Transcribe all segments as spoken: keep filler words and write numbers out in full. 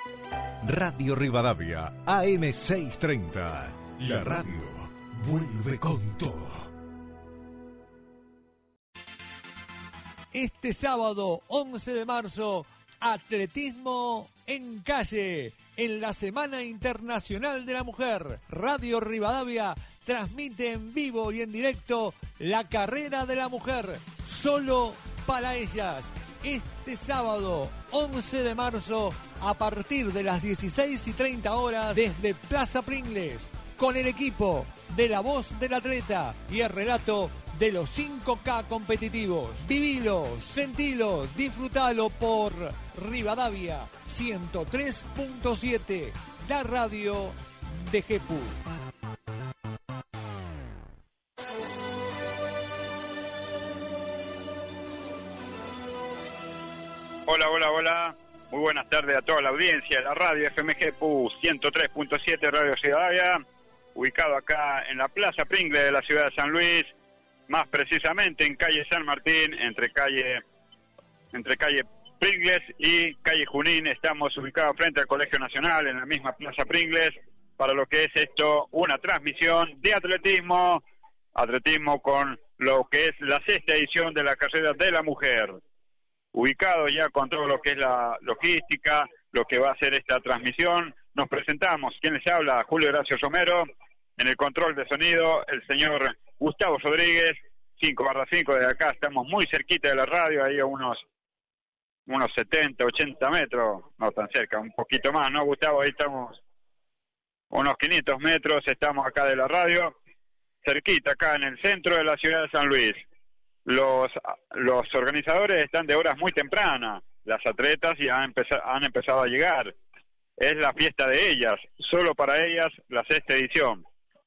Radio Rivadavia, A M seiscientos treinta. La radio vuelve con todo. Este sábado once de marzo, atletismo en calle, en la Semana Internacional de la Mujer. Radio Rivadavia transmite en vivo y en directo la carrera de la mujer, solo para ellas. Este sábado once de marzo, a partir de las dieciséis y treinta horas, desde Plaza Pringles, con el equipo de La Voz del Atleta y el relato de los cinco K competitivos. Vivilo, sentilo, disfrutalo por Rivadavia ciento tres punto siete, la radio de G P U. Hola, hola, hola. Muy buenas tardes a toda la audiencia de la radio F M G P U ciento tres punto siete Radio Rivadavia, ubicado acá en la Plaza Pringles de la ciudad de San Luis, más precisamente en calle San Martín, entre calle entre calle Pringles y calle Junín. Estamos ubicados frente al Colegio Nacional, en la misma Plaza Pringles, para lo que es esto, una transmisión de atletismo, atletismo con lo que es la sexta edición de la carrera de la mujer. Ubicado ya con todo lo que es la logística, lo que va a ser esta transmisión, nos presentamos. ¿Quién les habla? Julio Horacio Romero. En el control de sonido, el señor Gustavo Rodríguez, cinco barra cinco de acá. Estamos muy cerquita de la radio, ahí a unos, unos setenta, ochenta metros, no tan cerca, un poquito más, ¿no, Gustavo? Ahí estamos unos quinientos metros, estamos acá de la radio, cerquita, acá en el centro de la ciudad de San Luis. Los, los organizadores están de horas muy tempranas, las atletas ya han, empezado, han empezado a llegar. Es la fiesta de ellas, solo para ellas la sexta edición.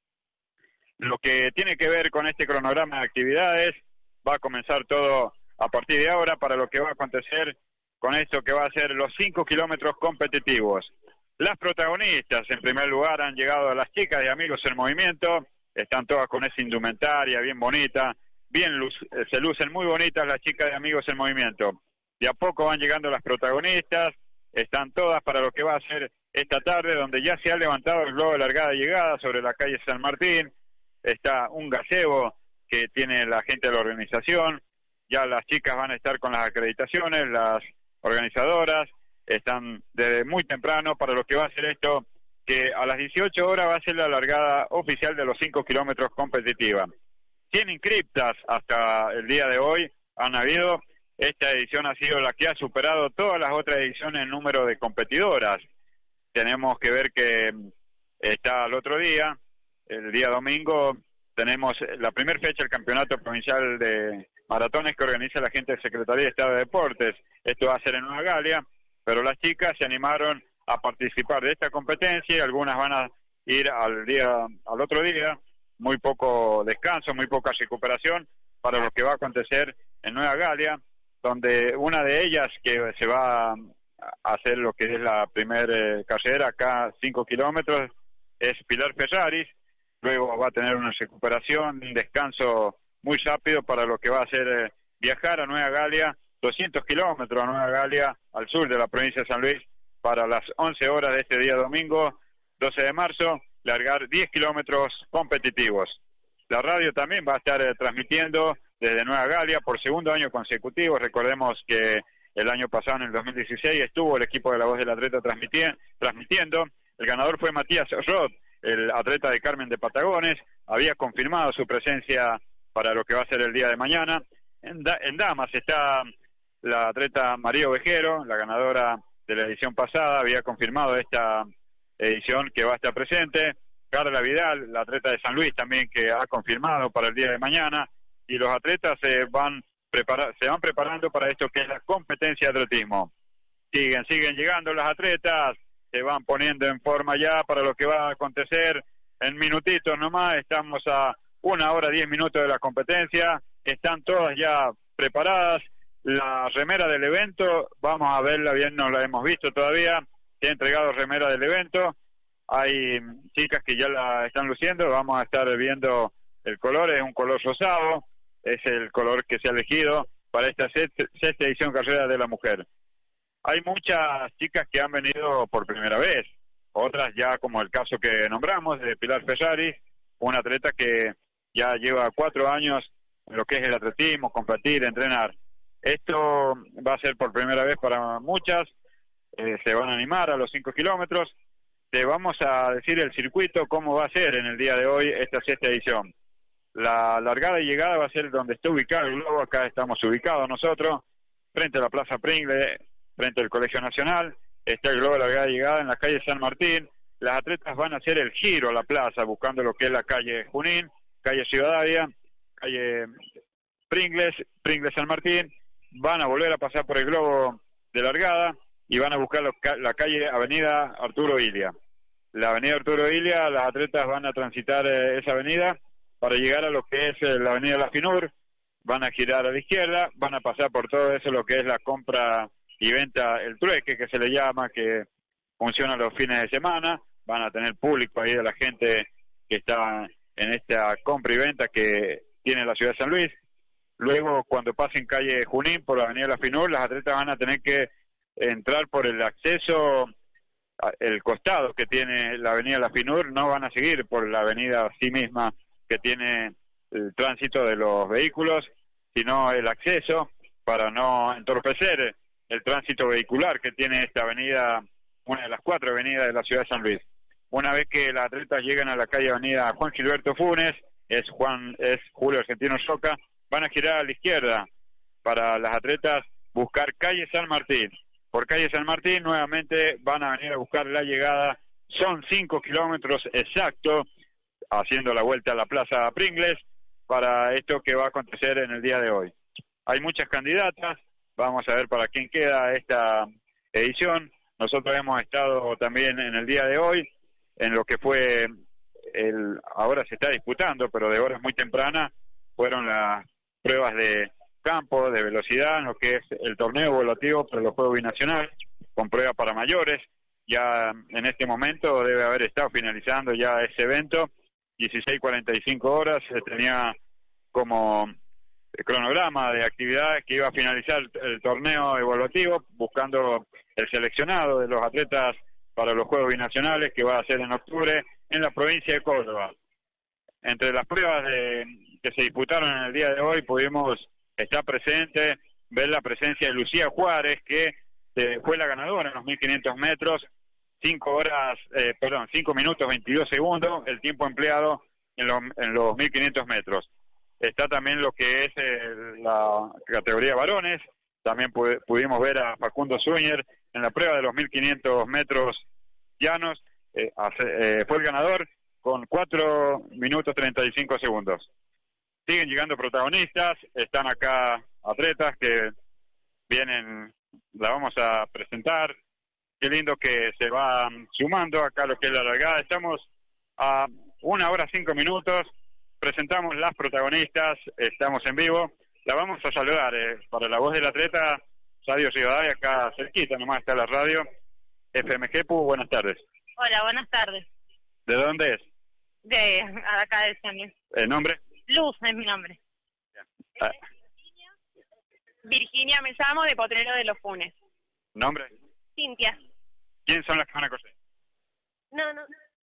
Lo que tiene que ver con este cronograma de actividades, va a comenzar todo a partir de ahora para lo que va a acontecer con esto que va a ser los cinco kilómetros competitivos. Las protagonistas, en primer lugar, han llegado a las chicas de Amigos en Movimiento, están todas con esa indumentaria bien bonita, bien luz, se lucen muy bonitas las chicas de Amigos en Movimiento. De a poco van llegando las protagonistas, están todas para lo que va a ser esta tarde, donde ya se ha levantado el globo de largada y llegada sobre la calle San Martín. Está un gazebo que tiene la gente de la organización, ya las chicas van a estar con las acreditaciones, las organizadoras están desde muy temprano para lo que va a ser esto, que a las dieciocho horas va a ser la largada oficial de los cinco kilómetros competitiva. cien inscriptas hasta el día de hoy han habido. Esta edición ha sido la que ha superado todas las otras ediciones en número de competidoras. Tenemos que ver que está el otro día, el día domingo, tenemos la primera fecha del Campeonato Provincial de Maratones que organiza la gente de Secretaría de Estado de Deportes. Esto va a ser en Nueva Galia, pero las chicas se animaron a participar de esta competencia y algunas van a ir al día, al otro día. Muy poco descanso, muy poca recuperación para lo que va a acontecer en Nueva Galia, donde una de ellas que se va a hacer lo que es la primera eh, carrera acá, cinco kilómetros, es Pilar Ferraris. Luego va a tener una recuperación, un descanso muy rápido para lo que va a ser eh, viajar a Nueva Galia, doscientos kilómetros a Nueva Galia, al sur de la provincia de San Luis, para las once horas de este día domingo, doce de marzo, largar diez kilómetros competitivos. La radio también va a estar eh, transmitiendo desde Nueva Galia por segundo año consecutivo. Recordemos que el año pasado, en el dos mil dieciséis, estuvo el equipo de La Voz del Atleta transmiti- transmitiendo. El ganador fue Matías Roth, el atleta de Carmen de Patagones. Había confirmado su presencia para lo que va a ser el día de mañana. En, da- en damas está la atleta María Ovejero, la ganadora de la edición pasada, había confirmado esta edición que va a estar presente. Carla Vidal, la atleta de San Luis también, que ha confirmado para el día de mañana, y los atletas se van prepara- se van preparando para esto que es la competencia de atletismo. Siguen, siguen llegando las atletas, se van poniendo en forma ya para lo que va a acontecer en minutitos nomás. Estamos a una hora diez minutos de la competencia, están todas ya preparadas. La remera del evento, vamos a verla bien, no la hemos visto todavía. Se ha entregado remera del evento, hay chicas que ya la están luciendo, vamos a estar viendo el color, es un color rosado, es el color que se ha elegido para esta sexta edición carrera de la mujer. Hay muchas chicas que han venido por primera vez, otras ya como el caso que nombramos de Pilar Ferrari, una atleta que ya lleva cuatro años en lo que es el atletismo, competir, entrenar. Esto va a ser por primera vez para muchas, eh, se van a animar a los cinco kilómetros. Te vamos a decir el circuito, cómo va a ser en el día de hoy esta sexta edición. La largada y llegada va a ser donde está ubicado el globo, acá estamos ubicados nosotros, frente a la Plaza Pringle, frente al Colegio Nacional, está el globo de largada y llegada en la calle San Martín. Las atletas van a hacer el giro a la plaza, buscando lo que es la calle Junín, calle Ciudadavia, calle Pringles, Pringles San Martín, van a volver a pasar por el globo de largada y van a buscar lo, la calle Avenida Arturo Ilia. La Avenida Arturo Ilia, las atletas van a transitar eh, esa avenida para llegar a lo que es eh, la Avenida La Finur, van a girar a la izquierda, van a pasar por todo eso, lo que es la compra y venta, el trueque que se le llama, que funciona los fines de semana, van a tener público ahí de la gente que está en esta compra y venta que tiene la ciudad de San Luis. Luego, cuando pasen calle Junín por la Avenida La Finur, las atletas van a tener que entrar por el acceso, el costado que tiene la Avenida La Finur, no van a seguir por la avenida sí misma que tiene el tránsito de los vehículos, sino el acceso para no entorpecer el tránsito vehicular que tiene esta avenida, una de las cuatro avenidas de la ciudad de San Luis. Una vez que las atletas llegan a la calle Avenida Juan Gilberto Funes, es Juan es Julio Argentino Soca, van a girar a la izquierda para las atletas buscar calle San Martín. Por calle San Martín nuevamente van a venir a buscar la llegada, son cinco kilómetros exactos, haciendo la vuelta a la Plaza Pringles para esto que va a acontecer en el día de hoy. Hay muchas candidatas, vamos a ver para quién queda esta edición. Nosotros hemos estado también en el día de hoy, en lo que fue, el ahora se está disputando, pero de horas muy tempranas, fueron las pruebas de campo, de velocidad, en lo que es el torneo evaluativo para los Juegos Binacionales, con prueba para mayores. Ya en este momento debe haber estado finalizando ya ese evento, dieciséis cuarenta y cinco horas, se tenía como cronograma de actividades que iba a finalizar el torneo evaluativo, buscando el seleccionado de los atletas para los Juegos Binacionales, que va a ser en octubre en la provincia de Córdoba. Entre las pruebas de, que se disputaron en el día de hoy, pudimos estar presentes, ver la presencia de Lucía Juárez, que eh, fue la ganadora en los mil quinientos metros, cinco horas, eh, perdón, cinco minutos veintidós segundos, el tiempo empleado en los, en los mil quinientos metros. Está también lo que es eh, la categoría varones, también pu pudimos ver a Facundo Zúñer en la prueba de los mil quinientos metros llanos, eh, hace, eh, fue el ganador con cuatro minutos treinta y cinco segundos. Siguen llegando protagonistas, están acá atletas que vienen, la vamos a presentar. Qué lindo que se van sumando acá lo que es la largada. Estamos a una hora cinco minutos, presentamos las protagonistas, estamos en vivo. La vamos a saludar, eh, para la voz del atleta, Radio Ciudadavia, acá cerquita nomás está la radio. F M G P U, buenas tardes. Hola, buenas tardes. ¿De dónde es? De acá de Sani. ¿El nombre? Luz es mi nombre. Ah. Virginia me llamo, de Potrero de los Funes. ¿Nombre? Cintia. ¿Quién son las que van a correr? No, no.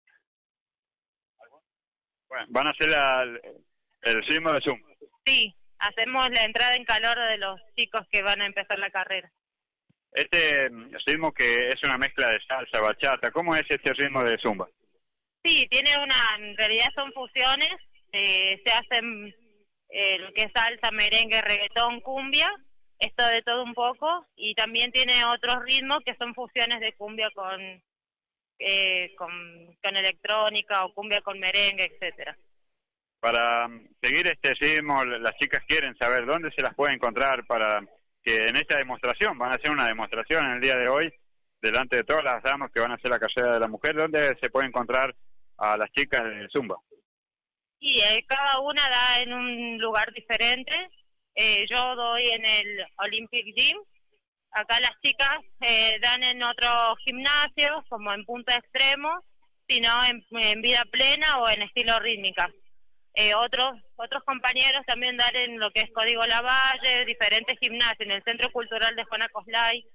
Bueno, van a hacer la, el, el ritmo de Zoom. Sí, hacemos la entrada en calor de los chicos que van a empezar la carrera. Este ritmo que es una mezcla de salsa, bachata, ¿cómo es este ritmo de zumba? Sí, tiene una, en realidad son fusiones, eh, se hacen eh, lo que es salsa, merengue, reggaetón, cumbia, esto de todo un poco, y también tiene otros ritmos que son fusiones de cumbia con, eh, con, con electrónica o cumbia con merengue, etcétera. Para seguir este ritmo, las chicas quieren saber dónde se las puede encontrar para que en esta demostración, van a hacer una demostración en el día de hoy, delante de todas las damas que van a hacer la carrera de la mujer, ¿dónde se puede encontrar a las chicas de Zumba? Y eh, cada una da en un lugar diferente. Eh, yo doy en el Olympic Gym. Acá las chicas eh, dan en otros gimnasios, como en punta extremo, sino en, en vida plena o en estilo rítmica. Eh, otros otros compañeros también dan en lo que es Código Lavalle, diferentes gimnasios, en el Centro Cultural de Juana Coslay.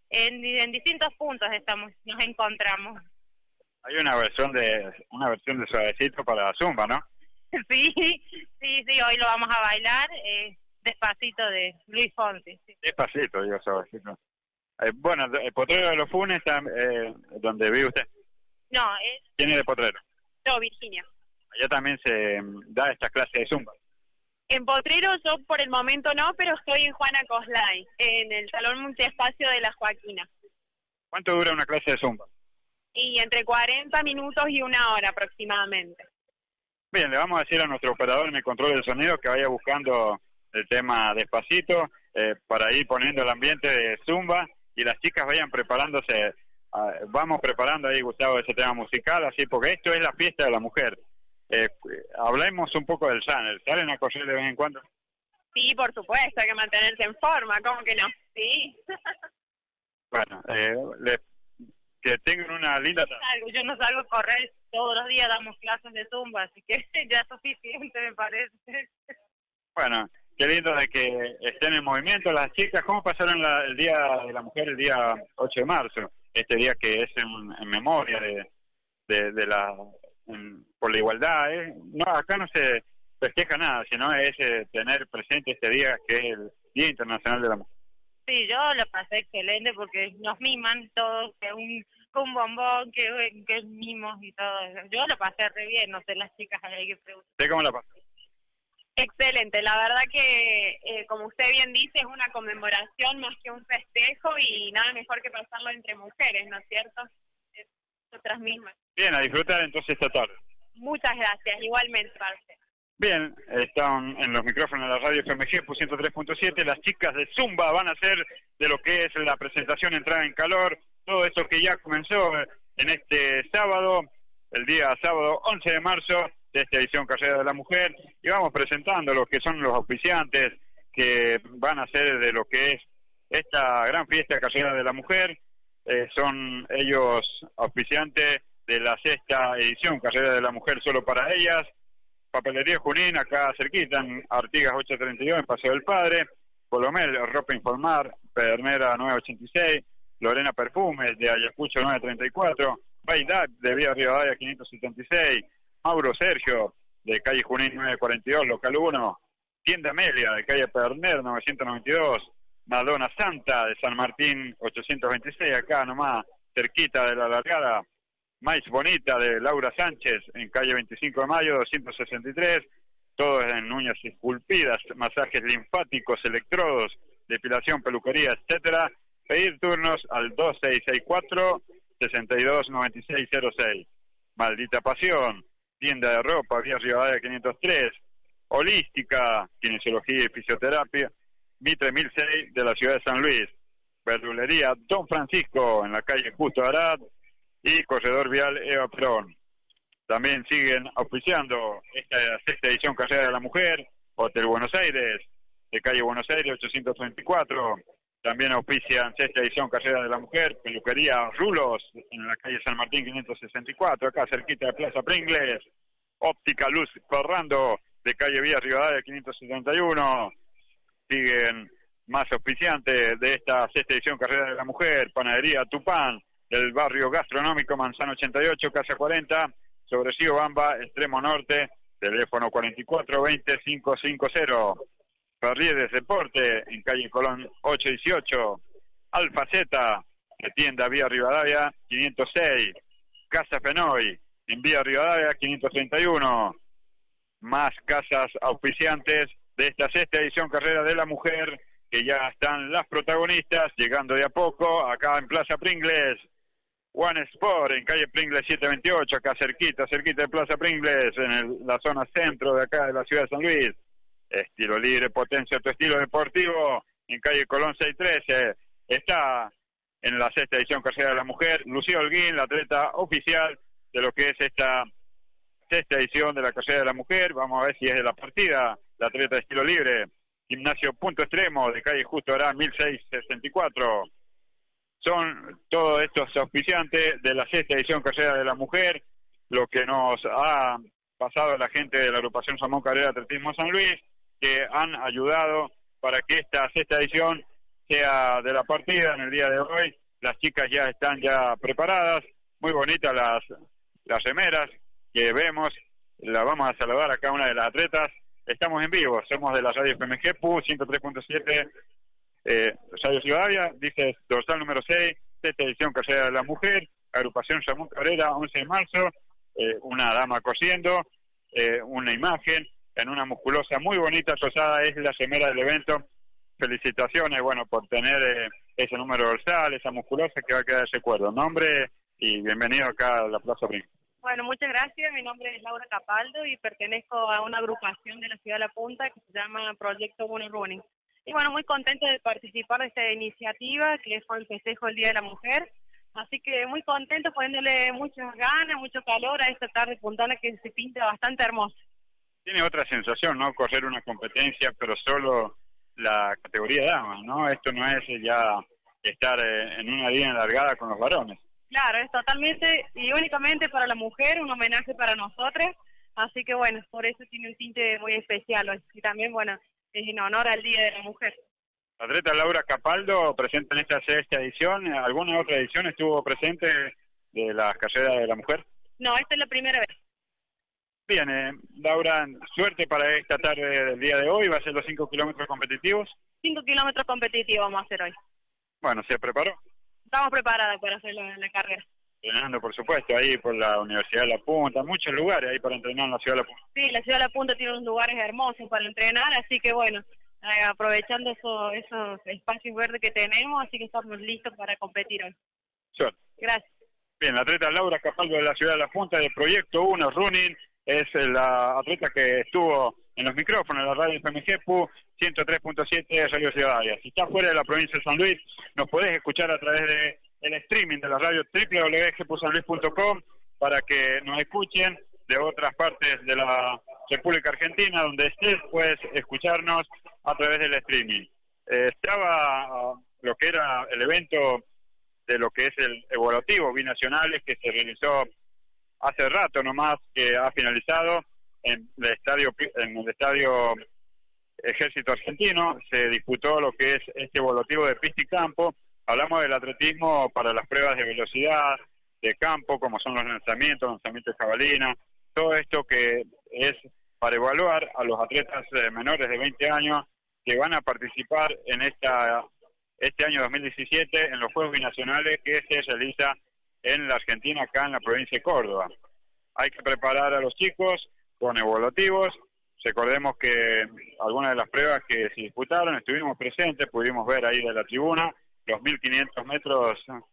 En, en distintos puntos estamos, nos encontramos. Hay una versión de una versión de Suavecito para la Zumba, ¿no? Sí, sí, sí, hoy lo vamos a bailar, eh, Despacito de Luis Fonsi. Sí. Despacito, digo Suavecito. Eh, bueno, el Potrero de los Funes, eh, donde vive usted. No, es... ¿Quién es de Potrero? Yo, Virginia. Allá también se da esta clase de Zumba. En Potrero yo por el momento no, pero estoy en Juana Coslay, en el Salón Multiespacio de la Joaquina. ¿Cuánto dura una clase de Zumba? Y entre cuarenta minutos y una hora aproximadamente. Bien, le vamos a decir a nuestro operador en el control del sonido que vaya buscando el tema Despacito eh, para ir poniendo el ambiente de Zumba y las chicas vayan preparándose. Uh, vamos preparando ahí, Gustavo, ese tema musical, así porque esto es la fiesta de la mujer. Eh, hablemos un poco del channel. ¿Salen a correr de vez en cuando? Sí, por supuesto, hay que mantenerse en forma, ¿cómo que no? Sí. Bueno, eh, le, que tengan una linda... Yo no, salgo, yo no salgo a correr, todos los días damos clases de Zumba, así que ya es suficiente, me parece. Bueno, qué lindo de que estén en movimiento las chicas. ¿Cómo pasaron la, el Día de la Mujer, el día ocho de marzo? Este día que es en, en memoria de, de, de la... En, por la igualdad, ¿eh? No, acá no se festeja nada, sino es eh, tener presente este día que es el Día Internacional de la Mujer. Sí, yo lo pasé excelente porque nos miman todos, que un, un bombón, que, que mimos y todo eso. Yo lo pasé re bien, no sé, las chicas hay que preguntar. ¿Usted cómo la pasó? Excelente, la verdad que, eh, como usted bien dice, es una conmemoración más que un festejo y nada mejor que pasarlo entre mujeres, ¿no es cierto? Nosotras mismas. Bien, a disfrutar entonces esta tarde. Muchas gracias, igualmente, Parce. Bien, están en los micrófonos de la radio F M G ciento tres punto siete. Las chicas de Zumba van a hacer de lo que es la presentación Entrada en Calor, todo eso que ya comenzó en este sábado, el día sábado once de marzo de esta edición Carrera de la Mujer, y vamos presentando lo que son los auspiciantes que van a hacer de lo que es esta gran fiesta Carrera de la Mujer. Eh, son ellos auspiciantes de la sexta edición Carrera de la Mujer solo para ellas. Papelería Junín, acá cerquita, en Artigas ochocientos treinta y dos, en Paseo del Padre. Colomel, Ropa Informar, Pedernera novecientos ochenta y seis. Lorena Perfumes, de Ayacucho novecientos treinta y cuatro. Baidad, de Vía Rivadavia quinientos setenta y seis. Mauro Sergio, de calle Junín novecientos cuarenta y dos, local uno. Tienda Amelia, de calle Pedernera novecientos noventa y dos. Madonna Santa, de San Martín ochocientos veintiséis, acá nomás, cerquita de la Largada. Mais Bonita, de Laura Sánchez, en calle veinticinco de mayo, doscientos sesenta y tres, todos en uñas esculpidas, masajes linfáticos, electrodos, depilación, peluquería, etcétera. Pedir turnos al dos seis seis cuatro, seis dos nueve seis cero seis. Maldita Pasión, tienda de ropa, Vía Rivadavia quinientos tres, Holística, kinesiología y fisioterapia, Mitre mil seis de la ciudad de San Luis. Verdulería Don Francisco, en la calle Justo Arad, y Corredor Vial Eva Perón. También siguen auspiciando esta sexta edición Carrera de la Mujer, Hotel Buenos Aires, de calle Buenos Aires ochocientos treinta y cuatro. También auspician sexta edición Carrera de la Mujer, Peluquería Rulos, en la calle San Martín quinientos sesenta y cuatro, acá cerquita de Plaza Pringles. Óptica Luz Ferrando, de calle Vía Rivadavia quinientos setenta y uno. Siguen más auspiciantes de esta sexta edición Carrera de la Mujer, Panadería Tupán, del barrio gastronómico Manzano ochenta y ocho, casa cuarenta, sobre Río Bamba, extremo norte, teléfono cuarenta y cuatro veinte quinientos cincuenta. Ferriedes Deporte, en calle Colón ochocientos dieciocho. Alfa Z, de tienda Vía Rivadavia quinientos seis. Casa Fenoy, en Vía Rivadavia quinientos treinta y uno. Más casas auspiciantes de esta sexta edición Carrera de la Mujer, que ya están las protagonistas, llegando de a poco, acá en Plaza Pringles. One Sport, en calle Pringles setecientos veintiocho, acá cerquita, cerquita de Plaza Pringles, en el, la zona centro de acá de la ciudad de San Luis. Estilo libre, potencia tu estilo deportivo, en calle Colón seiscientos trece. Está en la sexta edición Carrera de la Mujer Lucía Holguín, la atleta oficial de lo que es esta sexta edición de la Carrera de la Mujer. Vamos a ver si es de la partida, la atleta de estilo libre. Gimnasio Punto Extremo, de calle Justo Arán mil seiscientos sesenta y cuatro. Son todos estos auspiciantes de la sexta edición Carrera de la Mujer, lo que nos ha pasado la gente de la agrupación Samón Cabrera Atletismo San Luis, que han ayudado para que esta sexta edición sea de la partida en el día de hoy. Las chicas ya están ya preparadas, muy bonitas las, las remeras que vemos. La vamos a saludar acá a una de las atletas. Estamos en vivo, somos de la radio F M G P U ciento tres punto siete, eh, Radio Rivadavia, dice dorsal número seis, sexta edición Carrera de la Mujer, agrupación Ramón Cabrera, once de marzo, eh, una dama cosiendo, eh, una imagen en una musculosa muy bonita, rosada, es la remera del evento. Felicitaciones, bueno, por tener eh, ese número dorsal, esa musculosa que va a quedar de recuerdo. Nombre y bienvenido acá a la Plaza Brin. Bueno, muchas gracias. Mi nombre es Laura Capaldo y pertenezco a una agrupación de la ciudad de La Punta que se llama Proyecto Uno Running. Y bueno, muy contento de participar de esta iniciativa que fue el festejo del Día de la Mujer. Así que muy contento, poniéndole muchas ganas, mucho calor a esta tarde puntual que se pinta bastante hermosa. Tiene otra sensación, ¿no? Correr una competencia, pero solo la categoría de damas, ¿no? Esto no es ya estar eh, en una línea alargada con los varones. Claro, es totalmente y únicamente para la mujer, un homenaje para nosotras, así que bueno, por eso tiene un tinte muy especial hoy. Y también, bueno, es en honor al Día de la Mujer. La atleta Laura Capaldo, presente en esta sexta edición, ¿alguna otra edición estuvo presente de la carrera de la mujer? No, esta es la primera vez. Bien, eh, Laura, suerte para esta tarde del día de hoy, va a ser los cinco kilómetros competitivos. Cinco kilómetros competitivos vamos a hacer hoy. Bueno, ¿se preparó? Estamos preparadas para hacer la, la carrera. Entrenando, por supuesto, ahí por la Universidad de La Punta, muchos lugares ahí para entrenar en la Ciudad de La Punta. Sí, la Ciudad de La Punta tiene unos lugares hermosos para entrenar, así que bueno, eh, aprovechando eso, esos espacios verdes que tenemos, así que estamos listos para competir hoy. Suerte. Gracias. Bien, la atleta Laura Capaldo de la Ciudad de La Punta de Proyecto Uno Running, es la atleta que estuvo en los micrófonos de la radio F M G P U ciento tres punto siete Radio Rivadavia. Si estás fuera de la provincia de San Luis, nos podés escuchar a través de el streaming de la radio doble u doble u doble u punto g p u san luis punto com para que nos escuchen de otras partes de la República Argentina, donde estés, puedes escucharnos a través del streaming. Eh, estaba uh, lo que era el evento de lo que es el evaluativo binacionales que se realizó hace rato nomás, que ha finalizado en el estadio en el estadio Ejército Argentino. Se disputó lo que es este evaluativo de pista y campo. Hablamos del atletismo para las pruebas de velocidad, de campo, como son los lanzamientos, lanzamientos de jabalina, todo esto que es para evaluar a los atletas eh, menores de veinte años que van a participar en esta este año dos mil diecisiete en los Juegos Binacionales que se realiza en la Argentina, acá en la provincia de Córdoba. Hay que preparar a los chicos con evaluativos. Recordemos que algunas de las pruebas que se disputaron, estuvimos presentes, pudimos ver ahí de la tribuna, los mil quinientos metros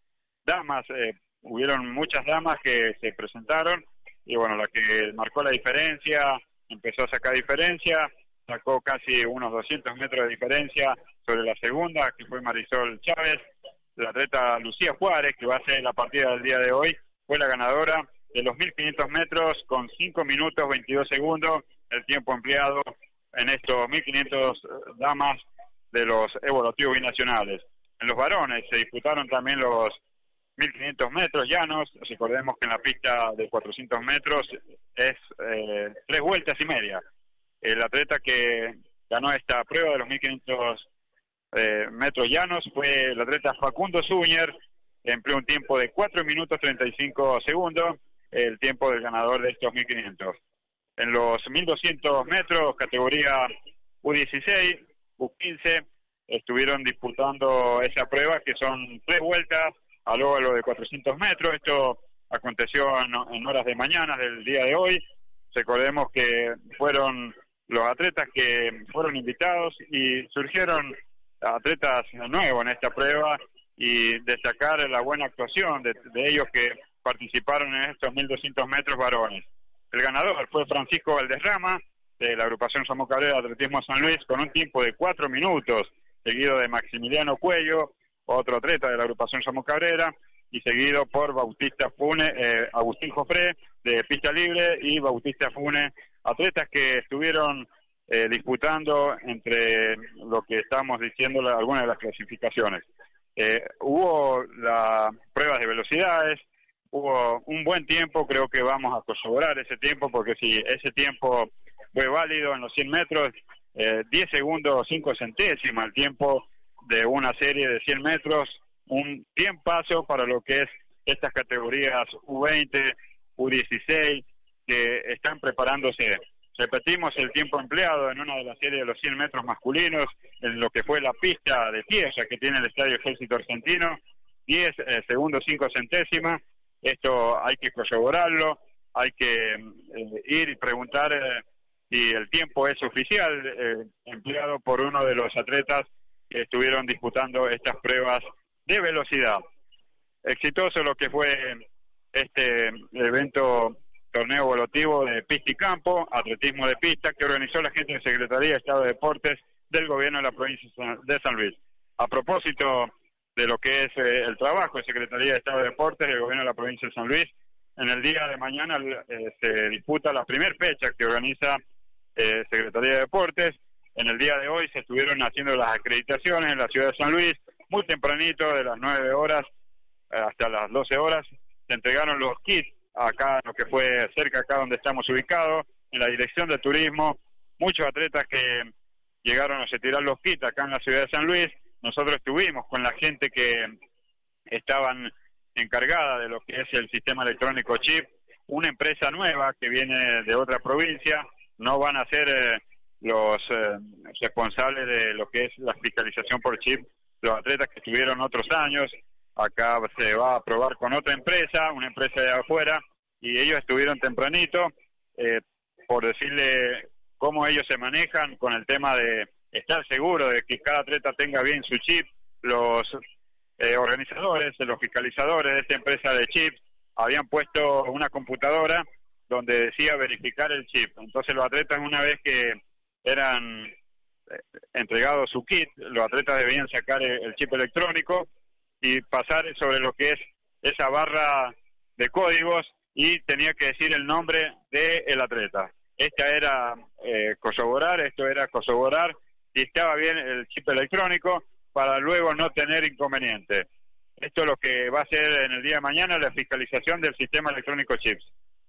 damas, eh, hubieron muchas damas que se presentaron, y bueno, la que marcó la diferencia, empezó a sacar diferencia, sacó casi unos doscientos metros de diferencia sobre la segunda, que fue Marisol Chávez. La atleta Lucía Juárez, que va a ser la partida del día de hoy, fue la ganadora de los mil quinientos metros con cinco minutos veintidós segundos, el tiempo empleado en estos mil quinientos damas de los evaluativos binacionales. En los varones se disputaron también los mil quinientos metros llanos. Recordemos que en la pista de cuatrocientos metros es eh, tres vueltas y media. El atleta que ganó esta prueba de los mil quinientos eh, metros llanos fue el atleta Facundo Zúñer, empleó un tiempo de cuatro minutos treinta y cinco segundos, el tiempo del ganador de estos mil quinientos. En los mil doscientos metros, categoría U dieciséis, U quince, estuvieron disputando esa prueba, que son tres vueltas a luego lo de cuatrocientos metros. Esto aconteció en, en horas de mañana del día de hoy. Recordemos que fueron los atletas que fueron invitados y surgieron atletas nuevos en esta prueba, y destacar la buena actuación de, de ellos que participaron en estos mil doscientos metros varones. El ganador fue Francisco Valderrama, de la agrupación Ramón Cabrera de Atletismo San Luis, con un tiempo de cuatro minutos, seguido de Maximiliano Cuello, otro atleta de la agrupación Ramón Cabrera, y seguido por Bautista Fune, eh, Agustín Jofré, de pista libre, y Bautista Fune, atletas que estuvieron eh, disputando entre lo que estamos diciendo la, algunas de las clasificaciones. Eh, hubo las pruebas de velocidades, hubo un buen tiempo, creo que vamos a corroborar ese tiempo, porque si ese tiempo fue válido en los cien metros, eh, diez segundos cinco centésimas el tiempo de una serie de cien metros, un tiempazo para lo que es estas categorías U veinte, U dieciséis, que están preparándose. Repetimos el tiempo empleado en una de las series de los cien metros masculinos, en lo que fue la pista de tierra que tiene el Estadio Ejército Argentino, diez eh, segundos cinco centésimas. Esto hay que corroborarlo, hay que eh, ir y preguntar eh, si el tiempo es oficial eh, empleado por uno de los atletas que estuvieron disputando estas pruebas de velocidad. Exitoso lo que fue este evento, torneo evolutivo de pista y campo, atletismo de pista, que organizó la gente de Secretaría de Estado de Deportes del Gobierno de la provincia de San Luis. A propósito de lo que es eh, el trabajo de Secretaría de Estado de Deportes del Gobierno de la provincia de San Luis, en el día de mañana eh, se disputa la primera fecha que organiza eh, Secretaría de Deportes. En el día de hoy se estuvieron haciendo las acreditaciones en la ciudad de San Luis, muy tempranito, de las nueve horas hasta las doce horas, se entregaron los kits acá, lo que fue cerca acá donde estamos ubicados, en la Dirección de Turismo, muchos atletas que llegaron a retirar los kits acá en la ciudad de San Luis. Nosotros estuvimos con la gente que estaban encargada de lo que es el sistema electrónico chip, una empresa nueva que viene de otra provincia, no van a ser eh, los eh, responsables de lo que es la fiscalización por chip, los atletas que estuvieron otros años. Acá se va a probar con otra empresa, una empresa de afuera, y ellos estuvieron tempranito, eh, por decirle cómo ellos se manejan con el tema de estar seguro de que cada atleta tenga bien su chip. Los eh, organizadores, los fiscalizadores de esta empresa de chips, habían puesto una computadora donde decía verificar el chip. Entonces los atletas, una vez que eran eh, entregados su kit, los atletas debían sacar el, el chip electrónico y pasar sobre lo que es esa barra de códigos y tenía que decir el nombre del atleta. Esta era eh, corroborar, esto era corroborar si estaba bien el chip electrónico para luego no tener inconveniente. Esto es lo que va a ser en el día de mañana, la fiscalización del sistema electrónico chips.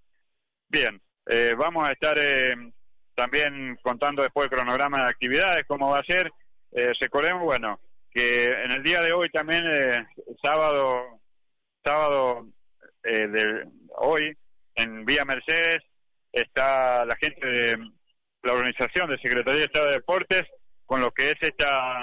Bien, eh, vamos a estar eh, también contando después el cronograma de actividades, cómo va a ser. Eh, recordemos, bueno, que en el día de hoy también, eh, sábado, sábado eh, de hoy, en Vía Mercedes, está la gente de la organización de Secretaría de Estado de Deportes con lo que es esta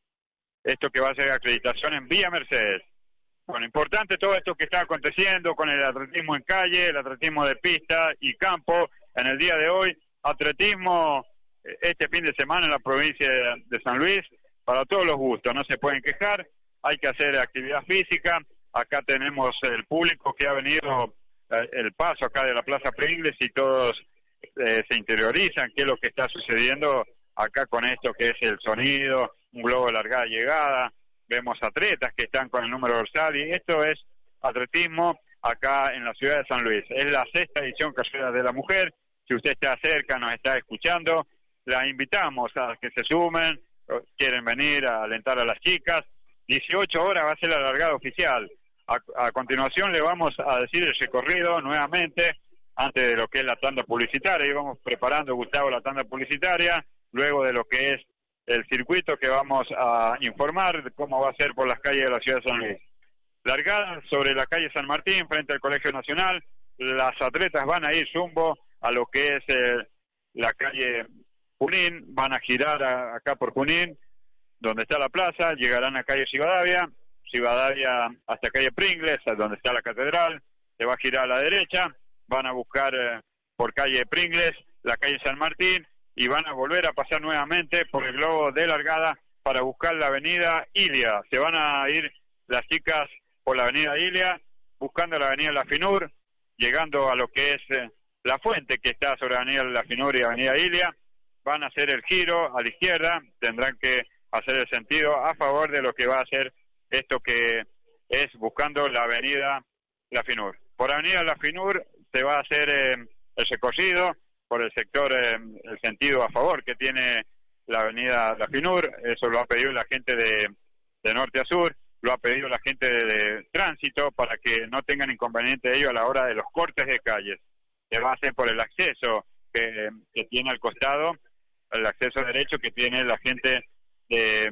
esto que va a ser acreditación en Vía Mercedes. Bueno, importante todo esto que está aconteciendo con el atletismo en calle, el atletismo de pista y campo. En el día de hoy, atletismo este fin de semana en la provincia de San Luis, para todos los gustos, no se pueden quejar, hay que hacer actividad física. Acá tenemos el público que ha venido, eh, el paso acá de la Plaza Pringles, y todos eh, se interiorizan qué es lo que está sucediendo acá con esto que es el sonido, un globo de largada y llegada, vemos atletas que están con el número dorsal, y esto es atletismo acá en la ciudad de San Luis. Es la sexta edición Carrera de la Mujer. Si usted está cerca, nos está escuchando, la invitamos a que se sumen, quieren venir a alentar a las chicas. dieciocho horas va a ser la largada oficial. A, a continuación le vamos a decir el recorrido nuevamente, antes de lo que es la tanda publicitaria. Y vamos preparando, Gustavo, la tanda publicitaria, luego de lo que es el circuito que vamos a informar de cómo va a ser por las calles de la ciudad de San Luis. Largada sobre la calle San Martín, frente al Colegio Nacional. Las atletas van a ir rumbo a lo que es eh, la calle Junín, van a girar a, acá por Junín, donde está la plaza, llegarán a calle Rivadavia, Rivadavia hasta calle Pringles, donde está la catedral, se va a girar a la derecha, van a buscar eh, por calle Pringles, la calle San Martín, y van a volver a pasar nuevamente por el globo de largada para buscar la avenida Ilia. Se van a ir las chicas por la avenida Ilia, buscando la avenida La Finur, llegando a lo que es eh, la fuente que está sobre la avenida La Finur y avenida Ilia. Van a hacer el giro a la izquierda, tendrán que hacer el sentido a favor de lo que va a ser esto que es buscando la avenida La Finur. Por avenida La Finur se va a hacer eh, el recorrido por el sector, eh, el sentido a favor que tiene la avenida La Finur. Eso lo ha pedido la gente de, de norte a sur, lo ha pedido la gente de, de tránsito para que no tengan inconveniente ellos a la hora de los cortes de calles. Se va a hacer por el acceso que, que tiene al costado, el acceso derecho que tiene la gente de,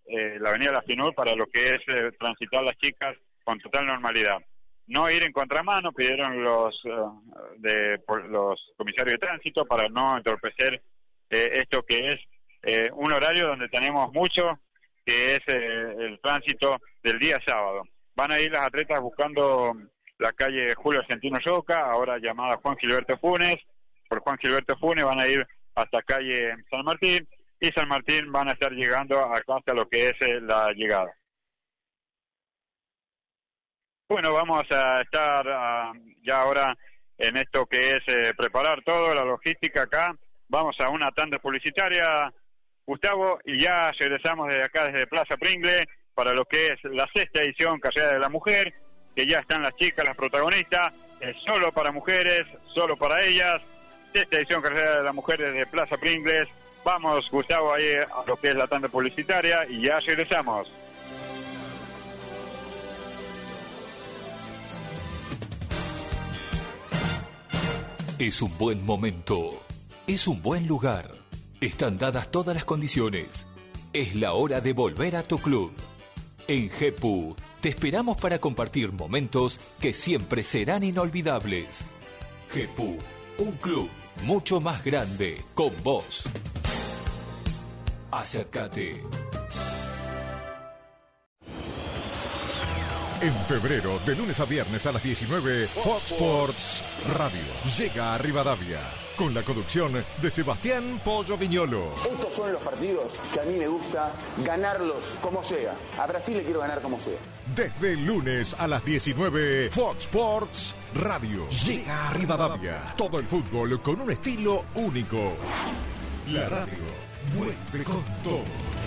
eh, la avenida La Finur para lo que es eh, transitar las chicas con total normalidad. No ir en contramano, pidieron los uh, de por, los comisarios de tránsito para no entorpecer eh, esto que es eh, un horario donde tenemos mucho, que es eh, el tránsito del día sábado. Van a ir las atletas buscando la calle Julio Argentino Roca, ahora llamada Juan Gilberto Funes. Por Juan Gilberto Funes van a ir hasta calle San Martín, y San Martín van a estar llegando acá hasta lo que es eh, la llegada. Bueno, vamos a estar uh, ya ahora en esto que es eh, preparar todo, la logística acá. Vamos a una tanda publicitaria, Gustavo, y ya regresamos desde acá, desde Plaza Pringle, para lo que es la sexta edición Carrera de la Mujer, que ya están las chicas, las protagonistas, es solo para mujeres, solo para ellas. Sexta edición Carrera de la Mujer desde Plaza Pringles. Vamos, Gustavo, ahí a lo que es la tanda publicitaria y ya regresamos. Es un buen momento. Es un buen lugar. Están dadas todas las condiciones. Es la hora de volver a tu club. En GEPU te esperamos para compartir momentos que siempre serán inolvidables. GEPU, un club mucho más grande con vos. Acércate. En febrero, de lunes a viernes a las diecinueve, Fox Sports Radio llega a Rivadavia con la conducción de Sebastián Pollo Viñolo. Estos son los partidos que a mí me gusta ganarlos como sea. A Brasil le quiero ganar como sea. Desde el lunes a las diecinueve, Fox Sports Radio llega a Rivadavia. Todo el fútbol con un estilo único. La radio vuelve con todo.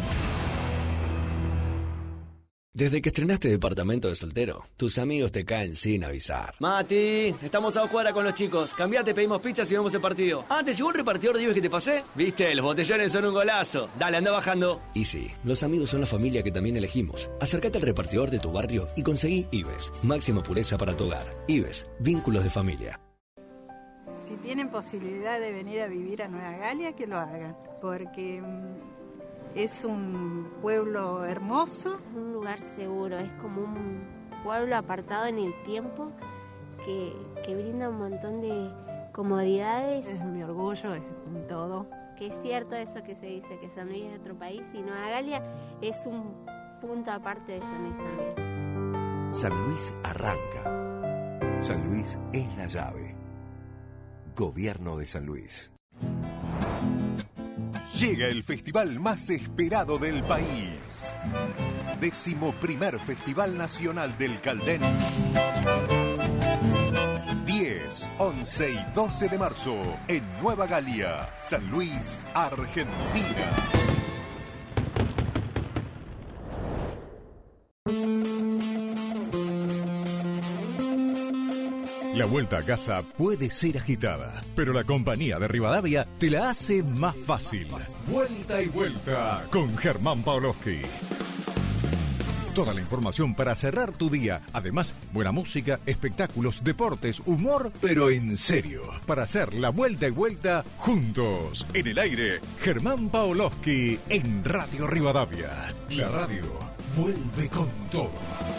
Desde que estrenaste departamento de soltero, tus amigos te caen sin avisar. Mati, estamos a dos cuadras con los chicos. Cambiate, pedimos pizzas y vemos el partido. Ah, ¿te llegó un repartidor de Ives que te pasé? Viste, los botellones son un golazo. Dale, anda bajando. Y sí, los amigos son la familia que también elegimos. Acércate al repartidor de tu barrio y conseguí Ives. Máxima pureza para tu hogar. Ives, vínculos de familia. Si tienen posibilidad de venir a vivir a Nueva Galia, que lo hagan. Porque es un pueblo hermoso. Un lugar seguro, es como un pueblo apartado en el tiempo que, que brinda un montón de comodidades. Es mi orgullo, es un todo. Que es cierto eso que se dice, que San Luis es otro país, y Nueva Galia es un punto aparte de San Luis también. San Luis arranca. San Luis es la llave. Gobierno de San Luis. Llega el festival más esperado del país. Décimo primer Festival Nacional del Caldén. diez, once y doce de marzo en Nueva Galia, San Luis, Argentina. La vuelta a casa puede ser agitada, pero la compañía de Rivadavia te la hace más fácil. Vuelta y vuelta con Germán Pavlovsky. Toda la información para cerrar tu día. Además, buena música, espectáculos, deportes, humor, pero en serio. Para hacer la vuelta y vuelta juntos. En el aire, Germán Pavlovsky en Radio Rivadavia. La radio vuelve con todo.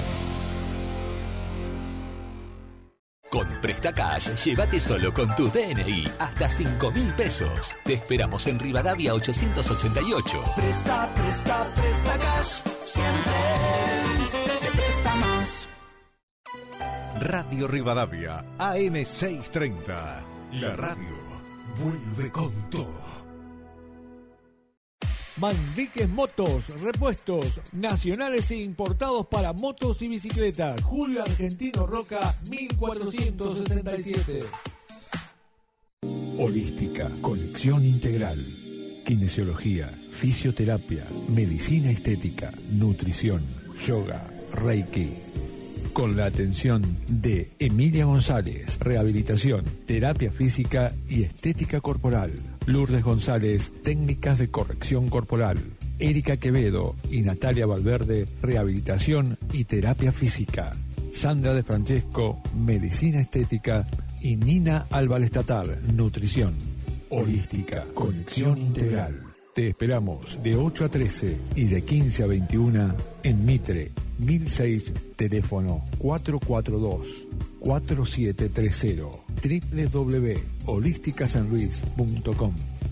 Con Prestacash, llévate solo con tu D N I hasta cinco mil pesos. Te esperamos en Rivadavia ochocientos ochenta y ocho. Presta, presta, Prestacash. Siempre te presta más. Radio Rivadavia, A M seiscientos treinta. La radio vuelve con todo. Manriquez Motos, repuestos nacionales e importados para motos y bicicletas. Julio Argentino Roca, mil cuatrocientos sesenta y siete. Holística, conexión integral, kinesiología, fisioterapia, medicina estética, nutrición, yoga, reiki. Con la atención de Emilia González, rehabilitación, terapia física y estética corporal. Lourdes González, técnicas de corrección corporal. Erika Quevedo y Natalia Valverde, rehabilitación y terapia física. Sandra de Francesco, medicina estética. Y Nina Álvarez Tatar, nutrición. Holística, conexión integral. Te esperamos de ocho a trece y de quince a veintiuna en Mitre, mil seis, teléfono cuatro cuatro dos, cuatro siete tres cero, doble u doble u doble u punto holística san luis punto com.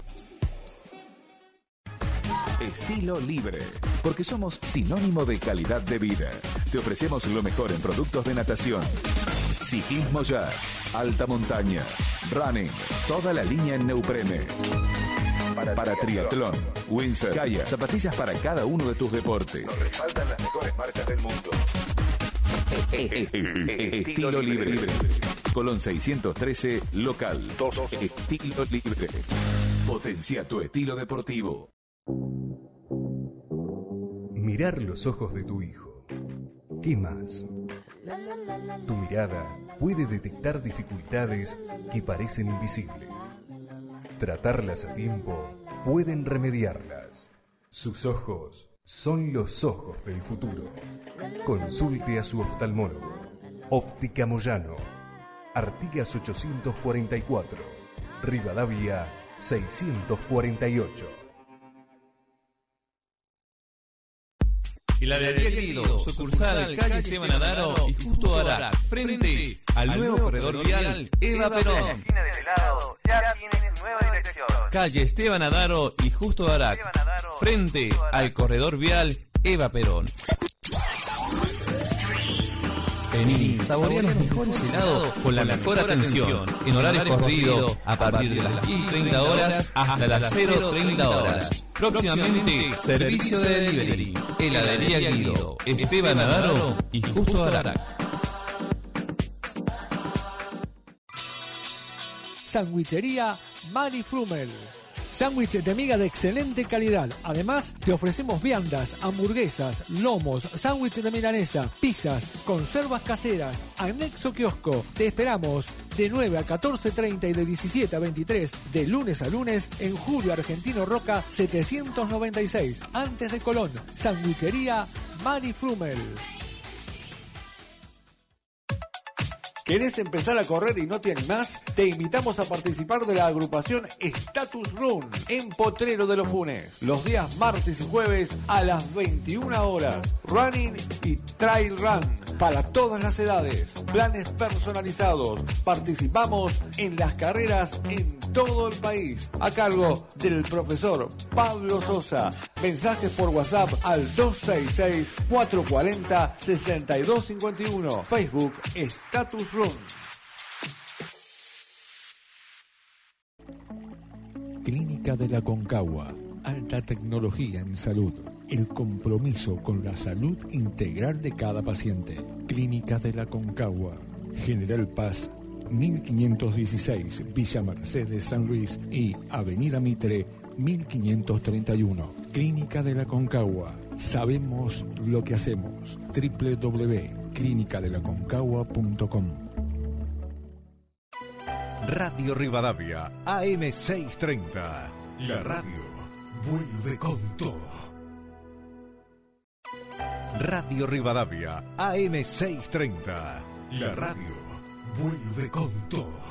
Estilo libre, porque somos sinónimo de calidad de vida. Te ofrecemos lo mejor en productos de natación, ciclismo ya, alta montaña, running, toda la línea en neoprene. Para, para triatlón, windsurf, kayak, zapatillas para cada uno de tus deportes. Nos respaldan las mejores marcas del mundo. Estilo libre. Colón seiscientos trece, local. Estilo libre. Potencia tu estilo deportivo. Mirar los ojos de tu hijo. ¿Qué más? Tu mirada puede detectar dificultades que parecen invisibles. Tratarlas a tiempo pueden remediarlas. Sus ojos son los ojos del futuro. Consulte a su oftalmólogo. Óptica Moyano. Artigas ochocientos cuarenta y cuatro. Rivadavia seiscientos cuarenta y ocho. Heladería Guido, sucursal calle Esteban Adaro y Justo Arac, frente al nuevo corredor vial Eva Perón. La esquina del helado ya tiene su nueva dirección. Calle Esteban Adaro y Justo Arac, frente al corredor vial Eva Perón. Vení, saborea los mejores helados con la mejor atención, en horario corrido, a partir de las diez y treinta horas hasta las cero treinta horas. Próximamente, servicio de delivery. Heladería Guido, Esteban Adaro y Justo Arac. Sandwichería Mari Frumel. Sándwiches de miga de excelente calidad. Además, te ofrecemos viandas, hamburguesas, lomos, sándwiches de milanesa, pizzas, conservas caseras, anexo kiosco. Te esperamos de nueve a catorce treinta y de diecisiete a veintitrés, de lunes a lunes, en Julio Argentino Roca setecientos noventa y seis, antes de Colón. Sandwichería Mari Frumel. ¿Querés empezar a correr y no te animás? Te invitamos a participar de la agrupación Status Run en Potrero de los Funes. Los días martes y jueves a las veintiuna horas. Running y Trail Run para todas las edades. Planes personalizados. Participamos en las carreras en todo el país. A cargo del profesor Pablo Sosa. Mensajes por WhatsApp al dos seis seis, cuatro cuatro cero, seis dos cinco uno. Facebook Status Run. Clínica de la Concagua. Alta tecnología en salud. El compromiso con la salud integral de cada paciente. Clínica de la Concagua. General Paz, mil quinientos dieciséis, Villa Mercedes, San Luis y Avenida Mitre, mil quinientos treinta y uno. Clínica de la Concagua. Sabemos lo que hacemos. doble u doble u doble u punto clínica de la concagua punto com. Radio Rivadavia, A M seiscientos treinta. La radio vuelve con todo. Radio Rivadavia, A M seiscientos treinta. La radio vuelve con todo.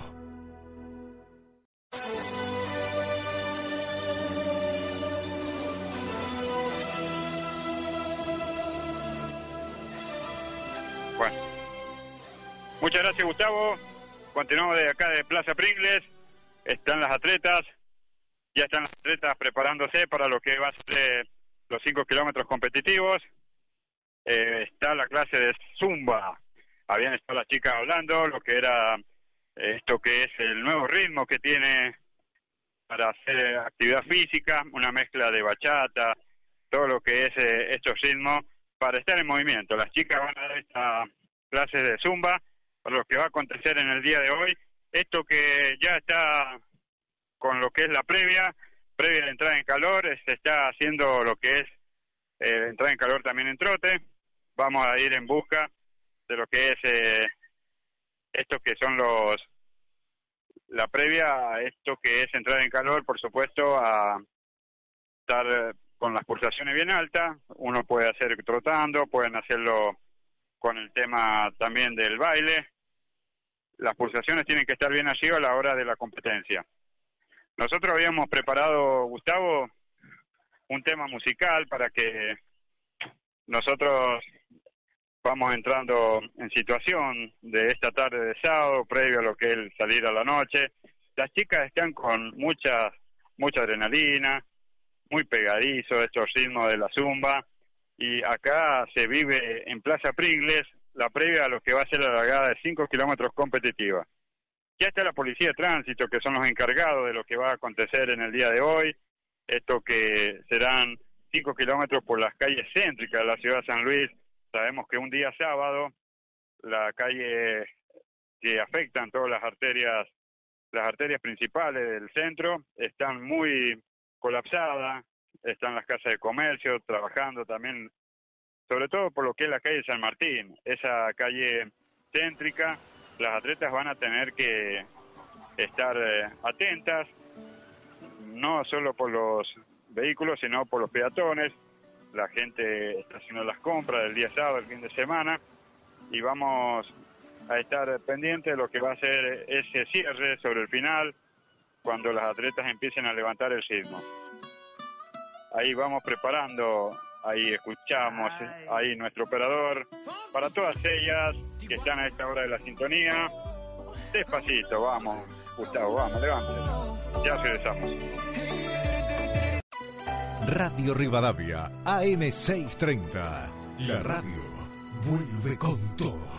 Bueno, muchas gracias, Gustavo. Continuamos de acá de Plaza Pringles. Están las atletas, ya están las atletas preparándose para lo que va a ser eh, los cinco kilómetros competitivos. Eh, está la clase de Zumba. Habían estado las chicas hablando lo que era eh, esto que es el nuevo ritmo que tiene para hacer actividad física, una mezcla de bachata, todo lo que es eh, estos ritmos para estar en movimiento. Las chicas van a dar esta clase de Zumba para lo que va a acontecer en el día de hoy. Esto que ya está con lo que es la previa, previa a la entrada en calor, se está haciendo lo que es eh, entrada en calor también en trote. Vamos a ir en busca de lo que es eh, esto que son los la previa, esto que es entrar en calor, por supuesto, a estar con las pulsaciones bien altas. Uno puede hacer trotando, pueden hacerlo con el tema también del baile. Las pulsaciones tienen que estar bien arriba a la hora de la competencia. Nosotros habíamos preparado, Gustavo, un tema musical para que nosotros vamos entrando en situación de esta tarde de sábado, previo a lo que es el salir a la noche. Las chicas están con mucha, mucha adrenalina, muy pegadizo estos ritmos de la zumba, y acá se vive en Plaza Pringles la previa a lo que va a ser la largada de cinco kilómetros competitiva. Ya está la Policía de Tránsito, que son los encargados de lo que va a acontecer en el día de hoy, esto que serán cinco kilómetros por las calles céntricas de la ciudad de San Luis. Sabemos que un día sábado, la calle que afectan todas las arterias, las arterias principales del centro, están muy colapsadas, están las casas de comercio trabajando también, sobre todo por lo que es la calle San Martín, esa calle céntrica. Las atletas van a tener que estar eh, atentas, no solo por los vehículos, sino por los peatones. La gente está haciendo las compras del día sábado, el fin de semana, y vamos a estar pendientes de lo que va a ser ese cierre sobre el final, cuando las atletas empiecen a levantar el ritmo. Ahí vamos preparando, ahí escuchamos, ahí nuestro operador, para todas ellas que están a esta hora de la sintonía. Despacito, vamos, Gustavo, vamos, levante. Ya regresamos. Radio Rivadavia, A M seiscientos treinta. La radio vuelve con todo.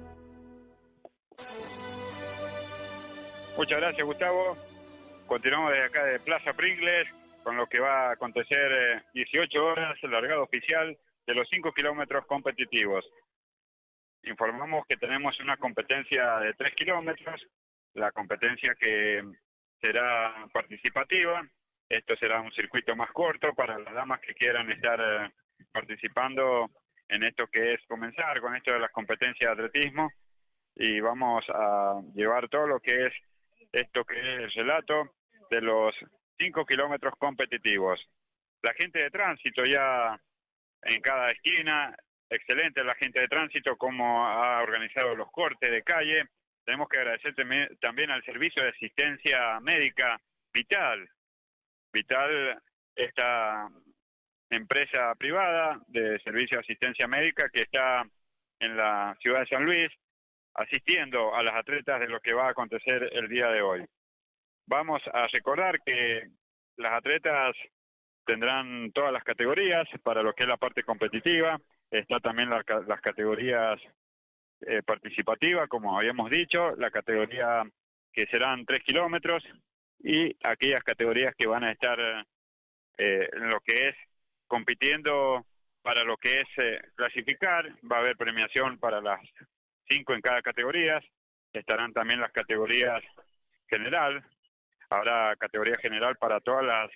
Muchas gracias, Gustavo. Continuamos desde acá de Plaza Pringles con lo que va a acontecer eh, dieciocho horas, el largado oficial de los cinco kilómetros competitivos. Informamos que tenemos una competencia de tres kilómetros, la competencia que será participativa. Esto será un circuito más corto para las damas que quieran estar eh, participando en esto que es comenzar con esto de las competencias de atletismo, y vamos a llevar todo lo que es esto que es el relato de los cinco kilómetros competitivos. La gente de tránsito ya en cada esquina, excelente la gente de tránsito como ha organizado los cortes de calle. Tenemos que agradecer también al servicio de asistencia médica Vital. Vital, esta empresa privada de servicio de asistencia médica que está en la ciudad de San Luis, asistiendo a las atletas de lo que va a acontecer el día de hoy. Vamos a recordar que las atletas tendrán todas las categorías para lo que es la parte competitiva. Está también la, las categorías eh, participativas, como habíamos dicho, la categoría que serán tres kilómetros, y aquellas categorías que van a estar eh, en lo que es compitiendo para lo que es eh, clasificar. Va a haber premiación para las cinco en cada categoría. Estarán también las categorías general. Habrá categoría general para todas las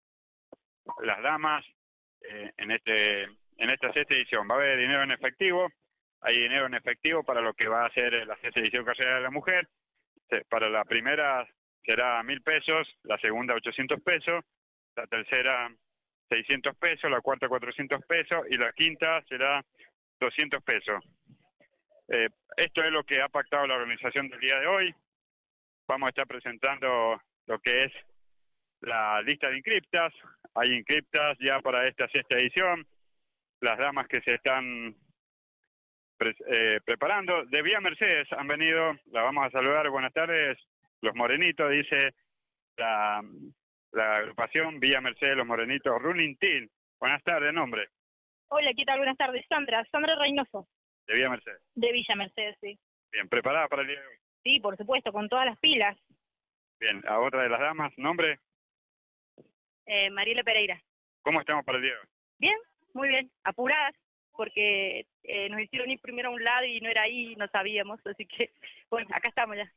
las damas eh, en este en esta sexta edición. Va a haber dinero en efectivo. Hay dinero en efectivo para lo que va a ser la sexta edición Carrera de la Mujer. Para la primera será mil pesos, la segunda ochocientos pesos, la tercera seiscientos pesos, la cuarta cuatrocientos pesos y la quinta será doscientos pesos. Eh, esto es lo que ha pactado la organización del día de hoy. Vamos a estar presentando lo que es la lista de inscriptas. Hay inscriptas ya para esta sexta edición. Las damas que se están pre eh, preparando. De Vía Mercedes han venido, la vamos a saludar. Buenas tardes. Los Morenitos, dice la, la agrupación Villa Mercedes, Los Morenitos, Running Team. Buenas tardes, nombre. Hola, ¿qué tal? Buenas tardes, Sandra. Sandra Reynoso. De Villa Mercedes. De Villa Mercedes, sí. Bien, ¿preparada para el día de hoy? Sí, por supuesto, con todas las pilas. Bien, a otra de las damas, nombre. Eh, Mariela Pereira. ¿Cómo estamos para el día de hoy? Bien, muy bien. Apuradas, porque eh, nos hicieron ir primero a un lado y no era ahí, no sabíamos, así que, bueno, acá estamos ya.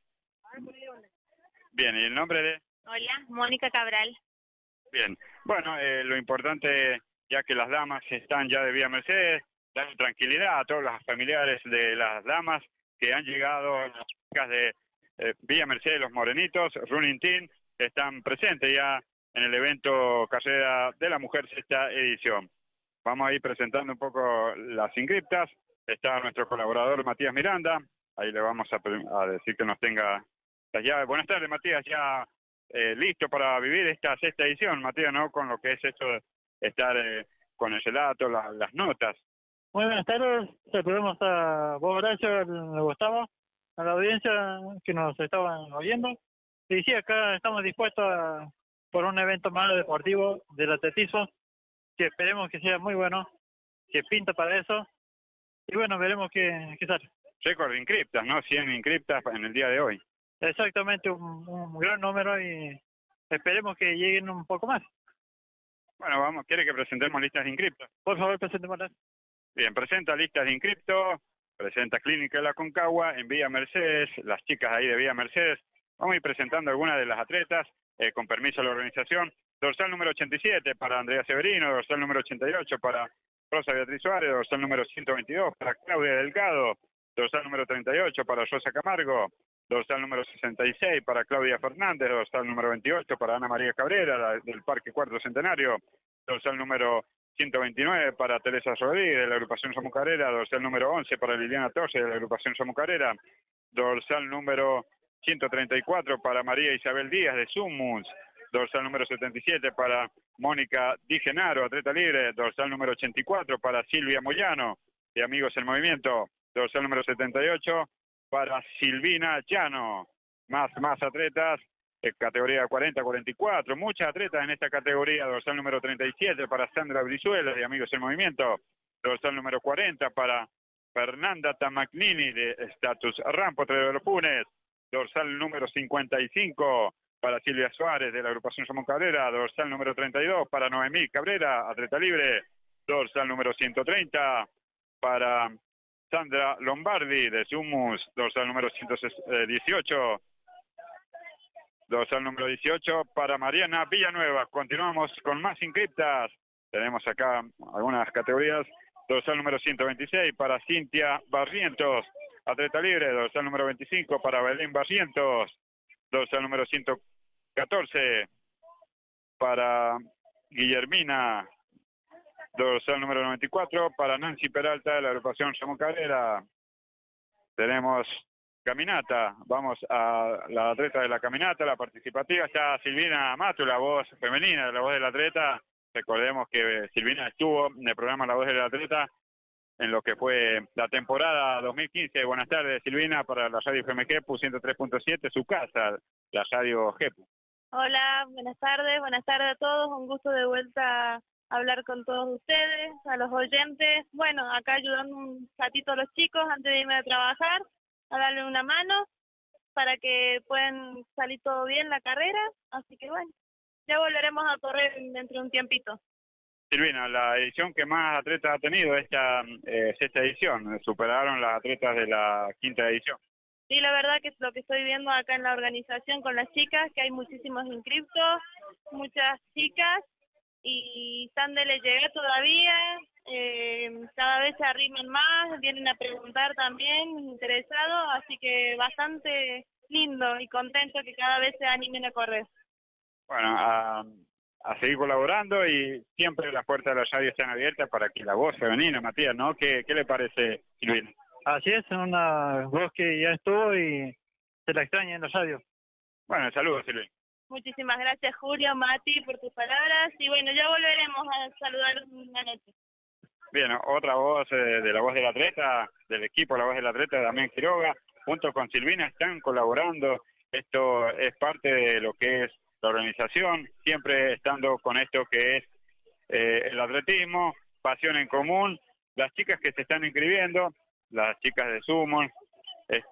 Bien, ¿y el nombre de? Hola, Mónica Cabral. Bien, bueno, eh, lo importante, ya que las damas están ya de Vía Mercedes, dar tranquilidad a todos los familiares de las damas que han llegado a las chicas de eh, Villa Mercedes, Los Morenitos, Running Team, están presentes ya en el evento Carrera de la Mujer sexta edición. Vamos a ir presentando un poco las inscriptas. Está nuestro colaborador Matías Miranda, ahí le vamos a, a decir que nos tenga las llaves. Buenas tardes, Matías, ya eh, listo para vivir esta sexta edición, Matías, ¿no? Con lo que es esto estar eh, con el relato, la, las notas. Muy buenas tardes, saludamos a vos, Horacio, a Gustavo, a la audiencia que nos estaban oyendo. Y sí, acá estamos dispuestos a, por un evento más deportivo del atletismo, que esperemos que sea muy bueno, que pinta para eso. Y bueno, veremos qué, qué sale. Récord de inscriptas, ¿no? cien inscriptas en el día de hoy. Exactamente, un, un gran número y esperemos que lleguen un poco más. Bueno, vamos, ¿quiere que presentemos listas de inscriptos? Por favor, presentémoslas. Bien, presenta listas de inscriptos, presenta Clínica de la Concagua en Vía Mercedes, las chicas ahí de Vía Mercedes. Vamos a ir presentando algunas de las atletas, eh, con permiso de la organización. Dorsal número ochenta y siete para Andrea Severino, dorsal número ochenta y ocho para Rosa Beatriz Suárez, dorsal número ciento veintidós para Claudia Delgado, dorsal número treinta y ocho para Rosa Camargo, dorsal número sesenta y seis para Claudia Fernández, dorsal número veintiocho para Ana María Cabrera, del Parque Cuarto Centenario, dorsal número ciento veintinueve para Teresa Rodríguez de la agrupación Somos Carrera, dorsal número once para Liliana Torres de la agrupación Somos Carrera, dorsal número ciento treinta y cuatro para María Isabel Díaz de Sumus, dorsal número setenta y siete para Mónica Di Genaro, atleta libre, dorsal número ochenta y cuatro para Silvia Moyano de Amigos en Movimiento, dorsal número setenta y ocho para Silvina Llano, más, más atletas, eh, categoría cuarenta a cuarenta y cuatro, muchas atletas en esta categoría, dorsal número treinta y siete para Sandra Brizuela de Amigos en Movimiento, dorsal número cuarenta para Fernanda Tamagnini de Status Rampo de los Punes, dorsal número cincuenta y cinco para Silvia Suárez de la agrupación Somos Cabrera, dorsal número treinta y dos para Noemí Cabrera, atleta libre, dorsal número ciento treinta para Sandra Lombardi de Sumus, dorsal número ciento dieciocho, dorsal número dieciocho para Mariana Villanueva. Continuamos con más inscriptas, tenemos acá algunas categorías, dorsal número ciento veintiséis para Cintia Barrientos, atleta libre, dorsal número veinticinco para Belén Barrientos, dorsal número ciento catorce para Guillermina, dorsal número noventa y cuatro para Nancy Peralta de la agrupación Somos Carrera. Tenemos caminata, vamos a la atleta de la caminata, la participativa, está Silvina Matu, la voz femenina, la voz del atleta. Recordemos que Silvina estuvo en el programa La Voz del Atleta en lo que fue la temporada dos mil quince. Buenas tardes, Silvina, para la radio F M G P U ciento tres punto siete, su casa, la radio G P U. Hola, buenas tardes, buenas tardes a todos, un gusto de vuelta a hablar con todos ustedes, a los oyentes. Bueno, acá ayudando un ratito a los chicos antes de irme a trabajar, a darle una mano para que puedan salir todo bien la carrera, así que bueno, ya volveremos a correr dentro de un tiempito. Silvina, la edición que más atletas ha tenido esta eh, sexta edición, superaron las atletas de la quinta edición. Sí, la verdad que es lo que estoy viendo acá en la organización con las chicas, que hay muchísimos inscriptos, muchas chicas, y están de le llegar todavía, eh, cada vez se arriman más, vienen a preguntar también, interesados, así que bastante lindo y contento que cada vez se animen a correr. Bueno, a, a seguir colaborando y siempre las puertas de la radio están abiertas para que la voz femenina, Matías, ¿no? ¿Qué, qué le parece, Silvina? Así es, una voz que ya estuvo y se la extraña en la radio. Bueno, saludos, Silvina. Muchísimas gracias, Julio, Mati, por tus palabras. Y bueno, ya volveremos a saludarlos una noche. Bien, otra voz eh, de la voz del atleta, del equipo La Voz del Atleta, Damián Quiroga, junto con Silvina están colaborando. Esto es parte de lo que es la organización, siempre estando con esto que es eh, el atletismo, pasión en común. Las chicas que se están inscribiendo, las chicas de Sumo, eh,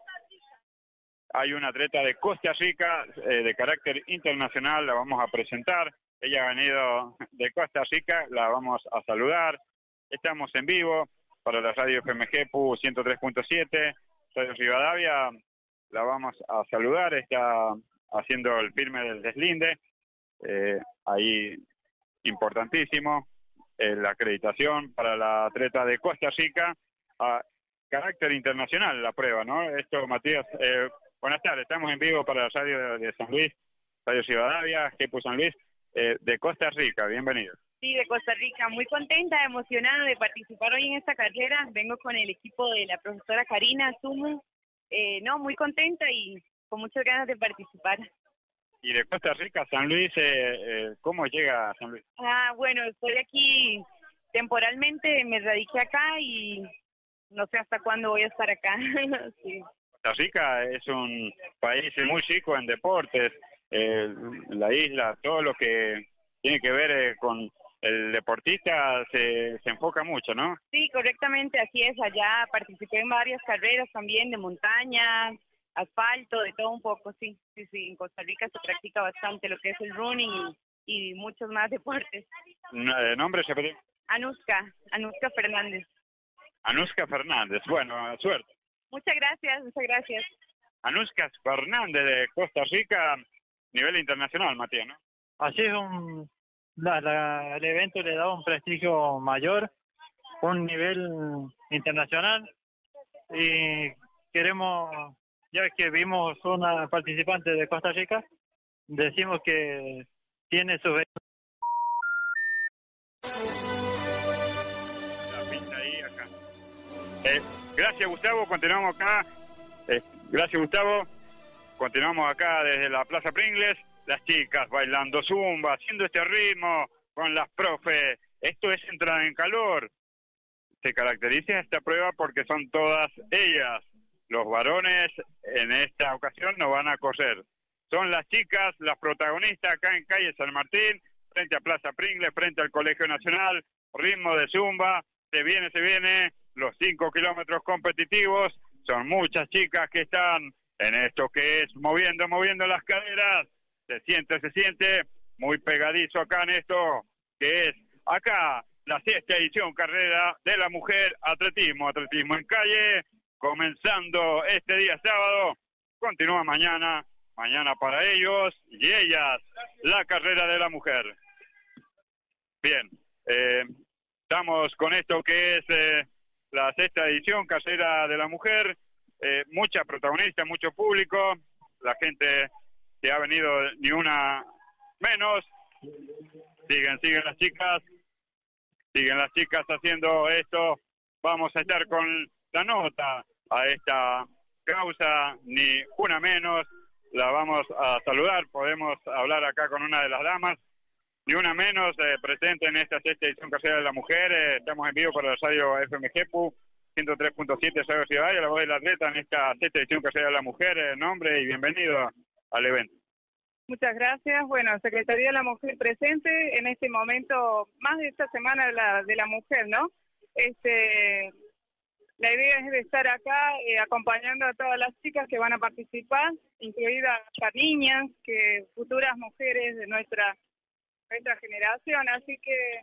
hay una atleta de Costa Rica eh, de carácter internacional, la vamos a presentar. Ella ha venido de Costa Rica, la vamos a saludar. Estamos en vivo para la radio F M G P U ciento tres punto siete, Radio Rivadavia, la vamos a saludar, está haciendo el firme del deslinde, eh, ahí importantísimo, eh, la acreditación para la atleta de Costa Rica, a carácter internacional la prueba, ¿no? Esto, Matías, eh, buenas tardes, estamos en vivo para la radio de, de San Luis, Radio Rivadavia, G P U San Luis, eh, de Costa Rica, bienvenido. Sí, de Costa Rica, muy contenta, emocionada de participar hoy en esta carrera. Vengo con el equipo de la profesora Karina Sumu. Eh, no, muy contenta y con muchas ganas de participar. Y de Costa Rica a San Luis, eh, eh, ¿cómo llega a San Luis? Ah, bueno, estoy aquí temporalmente, me radiqué acá y no sé hasta cuándo voy a estar acá. Sí. Costa Rica es un país muy chico en deportes, eh, la isla, todo lo que tiene que ver eh, con el deportista se, se enfoca mucho, ¿no? Sí, correctamente, así es. Allá participé en varias carreras también de montaña, asfalto, de todo un poco, sí. Sí, sí, en Costa Rica se practica bastante lo que es el running y, y muchos más deportes. ¿De nombre se puede? Anuska, Anuska Fernández. Anuska Fernández, bueno, suerte. Muchas gracias, muchas gracias. Anuska Fernández de Costa Rica, nivel internacional, Matías, ¿no? Así es, un, la, la, el evento le da un prestigio mayor, un nivel internacional, y queremos, ya que vimos una participante de Costa Rica, decimos que tiene su... La pinta ahí, acá. Eh, gracias, Gustavo, continuamos acá. Eh, gracias, Gustavo. Continuamos acá desde la Plaza Pringles. Las chicas bailando zumba, haciendo este ritmo con las profes. Esto es entrar en calor. Se caracteriza esta prueba porque son todas ellas. Los varones en esta ocasión no van a correr. Son las chicas, las protagonistas acá en calle San Martín, frente a Plaza Pringles, frente al Colegio Nacional. Ritmo de zumba, se viene, se viene. Los cinco kilómetros competitivos. Son muchas chicas que están en esto que es moviendo, moviendo las caderas. Se siente, se siente muy pegadizo acá en esto que es acá la sexta edición carrera de la mujer atletismo, atletismo en calle, comenzando este día sábado, continúa mañana, mañana para ellos y ellas, la carrera de la mujer. Bien, eh, estamos con esto que es eh, la sexta edición carrera de la mujer, eh, mucha protagonista, mucho público, la gente que ha venido ni una menos, siguen, siguen las chicas, siguen las chicas haciendo esto, vamos a estar con la nota a esta causa, ni una menos, la vamos a saludar, podemos hablar acá con una de las damas, ni una menos, eh, presente en esta sexta edición carrera de la mujer, eh, estamos en vivo para la radio F M G P U, ciento tres punto siete Radio Ciudad, la voz del atleta en esta sexta edición carrera de la mujer, eh, nombre y bienvenido al evento. Muchas gracias. Bueno, Secretaría de la Mujer presente en este momento, más de esta semana de la, de la mujer, ¿no? Este, la idea es de estar acá eh, acompañando a todas las chicas que van a participar, incluidas las niñas, que futuras mujeres de nuestra nuestra generación, así que...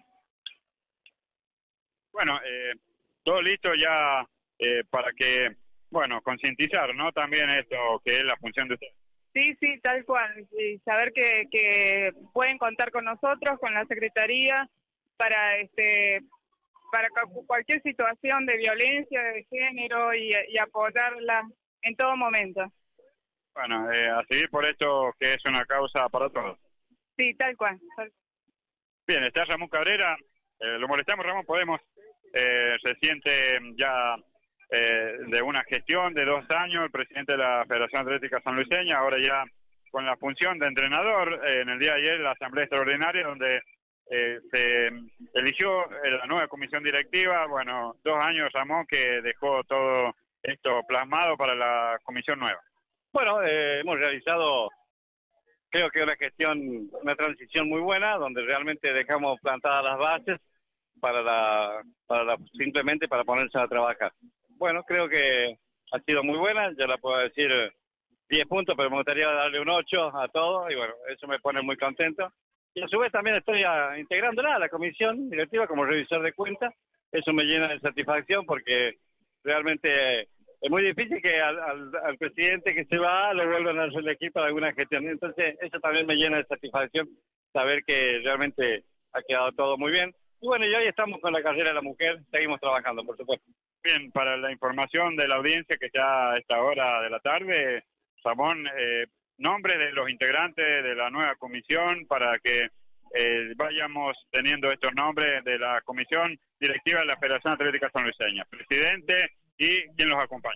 Bueno, eh, todo listo ya eh, para que, bueno, concientizar, ¿no? También esto que es la función de ustedes. Sí, sí, tal cual. Y saber que, que pueden contar con nosotros, con la Secretaría, para este para cualquier situación de violencia de género y, y apoyarla en todo momento. Bueno, eh, a seguir por esto que es una causa para todos. Sí, tal cual. Tal... Bien, está Ramón Cabrera. Eh, lo molestamos, Ramón, podemos. Eh, se siente ya... Eh, de una gestión de dos años, el presidente de la Federación Atlética Sanluiseña, ahora ya con la función de entrenador, eh, en el día de ayer la Asamblea Extraordinaria, donde eh, se eligió eh, la nueva comisión directiva, bueno, dos años, Ramón, que dejó todo esto plasmado para la comisión nueva. Bueno, eh, hemos realizado, creo que una gestión, una transición muy buena, donde realmente dejamos plantadas las bases para la, para la, simplemente para ponerse a trabajar. Bueno, creo que ha sido muy buena, yo la puedo decir diez puntos, pero me gustaría darle un ocho a todo, y bueno, eso me pone muy contento. Y a su vez también estoy a, integrándola a la comisión directiva como revisor de cuentas, eso me llena de satisfacción porque realmente es muy difícil que al, al, al presidente que se va lo vuelvan a reelegir para alguna gestión, entonces eso también me llena de satisfacción, saber que realmente ha quedado todo muy bien. Y bueno, y hoy estamos con la carrera de la mujer, seguimos trabajando, por supuesto. Bien, para la información de la audiencia que ya a esta hora de la tarde, Ramón, eh, nombres de los integrantes de la nueva comisión para que eh, vayamos teniendo estos nombres de la comisión directiva de la Federación Atlética Sanluiseña, presidente y quien los acompaña.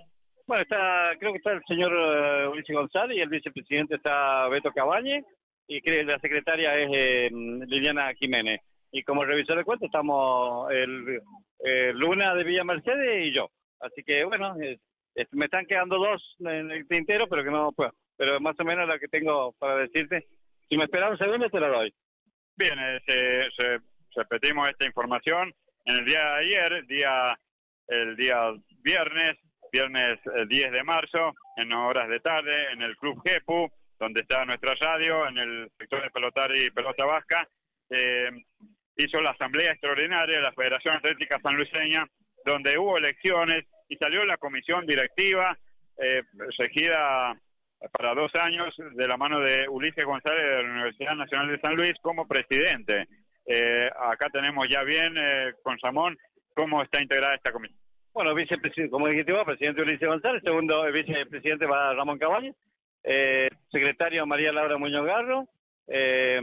Bueno, está, creo que está el señor uh, Ulises González y el vicepresidente está Beto Cabañe y creo que la secretaria es eh, Liliana Jiménez. Y como revisor de cuentas estamos el eh, Luna de Villa Mercedes y yo. Así que bueno, eh, eh, me están quedando dos en el tintero, pero que no puedo. Pero más o menos la que tengo para decirte. Si me esperas un segundo te la doy. Bien, eh, se, se, repetimos esta información. En el día de ayer, día el día viernes, viernes eh, diez de marzo, en horas de tarde, en el Club Jepu, donde está nuestra radio, en el sector de Pelotar y Pelota Vasca, eh, hizo la asamblea extraordinaria de la Federación Atlética Sanluiseña, donde hubo elecciones y salió la comisión directiva, eh, regida para dos años, de la mano de Ulises González de la Universidad Nacional de San Luis como presidente. Eh, acá tenemos ya bien, eh, con Ramón, cómo está integrada esta comisión. Bueno, vicepresidente, como dijiste vos, presidente Ulises González, segundo el vicepresidente va Ramón Cabañas, eh, secretario María Laura Muñoz Garro, eh,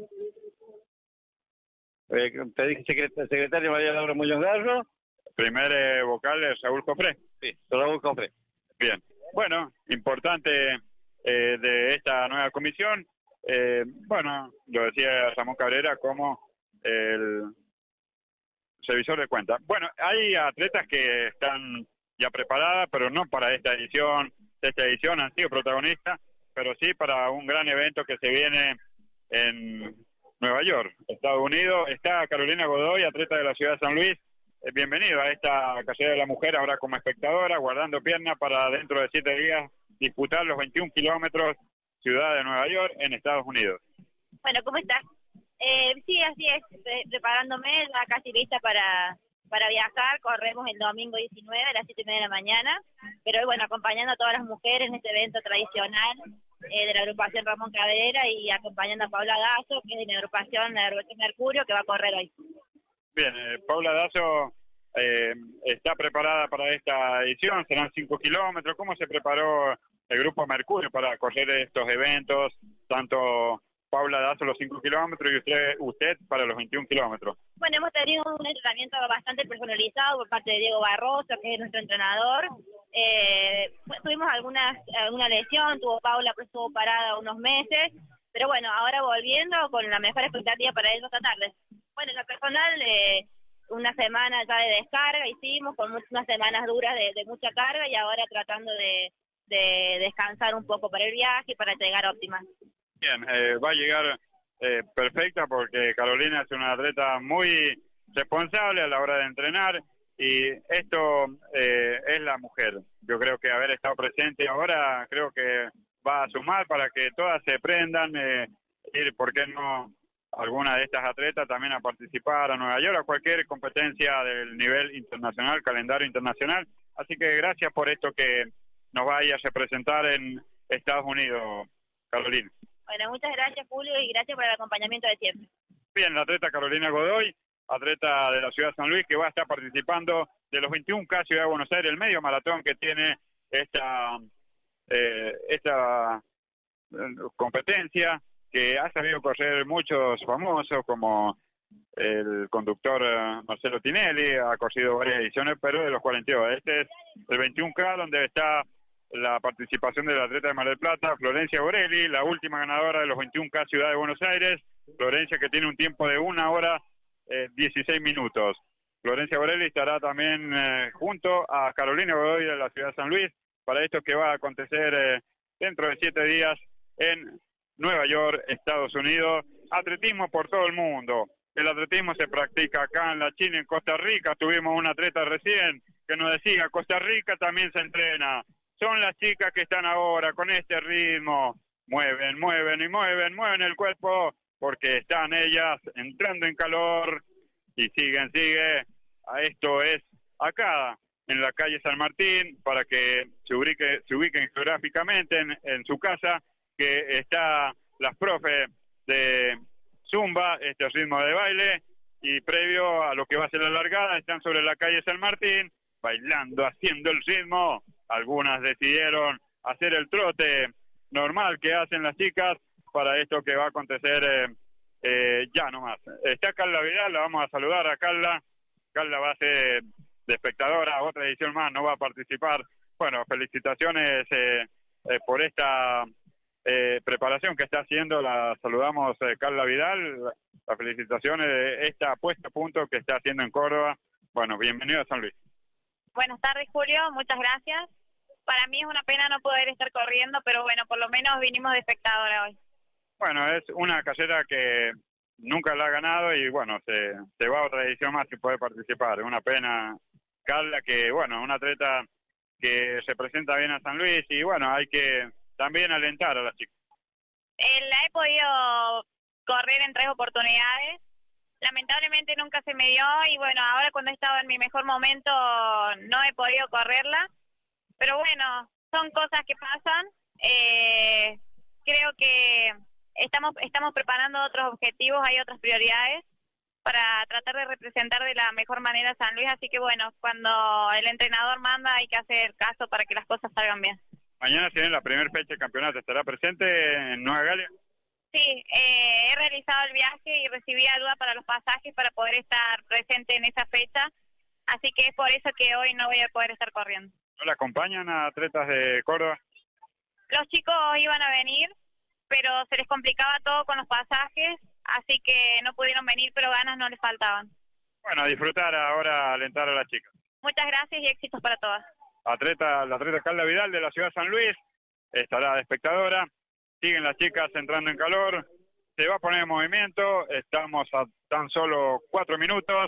eh, te dije secretario, secretario María Laura Muñoz Garro. Primer eh, vocal es Raúl Cofré. Sí, Raúl Cofré. Bien, bueno, importante eh, de esta nueva comisión, eh, bueno, lo decía Ramón Cabrera como el revisor de cuentas. Bueno, hay atletas que están ya preparadas, pero no para esta edición. Esta edición han sido protagonistas, pero sí para un gran evento que se viene en Nueva York, Estados Unidos. Está Carolina Godoy, atleta de la ciudad de San Luis. Eh, bienvenido a esta carrera de la mujer, ahora como espectadora, guardando pierna para dentro de siete días disputar los veintiún kilómetros ciudad de Nueva York en Estados Unidos. Bueno, ¿cómo estás? Eh, sí, así es, pre preparándome, ya casi lista para, para viajar. Corremos el domingo diecinueve a las siete y media de la mañana, pero bueno, acompañando a todas las mujeres en este evento tradicional eh, de la agrupación Ramón Cabrera y acompañando a Paula Dazo, que es de mi agrupación, la agrupación Mercurio, que va a correr hoy. Bien, eh, Paula Dazo eh, está preparada para esta edición, serán cinco kilómetros. ¿Cómo se preparó el grupo Mercurio para correr estos eventos, tanto Paula Dazo los cinco kilómetros y usted usted para los veintiún kilómetros? Bueno, hemos tenido un entrenamiento bastante personalizado por parte de Diego Barroso, que es nuestro entrenador. Eh, tuvimos algunas, alguna lesión, tuvo Paula, pero estuvo parada unos meses, pero bueno, ahora volviendo con la mejor expectativa para ellos esta tarde. Bueno, en lo personal, eh, una semana ya de descarga hicimos, con unas semanas duras de, de mucha carga y ahora tratando de, de descansar un poco para el viaje y para llegar óptima. Bien, eh, va a llegar eh, perfecta porque Carolina es una atleta muy responsable a la hora de entrenar y esto eh, es la mujer. Yo creo que haber estado presente ahora creo que va a sumar para que todas se prendan, eh, ir, ¿por qué no?, alguna de estas atletas también a participar a Nueva York, a cualquier competencia del nivel internacional, calendario internacional. Así que gracias por esto que nos vaya a representar en Estados Unidos, Carolina. Bueno, muchas gracias, Julio, y gracias por el acompañamiento de siempre. Bien, la atleta Carolina Godoy, atleta de la ciudad de San Luis, que va a estar participando de los veintiún K Ciudad de Buenos Aires, el medio maratón que tiene esta, eh, esta competencia, que ha sabido correr muchos famosos, como el conductor uh, Marcelo Tinelli, ha corrido varias ediciones, pero de los cuarenta y dos. Este es el veintiún K, donde está la participación del atleta de Mar del Plata, Florencia Borelli, la última ganadora de los veintiún K Ciudad de Buenos Aires. Florencia, que tiene un tiempo de una hora eh, dieciséis minutos. Florencia Borelli estará también eh, junto a Carolina Godoy de la ciudad de San Luis para esto que va a acontecer eh, dentro de siete días en Nueva York, Estados Unidos. Atletismo por todo el mundo. El atletismo se practica acá en la China, en Costa Rica. Tuvimos un atleta recién que nos decía, Costa Rica también se entrena. Son las chicas que están ahora con este ritmo. Mueven, mueven y mueven, mueven el cuerpo porque están ellas entrando en calor y siguen, sigue. Esto es acá, en la calle San Martín, para que se, ubique, se ubiquen geográficamente en, en su casa, que está las profes de Zumba, este ritmo de baile, y previo a lo que va a ser la largada, están sobre la calle San Martín, bailando, haciendo el ritmo. Algunas decidieron hacer el trote normal que hacen las chicas para esto que va a acontecer eh, eh, ya nomás. Está Carla Vidal, la vamos a saludar a Carla. Carla va a ser de espectadora, otra edición más, no va a participar Bueno, felicitaciones eh, eh, por esta eh, preparación que está haciendo. La saludamos, eh, Carla Vidal. Las felicitaciones de esta puesta a punto que está haciendo en Córdoba. Bueno, bienvenido a San Luis. Buenas tardes, Julio. Muchas gracias. Para mí es una pena no poder estar corriendo, pero bueno, por lo menos vinimos de espectadora hoy. Bueno, es una carrera que nunca la ha ganado y bueno, se, se va a otra edición más y puede participar. Es una pena, Carla, que bueno, una atleta que se presenta bien a San Luis y bueno, hay que también alentar a las chicas. Eh, la he podido correr en tres oportunidades. Lamentablemente nunca se me dio y bueno, ahora cuando he estado en mi mejor momento no he podido correrla. Pero bueno, son cosas que pasan. Eh, creo que estamos estamos preparando otros objetivos, hay otras prioridades para tratar de representar de la mejor manera a San Luis. Así que bueno, cuando el entrenador manda hay que hacer caso para que las cosas salgan bien. Mañana tiene la primera fecha de campeonato. ¿Estará presente en Nueva Galia? Sí, eh, he realizado el viaje y recibí ayuda para los pasajes para poder estar presente en esa fecha. Así que es por eso que hoy no voy a poder estar corriendo. ¿No le acompañan a atletas de Córdoba? Los chicos iban a venir, pero se les complicaba todo con los pasajes, así que no pudieron venir, pero ganas no les faltaban. Bueno, a disfrutar ahora, alentar a las chicas. Muchas gracias y éxitos para todas. Atleta, la atleta Carla Vidal de la ciudad de San Luis estará de espectadora. Siguen las chicas entrando en calor. Se va a poner en movimiento. Estamos a tan solo cuatro minutos.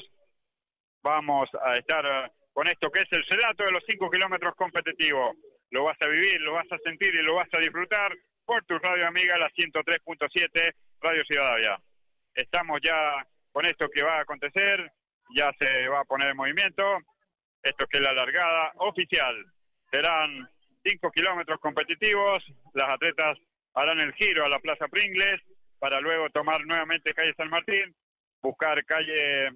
Vamos a estar con esto que es el relato de los cinco kilómetros competitivos. Lo vas a vivir, lo vas a sentir y lo vas a disfrutar por tu radio amiga, la ciento tres punto siete, Radio Rivadavia. Estamos ya con esto que va a acontecer, ya se va a poner en movimiento. Esto que es la largada oficial. Serán cinco kilómetros competitivos. Las atletas harán el giro a la Plaza Pringles para luego tomar nuevamente calle San Martín, buscar calle...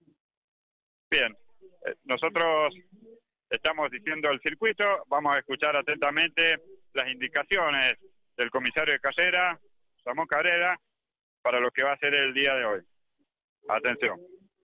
Bien, nosotros estamos diciendo el circuito, vamos a escuchar atentamente las indicaciones del comisario de carrera, Ramón Cabrera, para lo que va a ser el día de hoy. Atención.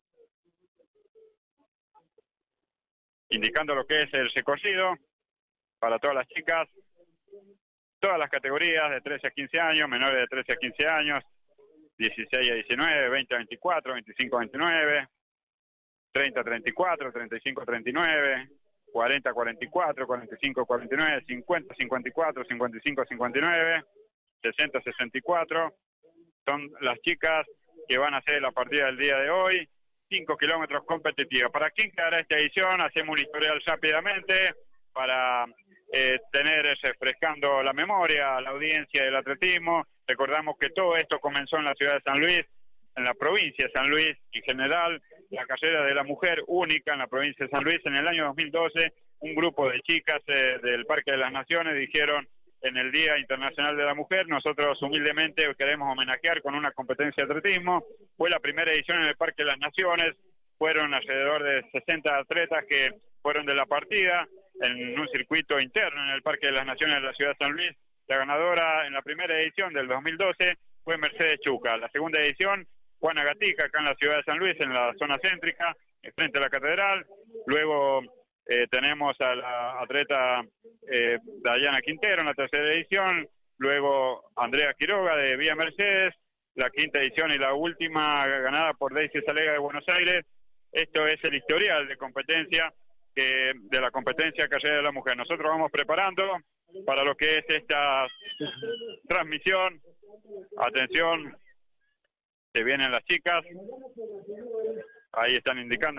Indicando lo que es el recorrido para todas las chicas, todas las categorías de trece a quince años, menores de trece a quince años, dieciséis a diecinueve, veinte a veinticuatro, veinticinco a veintinueve, treinta a treinta y cuatro, treinta y cinco a treinta y nueve, cuarenta a cuarenta y cuatro, cuarenta y cinco a cuarenta y nueve, cincuenta a cincuenta y cuatro, cincuenta y cinco a cincuenta y nueve, sesenta a sesenta y cuatro. Son las chicas que van a hacer la partida del día de hoy, cinco kilómetros competitivos. ¿Para quién quedará esta edición? Hacemos un historial rápidamente para eh, tener refrescando la memoria a la audiencia del atletismo. Recordamos que todo esto comenzó en la ciudad de San Luis, en la provincia de San Luis en general, la carrera de la mujer única en la provincia de San Luis. En el año dos mil doce, un grupo de chicas eh, del Parque de las Naciones dijeron, en el Día Internacional de la Mujer, nosotros humildemente queremos homenajear con una competencia de atletismo. Fue la primera edición en el Parque de las Naciones, fueron alrededor de sesenta atletas que fueron de la partida en un circuito interno en el Parque de las Naciones de la ciudad de San Luis. La ganadora en la primera edición del dos mil doce fue Mercedes Chuca. La segunda edición, Juana Gatica, acá en la ciudad de San Luis, en la zona céntrica, frente a la catedral. Luego eh, tenemos a la atleta eh, Dayana Quintero en la tercera edición. Luego Andrea Quiroga de Vía Mercedes, la quinta edición y la última ganada por Daisy Salega de Buenos Aires. Esto es el historial de competencia que de la competencia carrera de la mujer. Nosotros vamos preparando para lo que es esta transmisión. Atención, se vienen las chicas, ahí están indicando,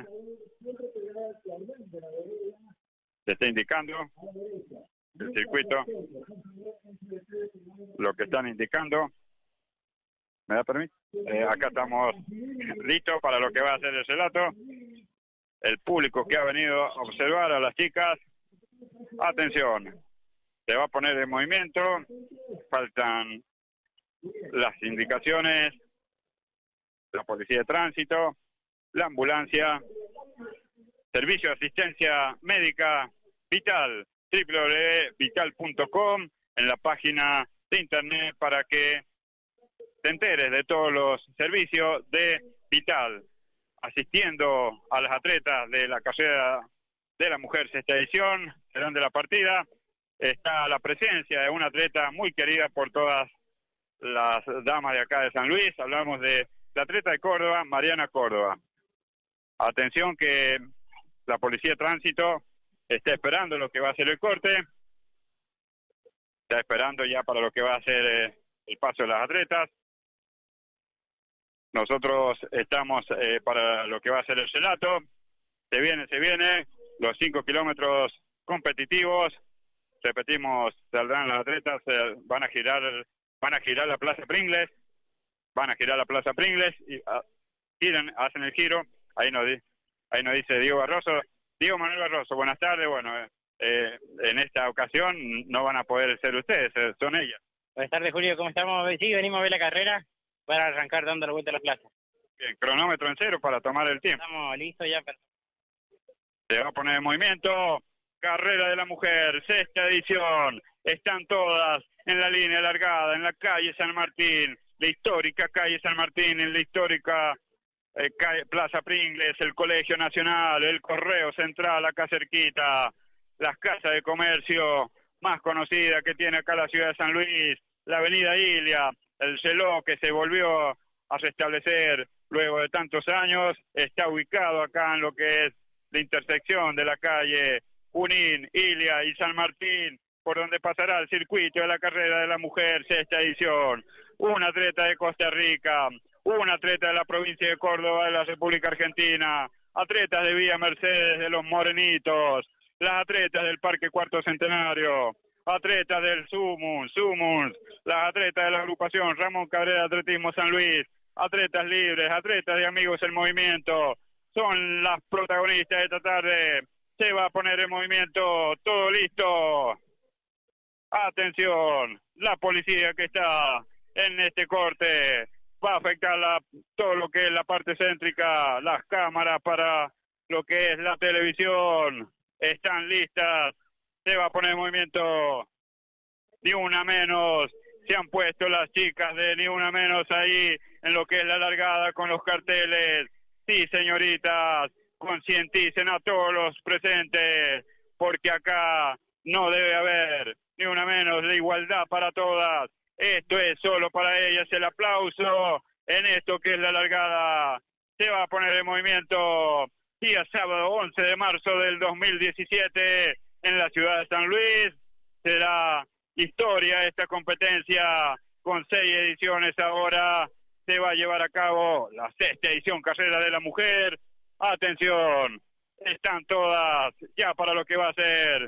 se está indicando el circuito, lo que están indicando. ¿Me da permiso? Eh, acá estamos listos para lo que va a ser el relato. El público que ha venido a observar a las chicas, atención, se va a poner en movimiento, faltan las indicaciones, la policía de tránsito, la ambulancia, servicio de asistencia médica Vital, doble u doble u doble punto vital punto com, en la página de internet para que te enteres de todos los servicios de Vital, asistiendo a las atletas de la carrera de la mujer sexta edición, serán de la partida. Está la presencia de una atleta muy querida por todas las damas de acá de San Luis. Hablamos de la atleta de Córdoba, Mariana Córdoba. Atención que la Policía de Tránsito está esperando lo que va a ser el corte. Está esperando ya para lo que va a ser eh, el paso de las atletas. Nosotros estamos eh, para lo que va a ser el relato. Se viene, se viene. Los cinco kilómetros competitivos. Repetimos, saldrán las atletas, eh, van a girar van a girar la Plaza Pringles. Van a girar la Plaza Pringles y uh, giran, hacen el giro. Ahí nos, di, ahí nos dice Diego Barroso. Diego Manuel Barroso, buenas tardes. Bueno, eh, eh, en esta ocasión no van a poder ser ustedes, eh, son ellas. Buenas tardes, Julio, ¿cómo estamos? Sí, venimos a ver la carrera para arrancar dando la vuelta a la plaza. Bien, cronómetro en cero para tomar el tiempo. Estamos listos ya. Para... Se va a poner en movimiento. Carrera de la mujer, sexta edición. Están todas en la línea largada, en la calle San Martín. La histórica calle San Martín, en la histórica eh, calle, Plaza Pringles, el Colegio Nacional, el Correo Central acá cerquita, las casas de comercio más conocidas que tiene acá la ciudad de San Luis, la avenida Ilia, el Celó que se volvió a restablecer luego de tantos años, está ubicado acá en lo que es la intersección de la calle Junín, Ilia y San Martín, por donde pasará el circuito de la carrera de la mujer, sexta edición. Un atleta de Costa Rica, un atleta de la provincia de Córdoba de la República Argentina, atletas de Villa Mercedes de los Morenitos, las atletas del Parque Cuarto Centenario, atletas del Sumus, Sumus, las atletas de la agrupación Ramón Cabrera Atletismo San Luis, atletas libres, atletas de Amigos del Movimiento, son las protagonistas de esta tarde. Se va a poner en movimiento, todo listo. Atención, la policía que está en este corte va a afectar la, todo lo que es la parte céntrica, las cámaras para lo que es la televisión, están listas, se va a poner en movimiento, ni una menos, se han puesto las chicas de ni una menos ahí en lo que es la largada con los carteles. Sí, señoritas, concienticen a todos los presentes, porque acá no debe haber ni una menos, la igualdad para todas. Esto es solo para ellas, el aplauso en esto que es la largada. Se va a poner en movimiento día sábado once de marzo del dos mil diecisiete en la ciudad de San Luis. Será historia esta competencia con seis ediciones ahora. Se va a llevar a cabo la sexta edición Carrera de la Mujer. Atención, están todas ya para lo que va a ser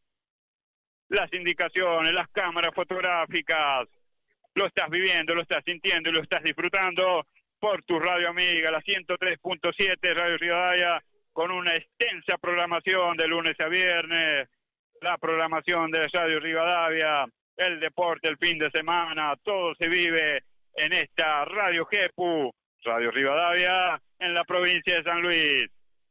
las indicaciones, las cámaras fotográficas. Lo estás viviendo, lo estás sintiendo y lo estás disfrutando por tu radio amiga, la ciento tres punto siete Radio Rivadavia, con una extensa programación de lunes a viernes, la programación de Radio Rivadavia, el deporte, el fin de semana, todo se vive en esta Radio GEPU, Radio Rivadavia, en la provincia de San Luis.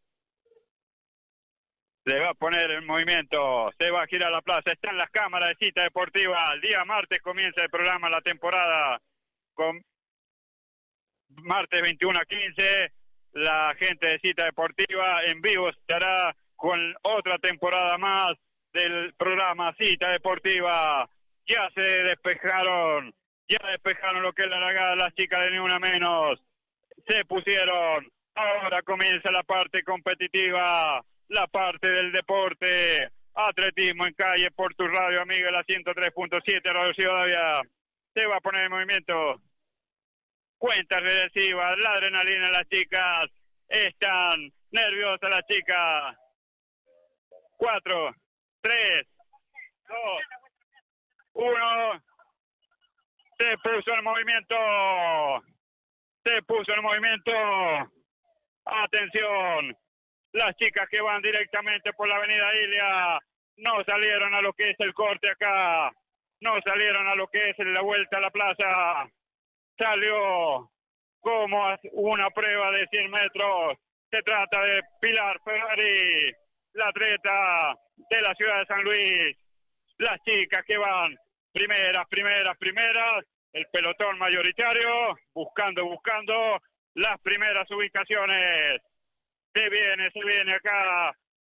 Se va a poner en movimiento, se va a girar la plaza, están las cámaras de Cita Deportiva. El día martes comienza el programa, la temporada, con martes veintiuno a quince, la gente de Cita Deportiva en vivo estará con otra temporada más del programa Cita Deportiva. Ya se despejaron, ya despejaron lo que es la largada, las chicas de Ni Una Menos, se pusieron, ahora comienza la parte competitiva, la parte del deporte, atletismo en calle por tu radio amiga, la ciento tres punto siete Radio Rivadavia. Se va a poner en movimiento, cuenta regresiva, la adrenalina, las chicas están nerviosas, las chicas. Cuatro, tres, dos, uno, se puso en movimiento, se puso en movimiento, atención. Las chicas que van directamente por la avenida Ilia no salieron a lo que es el corte acá, no salieron a lo que es la vuelta a la plaza, salió como una prueba de cien metros, se trata de Pilar Ferrari, la atleta de la ciudad de San Luis, las chicas que van primeras, primeras, primeras, el pelotón mayoritario, buscando, buscando las primeras ubicaciones. Se viene, se viene acá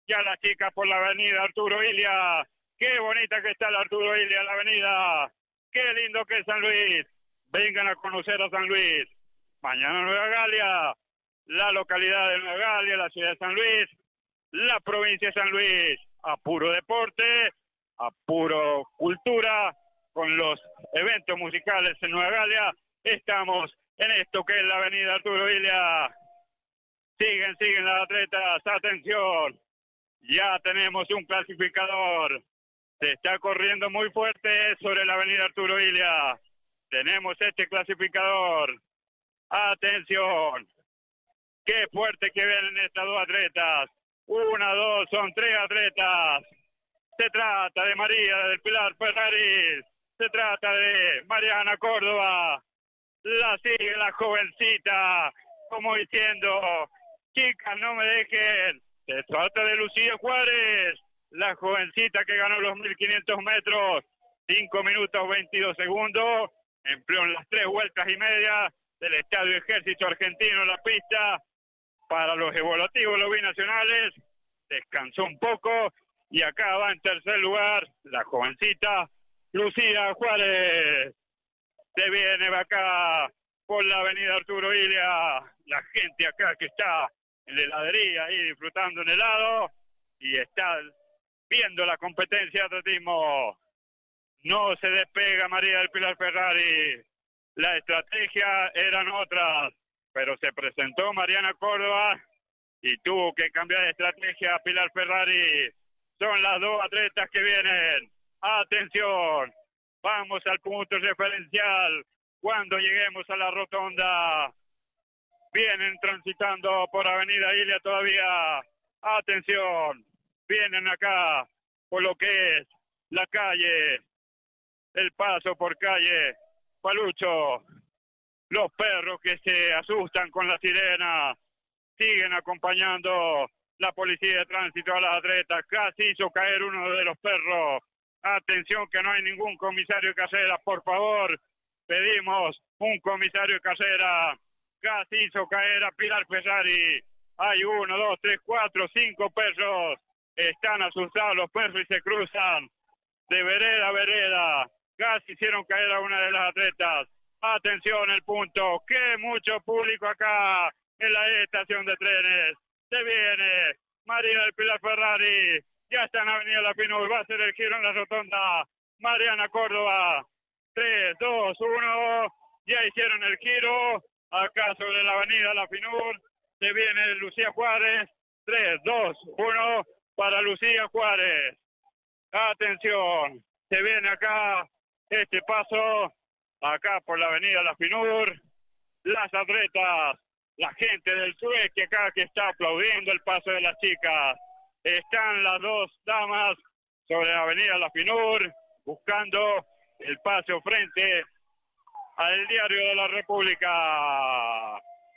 Ya las chicas por la avenida Arturo Ilia. Qué bonita que está la Arturo Ilia, la avenida. Qué lindo que es San Luis. Vengan a conocer a San Luis. Mañana Nueva Galia, la localidad de Nueva Galia, la ciudad de San Luis, la provincia de San Luis, a puro deporte, a puro cultura, con los eventos musicales en Nueva Galia. Estamos en esto que es la avenida Arturo Ilia. Siguen, siguen las atletas, atención, ya tenemos un clasificador. Se está corriendo muy fuerte sobre la avenida Arturo Ilia. Tenemos este clasificador. Atención. Qué fuerte que vienen estas dos atletas. Una, dos, son tres atletas. Se trata de María del Pilar Ferrari. Se trata de Mariana Córdoba. La sigue la jovencita. Como diciendo, chicas, no me dejen. Se trata de Lucía Juárez. La jovencita que ganó los mil quinientos metros. cinco minutos veintidós segundos. Empleó en las tres vueltas y media del Estadio Ejército Argentino en la pista para los evaluativos, los binacionales. Descansó un poco y acá va en tercer lugar la jovencita Lucía Juárez. Se viene acá por la avenida Arturo Ilia. La gente acá que está en la heladería ahí disfrutando un helado y está viendo la competencia de atletismo. No se despega María del Pilar Ferrari. La estrategia eran otras, pero se presentó Mariana Córdoba y tuvo que cambiar de estrategia a Pilar Ferrari. Son las dos atletas que vienen. Atención, vamos al punto referencial. Cuando lleguemos a la rotonda, vienen transitando por Avenida Ilia todavía. Atención, vienen acá por lo que es la calle, el paso por calle Palucho. Los perros que se asustan con la sirena siguen acompañando la policía de tránsito a las atletas. Casi hizo caer uno de los perros. Atención que no hay ningún comisario de carrera, por favor. Pedimos un comisario de carrera. Casi hizo caer a Pilar Ferrari. Hay uno, dos, tres, cuatro, cinco perros. Están asustados los perros y se cruzan de vereda a vereda. Casi hicieron caer a una de las atletas. Atención el punto. ¡Qué mucho público acá en la estación de trenes! Se viene María del Pilar Ferrari. Ya está en Avenida La Pinur. Va a hacer el giro en la rotonda. Mariana Córdoba. tres, dos, uno. Ya hicieron el giro. Acá sobre la Avenida La Pinur. Se viene Lucía Juárez. tres, dos, uno. Para Lucía Juárez. Atención. Se viene acá este paso. Acá por la avenida La Finur, las atletas, la gente del Suez que acá que está aplaudiendo el paso de las chicas. Están las dos damas sobre la avenida La Finur, buscando el paso frente al Diario de la República.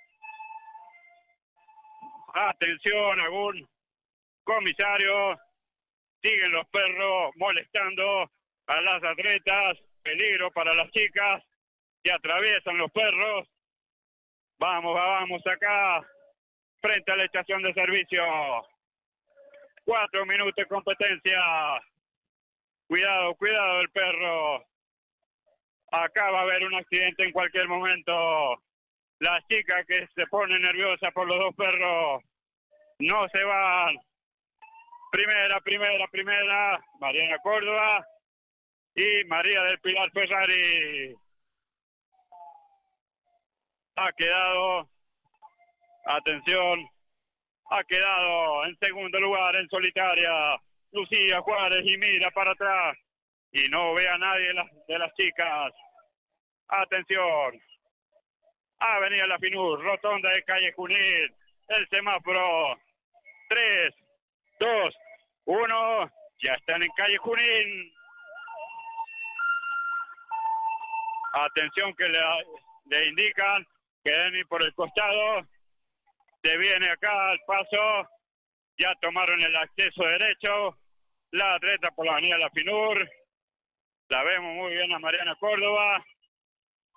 Atención, algún comisario. Siguen los perros molestando a las atletas. Peligro para las chicas que atraviesan los perros. Vamos, vamos acá, frente a la estación de servicio. Cuatro minutos de competencia. Cuidado, cuidado el perro. Acá va a haber un accidente en cualquier momento. Las chicas que se ponen nerviosas por los dos perros no se van. Primera, primera, primera. Mariana Córdoba y María del Pilar Ferrari. Ha quedado, atención, ha quedado en segundo lugar en solitaria Lucía Juárez y mira para atrás y no ve a nadie de las, de las chicas. Atención, Avenida La Finur, rotonda de calle Junín, el semáforo, tres, dos, uno, ya están en calle Junín. Atención que le, le indican que deben ir por el costado. Se viene acá al paso. Ya tomaron el acceso derecho. La atleta por la avenida La Finur. La vemos muy bien a Mariana Córdoba.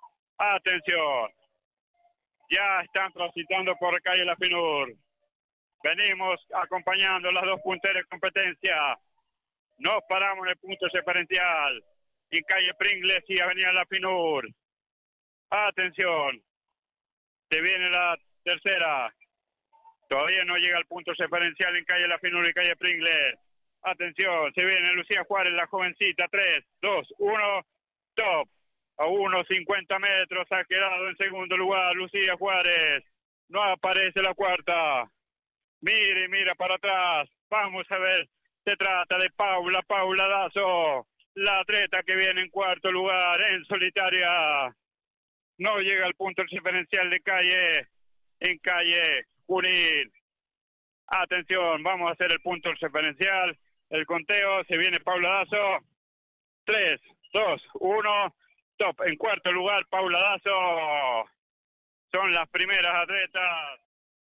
Atención. Ya están transitando por calle La Finur. Venimos acompañando las dos punteras de competencia. Nos paramos en el punto referencial. En calle Pringles y avenida La Finur. Atención. Se viene la tercera. Todavía no llega al punto referencial en calle La Finur y calle Pringles. Atención, se viene Lucía Juárez, la jovencita. tres, dos, uno, top. A unos cincuenta metros ha quedado en segundo lugar Lucía Juárez. No aparece la cuarta. Mire, mira para atrás. Vamos a ver. Se trata de Paula, Paula Dazo. La atleta que viene en cuarto lugar en solitaria. No llega al punto referencial de calle. En calle Junín. Atención, vamos a hacer el punto referencial. El conteo, se viene Paula Dazo. tres, dos, uno, top. En cuarto lugar, Paula Dazo. Son las primeras atletas.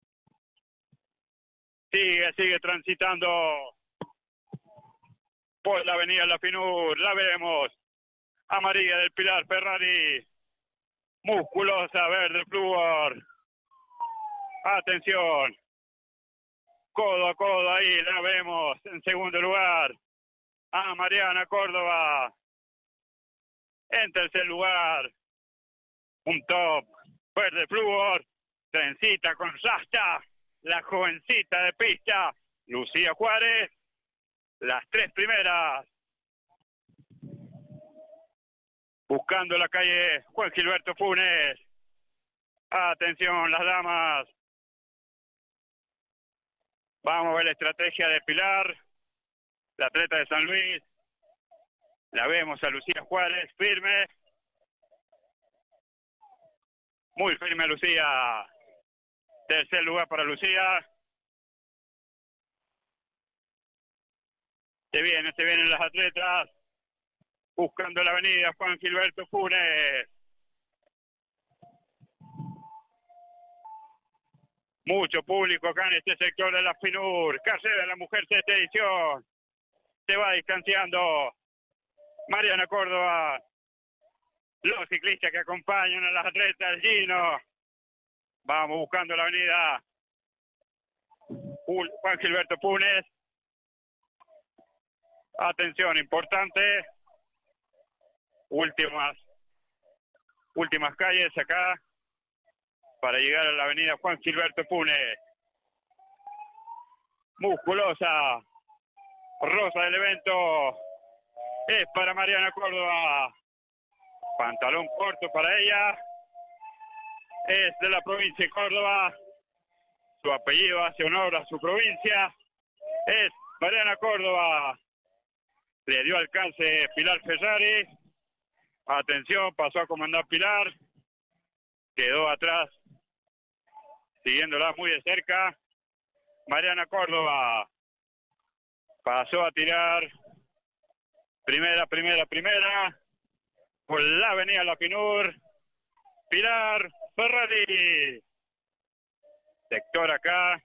Sigue, sigue transitando por la avenida La Finur. La vemos a María del Pilar Ferrari. Musculosa, verde flúor. Atención. Codo a codo ahí, la vemos en segundo lugar. A Mariana Córdoba. En tercer lugar. Un top. Verde flúor. Trencita con rasta. La jovencita de pista. Lucía Juárez. Las tres primeras. Buscando la calle Juan Gilberto Funes. Atención, las damas. Vamos a ver la estrategia de Pilar, la atleta de San Luis. La vemos a Lucía Juárez, firme. Muy firme Lucía. Tercer lugar para Lucía. Se vienen, se vienen las atletas. Buscando la avenida Juan Gilberto Funes. Mucho público acá en este sector de La Finur. Carrera de la Mujer, sexta edición. Se va distanciando Mariana Córdoba. Los ciclistas que acompañan a las atletas, Gino. Vamos buscando la avenida Juan Gilberto Funes. Atención, importante. Últimas, últimas calles acá. Para llegar a la avenida Juan Gilberto Funes. Musculosa. Rosa del evento. Es para Mariana Córdoba. Pantalón corto para ella. Es de la provincia de Córdoba. Su apellido hace honor a su provincia. Es Mariana Córdoba. Le dio alcance Pilar Ferrari. Atención, pasó a comandar Pilar. Quedó atrás. Siguiéndola muy de cerca, Mariana Córdoba pasó a tirar primera, primera, primera por la avenida La Finur. Pilar Ferrari, sector acá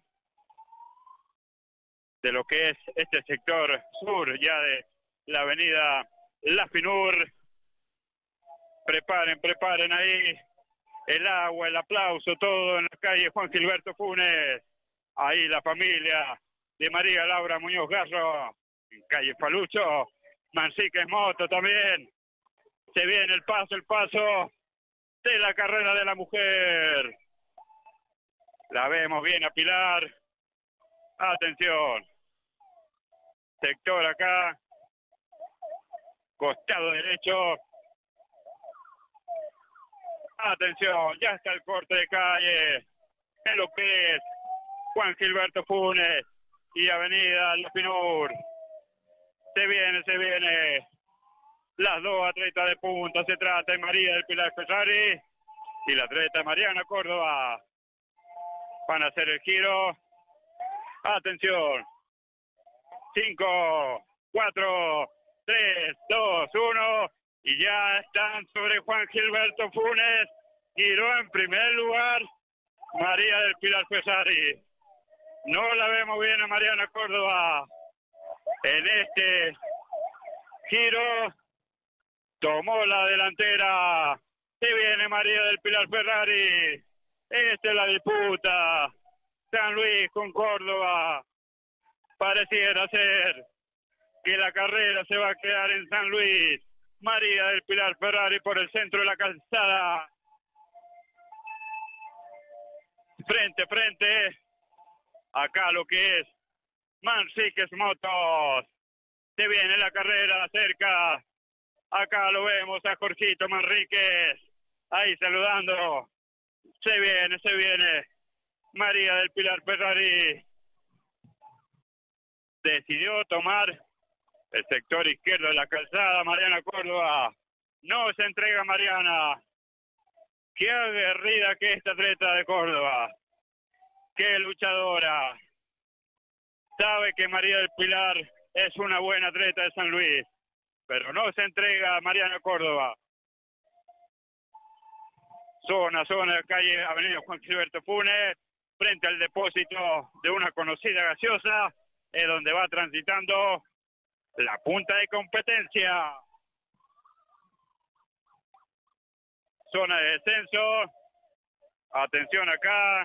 de lo que es este sector sur ya de la avenida La Finur. Preparen, preparen ahí. El agua, el aplauso, todo en la calle Juan Gilberto Funes. Ahí la familia de María Laura Muñoz Garro. En calle Falucho. Mansica es moto también. Se viene el paso, el paso de la carrera de la mujer. La vemos bien a Pilar. Atención. Sector acá. Costado derecho. Atención, ya está el corte de calle en lo que es Juan Gilberto Funes y avenida La Finur. Se viene, se viene. Las dos atletas de punta, se trata de María del Pilar Ferrari y la atleta Mariana Córdoba. Van a hacer el giro. Atención. cinco, cuatro, tres, dos, uno. Y ya están sobre Juan Gilberto Funes. Giró en primer lugar María del Pilar Ferrari. No la vemos bien a Mariana Córdoba. En este giro tomó la delantera. Se viene María del Pilar Ferrari. Esta es la disputa. San Luis con Córdoba. Pareciera ser que la carrera se va a quedar en San Luis. María del Pilar Ferrari por el centro de la calzada. Frente, frente. Acá lo que es Manriquez Motos. Se viene la carrera cerca. Acá lo vemos a Jorgito Manríquez. Ahí saludando. Se viene, se viene. María del Pilar Ferrari. Decidió tomar el sector izquierdo de la calzada. Mariana Córdoba. No se entrega Mariana. Qué aguerrida que es esta atleta de Córdoba. Qué luchadora. Sabe que María del Pilar es una buena atleta de San Luis, pero no se entrega Mariana Córdoba. Zona, zona de calle Avenida Juan Gilberto Funes, frente al depósito de una conocida gaseosa, es donde va transitando la punta de competencia. Zona de descenso. Atención acá.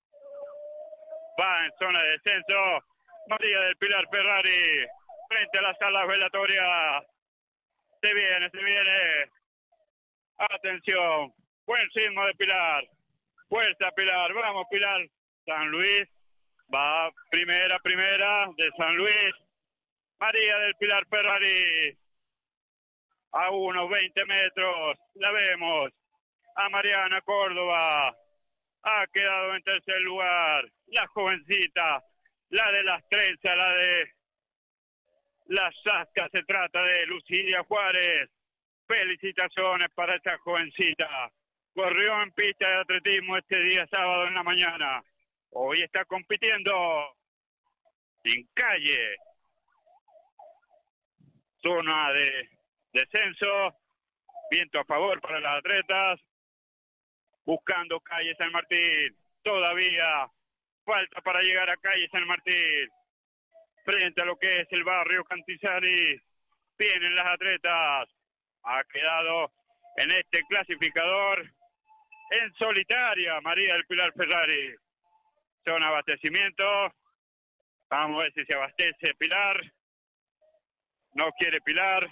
Va en zona de descenso. María del Pilar Ferrari. Frente a la sala velatoria. Se viene, se viene. Atención. Buen ritmo de Pilar. Fuerza Pilar. Vamos Pilar. San Luis. Va primera, primera de San Luis. María del Pilar Ferrari. A unos veinte metros. La vemos. A Mariana Córdoba. Ha quedado en tercer lugar. La jovencita. La de las trenzas. La de las sascas. Se trata de Lucilia Juárez. Felicitaciones para esta jovencita. Corrió en pista de atletismo este día sábado en la mañana. Hoy está compitiendo en calle. Zona de descenso. Viento a favor para las atletas. Buscando calle San Martín. Todavía falta para llegar a calle San Martín. Frente a lo que es el barrio Cantizani. Vienen las atletas. Ha quedado en este clasificador en solitaria María del Pilar Ferrari. Zona abastecimiento. Vamos a ver si se abastece Pilar. No quiere Pilar.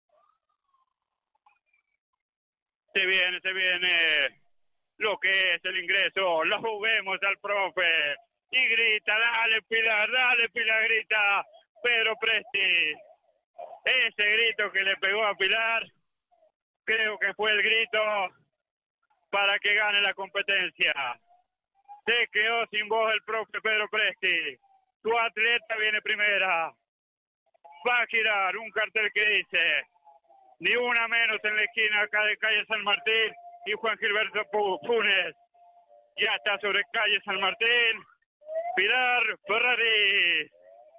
Se viene, se viene lo que es el ingreso. Lo juguemos al profe. Y grita, dale Pilar, dale Pilar, grita Pedro Presti. Ese grito que le pegó a Pilar, creo que fue el grito para que gane la competencia. Se quedó sin voz el profe Pedro Presti. Tu atleta viene primera. Va a girar un cartel que dice ni una menos en la esquina acá de calle San Martín y Juan Gilberto Funes. Ya está sobre calle San Martín. Pilar Ferrari.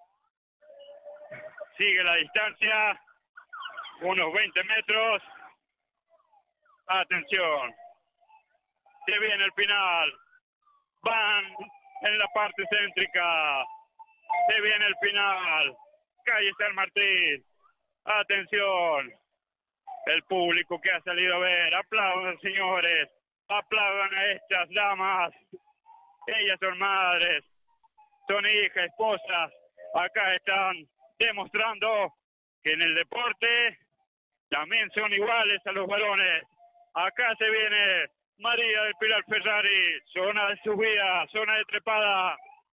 Sigue la distancia. Unos veinte metros. Atención. Se viene el final. Van en la parte céntrica. Se viene el final. Calle San Martín. Atención. El público que ha salido a ver. Aplaudan, señores. Aplaudan a estas damas. Ellas son madres. Son hijas, esposas. Acá están demostrando que en el deporte también son iguales a los varones. Acá se viene María del Pilar Ferrari. Zona de subida, zona de trepada.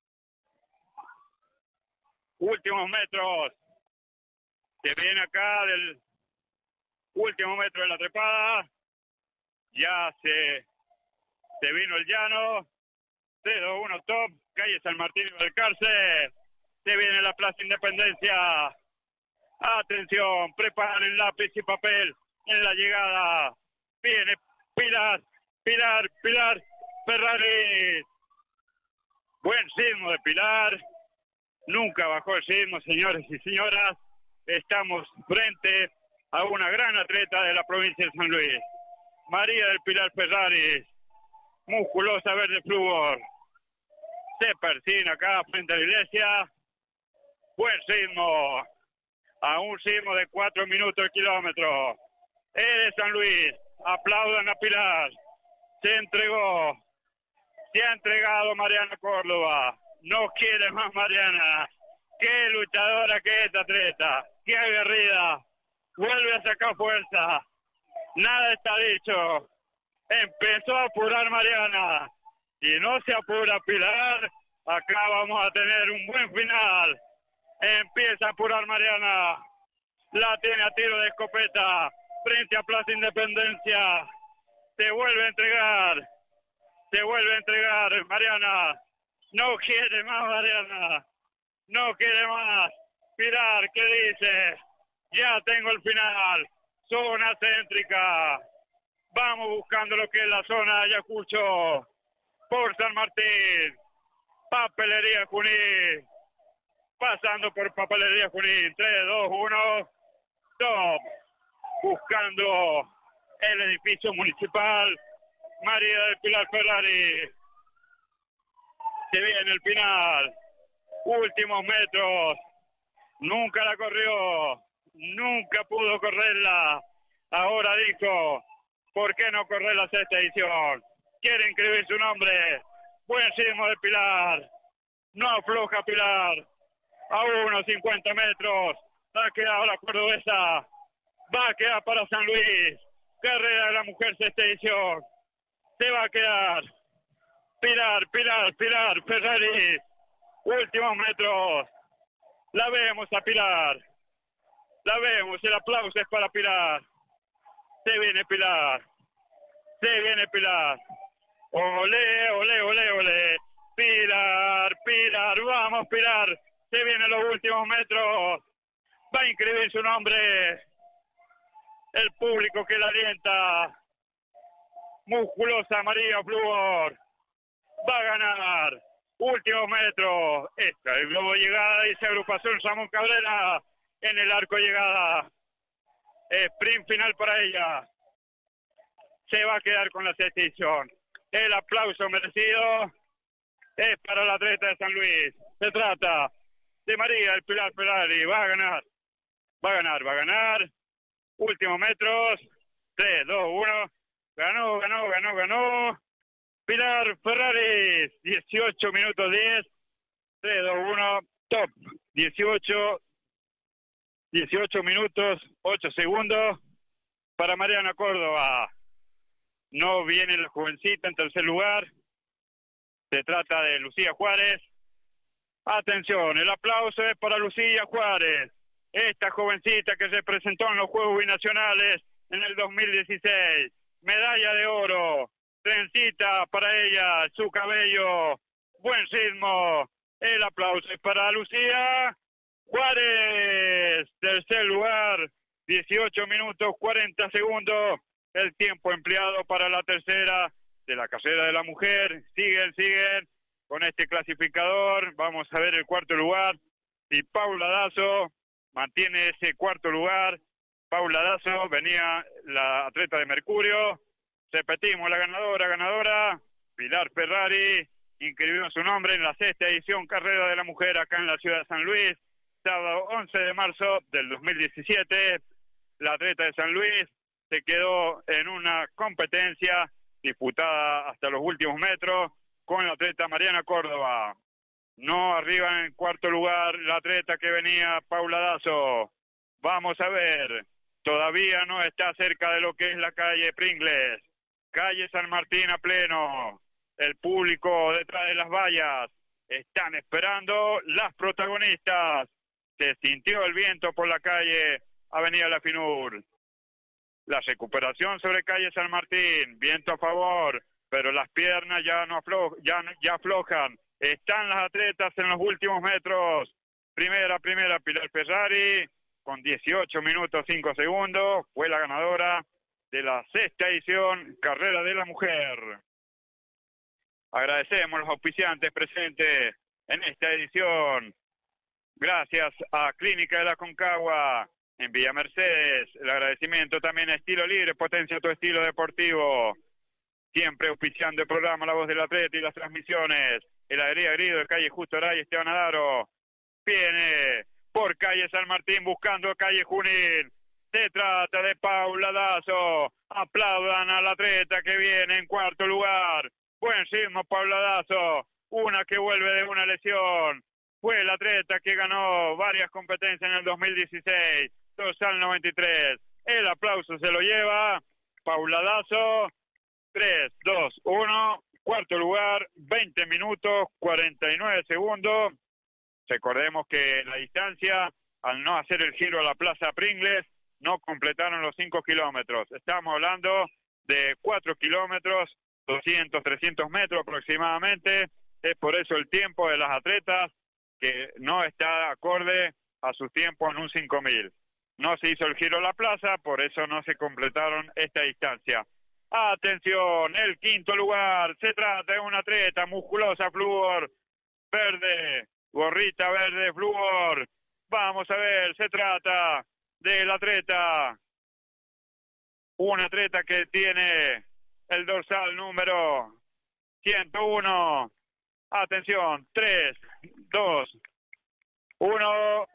Últimos metros. Se viene acá del último metro de la trepada. Ya se, se vino el llano. tres dos uno top. Calle San Martín y Balcarce. Se viene la Plaza Independencia. Atención. Preparen lápiz y papel en la llegada. Viene Pilar, Pilar, Pilar Ferrari. Buen ritmo de Pilar. Nunca bajó el ritmo, señores y señoras. Estamos frente a una gran atleta de la provincia de San Luis. María del Pilar Ferrari. Musculosa verde flúor. Se persina acá frente a la iglesia. Buen ritmo. A un ritmo de cuatro minutos el kilómetro. Es de San Luis. Aplaudan a Pilar. Se entregó. Se ha entregado Mariana Córdoba. No quiere más Mariana. Qué luchadora que es esta atleta. Qué aguerrida. Vuelve a sacar fuerza. Nada está dicho. Empezó a apurar Mariana. Si no se apura Pilar, acá vamos a tener un buen final. Empieza a apurar Mariana. La tiene a tiro de escopeta. Frente a Plaza Independencia. Se vuelve a entregar. Se vuelve a entregar Mariana. No quiere más Mariana. No quiere más. Pilar, ¿qué dice? Ya tengo el final. Zona céntrica. Vamos buscando lo que es la zona de Ayacucho. Por San Martín. Papelería Junín. Pasando por Papelería Junín. tres, dos, uno. Top. Buscando el edificio municipal. María del Pilar Ferrari. Se viene el final. Últimos metros. Nunca la corrió. Nunca pudo correrla. Ahora dijo, ¿por qué no correr la sexta edición? Quiere inscribir su nombre. Buen ritmo de Pilar. No afloja Pilar. A unos cincuenta metros. Ha quedado la cordobesa. Va a quedar para San Luis. Carrera de la mujer sexta edición. Se va a quedar. Pilar, Pilar, Pilar, Ferrari. Últimos metros. La vemos a Pilar. La vemos. El aplauso es para Pilar. Se viene Pilar. Se viene Pilar. Olé, olé, olé, olé. Pilar, Pilar. Vamos, Pilar. Se vienen los últimos metros. Va a inscribir su nombre. El público que la alienta. Musculosa María Flúor. Va a ganar. Últimos metros. Esta es el globo de llegada. Dice agrupación Ramón Cabrera. En el arco llegada. Sprint final para ella. Se va a quedar con la sexta edición. El aplauso merecido es para la atleta de San Luis. Se trata de María del Pilar Ferrari. Va a ganar. Va a ganar, va a ganar. Últimos metros. tres, dos, uno. Ganó, ganó, ganó, ganó. Pilar Ferrari. dieciocho minutos diez. tres, dos, uno. Top. dieciocho. dieciocho minutos, ocho segundos. Para Mariana Córdoba. No viene la jovencita en tercer lugar. Se trata de Lucía Juárez. Atención, el aplauso es para Lucía Juárez. Esta jovencita que se presentó en los Juegos Binacionales en el dos mil dieciséis. Medalla de oro. Trencita para ella, su cabello. Buen ritmo. El aplauso es para Lucía Juárez. Tercer lugar. dieciocho minutos, cuarenta segundos. El tiempo empleado para la tercera de la carrera de la mujer. Siguen, siguen con este clasificador. Vamos a ver el cuarto lugar. Y Paula Dazo mantiene ese cuarto lugar. Paula Dazo, venía la atleta de Mercurio. Repetimos, la ganadora, ganadora, Pilar Ferrari, inscribió su nombre en la sexta edición Carrera de la Mujer acá en la ciudad de San Luis. Sábado once de marzo del dos mil diecisiete. La atleta de San Luis se quedó en una competencia disputada hasta los últimos metros con la atleta Mariana Córdoba. No arriba en cuarto lugar la atleta que venía, Paula Dazo. Vamos a ver, todavía no está cerca de lo que es la calle Pringles. Calle San Martín a pleno. El público detrás de las vallas. Están esperando las protagonistas. Se sintió el viento por la calle Avenida La Finur. La recuperación sobre calle San Martín, viento a favor, pero las piernas ya no aflo ya, ya aflojan. Están las atletas en los últimos metros. Primera, primera, Pilar Ferrari, con dieciocho minutos cinco segundos, fue la ganadora de la sexta edición Carrera de la Mujer. Agradecemos a los auspiciantes presentes en esta edición. Gracias a Clínica de la Concagua en Villa Mercedes. El agradecimiento también a Estilo Libre, potencia tu estilo deportivo. Siempre auspiciando el programa La Voz del Atleta y las transmisiones. Heladería Grido de calle Justo Aray, Esteban Adaro. Viene por calle San Martín buscando calle Junín. Se trata de Paula Dazo. Aplaudan al atleta que viene en cuarto lugar. Buen ritmo, Paula Dazo. Una que vuelve de una lesión. Fue el atleta que ganó varias competencias en el dos mil dieciséis. Dorsal noventa y tres. El aplauso se lo lleva Paula Dazo. tres, dos, uno. Cuarto lugar, veinte minutos, cuarenta y nueve segundos. Recordemos que la distancia, al no hacer el giro a la Plaza Pringles, no completaron los cinco kilómetros. Estamos hablando de cuatro kilómetros, doscientos, trescientos metros aproximadamente. Es por eso el tiempo de las atletas que no está acorde a sus tiempos en un cinco mil. No se hizo el giro a la plaza, por eso no se completaron esta distancia. Atención, el quinto lugar, se trata de una atleta musculosa, flúor, verde, gorrita verde, flúor. Vamos a ver, se trata del atleta, un atleta que tiene el dorsal número ciento uno. Atención, tres, dos, uno,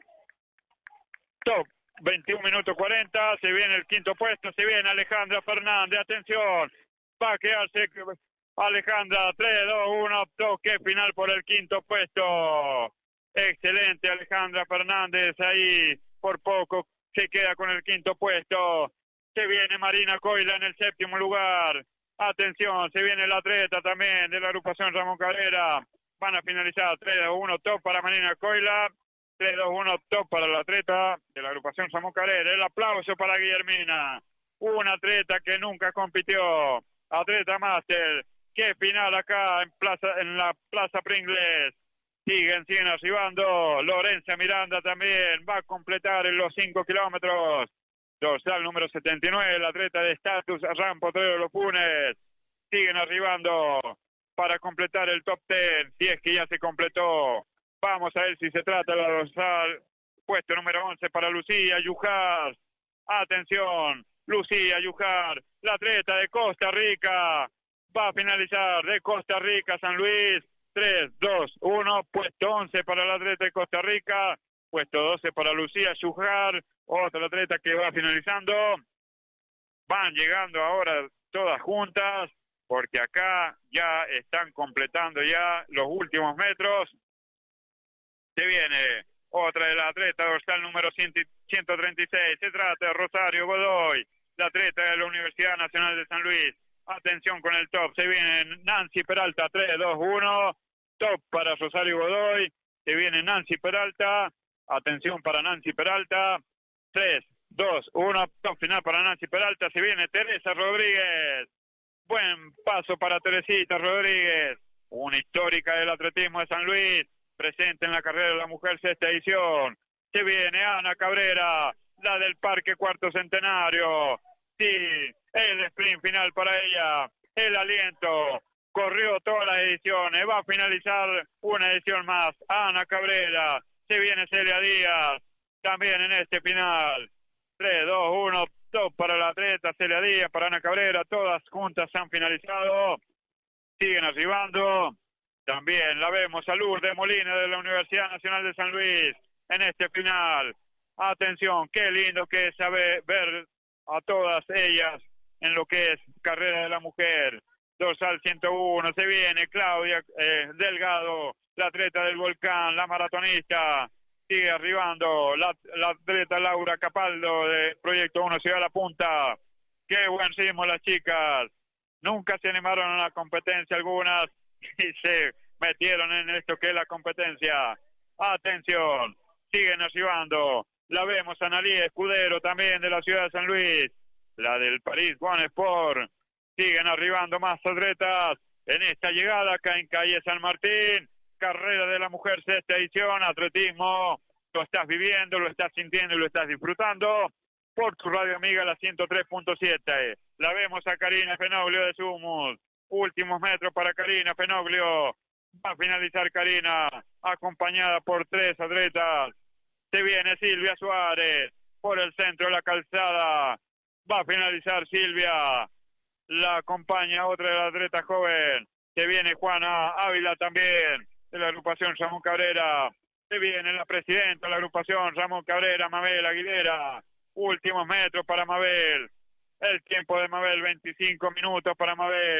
top. veintiún minutos cuarenta, se viene el quinto puesto, se viene Alejandra Fernández, atención, va a quedarse Alejandra, tres, dos, uno, toque final por el quinto puesto. Excelente Alejandra Fernández, ahí por poco se queda con el quinto puesto. Se viene Marina Coila en el séptimo lugar. Atención, se viene el atleta también de la agrupación Ramón Cabrera. Van a finalizar tres, dos, uno, top para Marina Coila. tres, dos, uno, top para el atleta de la agrupación Ramón Cabrera. El aplauso para Guillermina. Un atleta que nunca compitió. Atleta máster. Qué final acá en, plaza, en la Plaza Pringles. Siguen, siguen arribando. Lorenza Miranda también va a completar en los cinco kilómetros. Dorsal número setenta y nueve, el atleta de estatus, Ram Potrero Los Funes. Siguen arribando para completar el top diez, si es que ya se completó. Vamos a ver si se trata de la dorsal. Puesto número once para Lucía Yujar. Atención, Lucía Yujar, la atleta de Costa Rica. Va a finalizar de Costa Rica, San Luis. tres, dos, uno, puesto once para el atleta de Costa Rica. Puesto doce para Lucía Yujar. Otra atleta que va finalizando. Van llegando ahora todas juntas, porque acá ya están completando ya los últimos metros. Se viene otra de la atleta dorsal número ciento treinta y seis. Se trata de Rosario Godoy, la atleta de la Universidad Nacional de San Luis. Atención con el top. Se viene Nancy Peralta, tres, dos, uno. Top para Rosario Godoy. Se viene Nancy Peralta. Atención para Nancy Peralta. tres, dos, uno. Top final para Nancy Peralta. Se viene Teresa Rodríguez. Buen paso para Teresita Rodríguez. Una histórica del atletismo de San Luis. Presente en la carrera de la mujer sexta edición. Se viene Ana Cabrera, la del Parque Cuarto Centenario. Sí, el sprint final para ella. El aliento. Corrió todas las ediciones. Va a finalizar una edición más. Ana Cabrera. Se viene Celia Díaz. También en este final. tres, dos, uno. Top para la atleta Celia Díaz, para Ana Cabrera. Todas juntas han finalizado. Siguen arribando. También la vemos a Lourdes Molina de la Universidad Nacional de San Luis en este final. Atención, qué lindo que es saber, ver a todas ellas en lo que es carrera de la mujer. Dorsal ciento uno, se viene Claudia eh, Delgado, la atleta del Volcán, la maratonista. Sigue arribando la, la atleta Laura Capaldo de Proyecto uno Ciudad de la Punta. Qué buen ritmo las chicas. Nunca se animaron a la competencia algunas y se metieron en esto que es la competencia. Atención, siguen arribando. La vemos a Analí Escudero también de la ciudad de San Luis. La del París One Sport. Siguen arribando más atletas en esta llegada acá en calle San Martín. Carrera de la mujer sexta edición, atletismo. Lo estás viviendo, lo estás sintiendo y lo estás disfrutando por tu radio amiga la ciento tres punto siete. La vemos a Karina Fenoglio de Sumus. Últimos metros para Karina Fenoglio. Va a finalizar Karina, acompañada por tres atletas. Se viene Silvia Suárez por el centro de la calzada. Va a finalizar Silvia. La acompaña otra de las atletas joven. Se viene Juana Ávila también, de la agrupación Ramón Cabrera. Se viene la presidenta de la agrupación Ramón Cabrera, Mabel Aguilera. Últimos metros para Mabel. El tiempo de Mabel, veinticinco minutos para Mabel.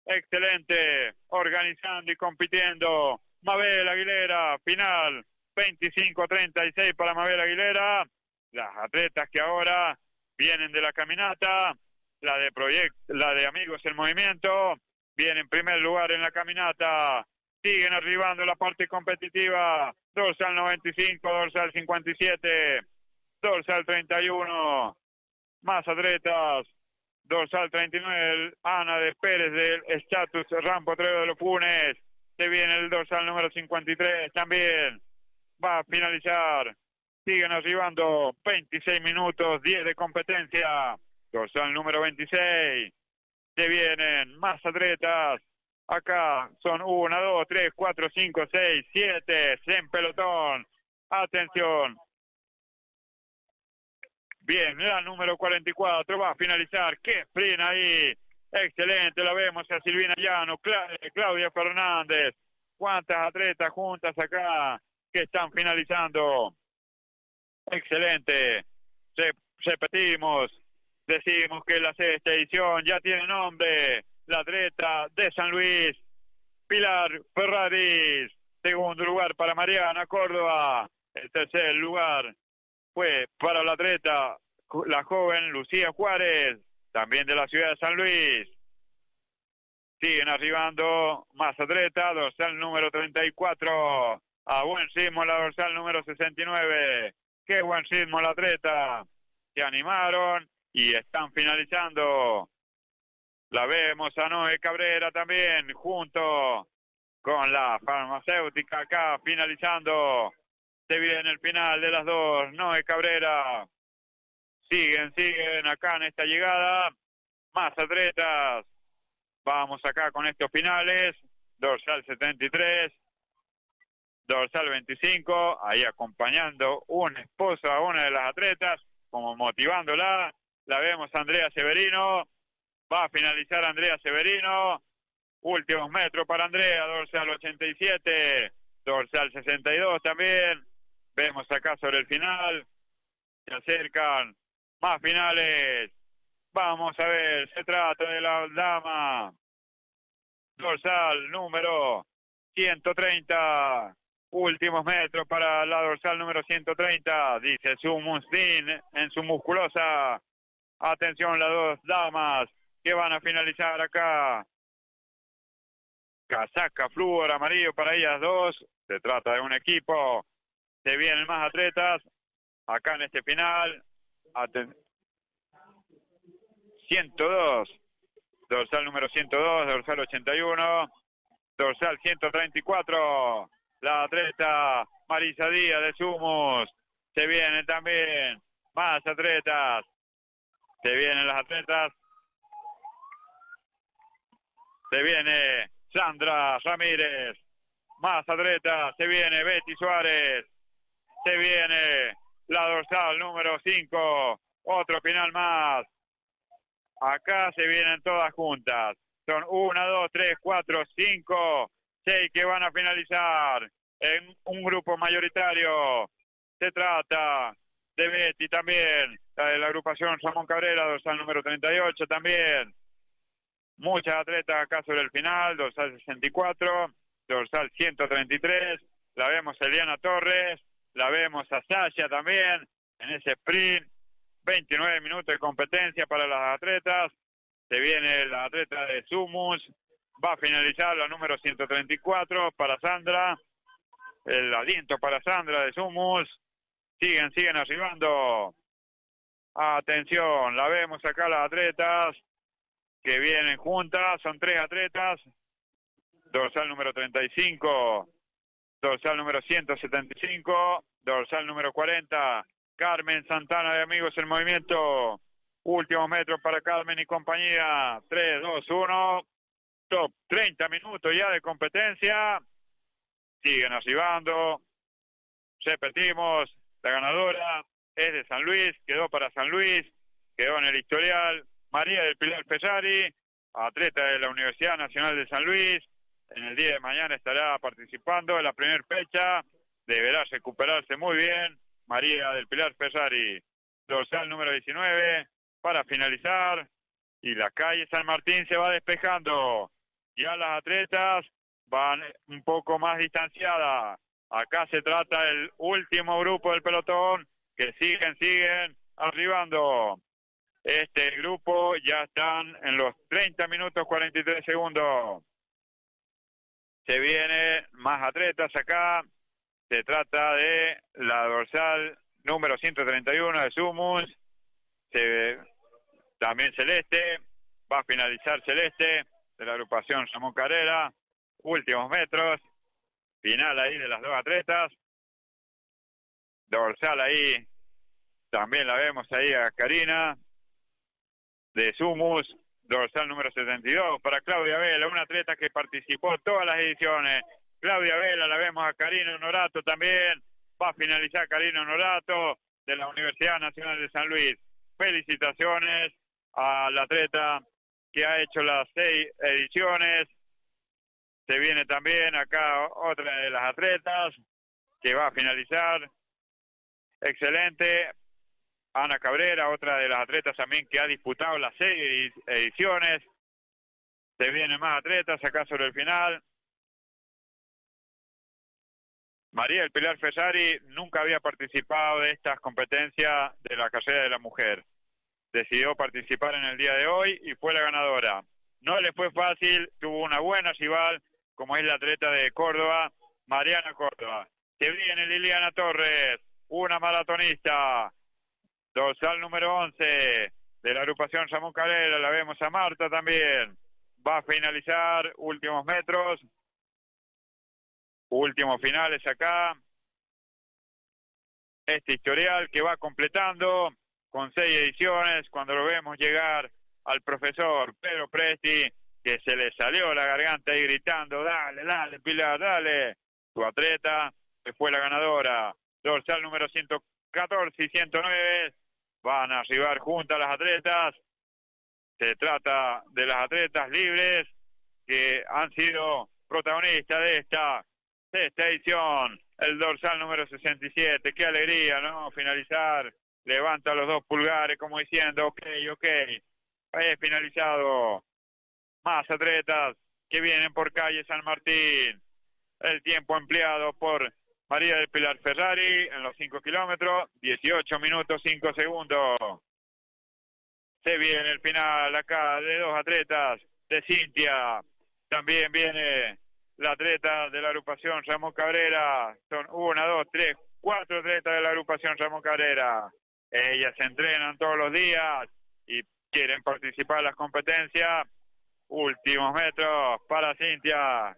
excelente, organizando y compitiendo. Mabel Aguilera, final veinticinco treinta y seis para Mabel Aguilera. Las atletas que ahora vienen de la caminata, la de Proyect, la de Amigos en Movimiento, viene en primer lugar en la caminata, siguen arribando la parte competitiva, dorsal noventa y cinco, dorsal cincuenta y siete, dorsal treinta y uno, más atletas, dorsal treinta y nueve, Ana de Pérez del Status Rampo Treo de los Funes, se viene el dorsal número cincuenta y tres, también va a finalizar, siguen arribando, veintiséis minutos, diez de competencia, dorsal número veintiséis, se vienen más atletas, acá son uno, dos, tres, cuatro, cinco, seis, siete, en pelotón, atención, bien, la número cuarenta y cuatro va a finalizar, qué sprint ahí, excelente, la vemos a Silvina Llano, Cla- Claudia Fernández, cuántas atletas juntas acá que están finalizando, excelente, Re- repetimos, decimos que la sexta edición ya tiene nombre, la atleta de San Luis, Pilar Ferraris, segundo lugar para Mariana Córdoba, el tercer lugar fue para la atleta, la joven Lucía Juárez, también de la ciudad de San Luis. Siguen arribando más atletas, dorsal número treinta y cuatro, a buen ritmo la dorsal número sesenta y nueve, qué buen ritmo la atleta, se animaron y están finalizando. La vemos a Noé Cabrera también, junto con la farmacéutica acá finalizando. Se viene el final de las dos, Noé Cabrera. Siguen, siguen acá en esta llegada. Más atletas. Vamos acá con estos finales. Dorsal setenta y tres. Dorsal veinticinco. Ahí acompañando un esposo a una de las atletas, como motivándola. La vemos a Andrea Severino. Va a finalizar Andrea Severino. Últimos metros para Andrea. Dorsal ochenta y siete. Dorsal sesenta y dos también. Vemos acá sobre el final. Se acercan más finales. Vamos a ver. Se trata de la dama. Dorsal número ciento treinta. Últimos metros para la dorsal número ciento treinta. Dice su Mustin en su musculosa. Atención las dos damas que van a finalizar acá. Casaca flúor amarillo para ellas dos. Se trata de un equipo. Se vienen más atletas acá en este final. Aten- ciento dos. Dorsal número ciento dos, dorsal ochenta y uno, dorsal ciento treinta y cuatro. La atleta Marisa Díaz de Sumus. Se vienen también más atletas. Se vienen las atletas. Se viene Sandra Ramírez. Más atletas. Se viene Betty Suárez. Se viene la dorsal número cinco. Otro final más. Acá se vienen todas juntas. Son una, dos, tres, cuatro, cinco, seis que van a finalizar en un grupo mayoritario. Se trata de Betty también, la de la agrupación Ramón Cabrera, dorsal número treinta y ocho también. Muchas atletas acá sobre el final, dorsal sesenta y cuatro, dorsal ciento treinta y tres. La vemos a Eliana Torres, la vemos a Sasha también en ese sprint. veintinueve minutos de competencia para las atletas. Se viene la atleta de Sumus. Va a finalizar la número ciento treinta y cuatro para Sandra. El aliento para Sandra de Sumus. Siguen, siguen arribando. Atención, la vemos acá las atletas que vienen juntas. Son tres atletas. Dorsal número treinta y cinco. Dorsal número ciento setenta y cinco. Dorsal número cuarenta. Carmen Santana de Amigos en Movimiento. Últimos metros para Carmen y compañía. tres, dos, uno. Top treinta minutos ya de competencia. Siguen arribando. Repetimos. La ganadora es de San Luis. Quedó para San Luis. Quedó en el historial. María del Pilar Ferrari, atleta de la Universidad Nacional de San Luis. En el día de mañana estará participando en la primera fecha. Deberá recuperarse muy bien. María del Pilar Ferrari, dorsal número diecinueve, para finalizar, y la calle San Martín se va despejando. Ya las atletas van un poco más distanciadas. Acá se trata del último grupo del pelotón que siguen, siguen arribando. Este grupo ya están en los treinta minutos cuarenta y tres segundos. Se vienen más atletas acá. Se trata de la dorsal número ciento treinta y uno de Sumus. Se, también Celeste. Va a finalizar Celeste de la agrupación Ramón Carrera. Últimos metros. Final ahí de las dos atletas. Dorsal ahí. También la vemos ahí a Karina de Sumus. Dorsal número setenta y dos para Claudia Vela, una atleta que participó en todas las ediciones. Claudia Vela, la vemos a Karina Honorato también. Va a finalizar Karina Honorato de la Universidad Nacional de San Luis. Felicitaciones a la atleta que ha hecho las seis ediciones. Se viene también acá otra de las atletas que va a finalizar. Excelente. Ana Cabrera, otra de las atletas también que ha disputado las seis ediciones. Se vienen más atletas acá sobre el final. María del Pilar Ferrari nunca había participado de estas competencias de la carrera de la mujer. Decidió participar en el día de hoy y fue la ganadora. No le fue fácil, tuvo una buena rival, como es la atleta de Córdoba, Mariana Córdoba. Se viene Liliana Torres, una maratonista. Dorsal número once de la agrupación Ramón Carrera, la vemos a Marta también. Va a finalizar últimos metros. Últimos finales acá. Este historial que va completando con seis ediciones. Cuando lo vemos llegar al profesor Pedro Presti, que se le salió la garganta ahí gritando, dale, dale, Pilar, dale. Tu atleta que fue la ganadora. Dorsal número ciento catorce y ciento nueve. Van a arribar juntas las atletas. Se trata de las atletas libres que han sido protagonistas de esta sexta edición. El dorsal número sesenta y siete. Qué alegría, ¿no? Finalizar. Levanta los dos pulgares como diciendo, ok, ok. He finalizado. Más atletas que vienen por calle San Martín. El tiempo empleado por María del Pilar Ferrari en los cinco kilómetros, dieciocho minutos cinco segundos. Se viene el final acá de dos atletas de Cintia. También viene la atleta de la agrupación Ramón Cabrera. Son una, dos, tres, cuatro atletas de la agrupación Ramón Cabrera. Ellas se entrenan todos los días y quieren participar en las competencias. Últimos metros para Cintia.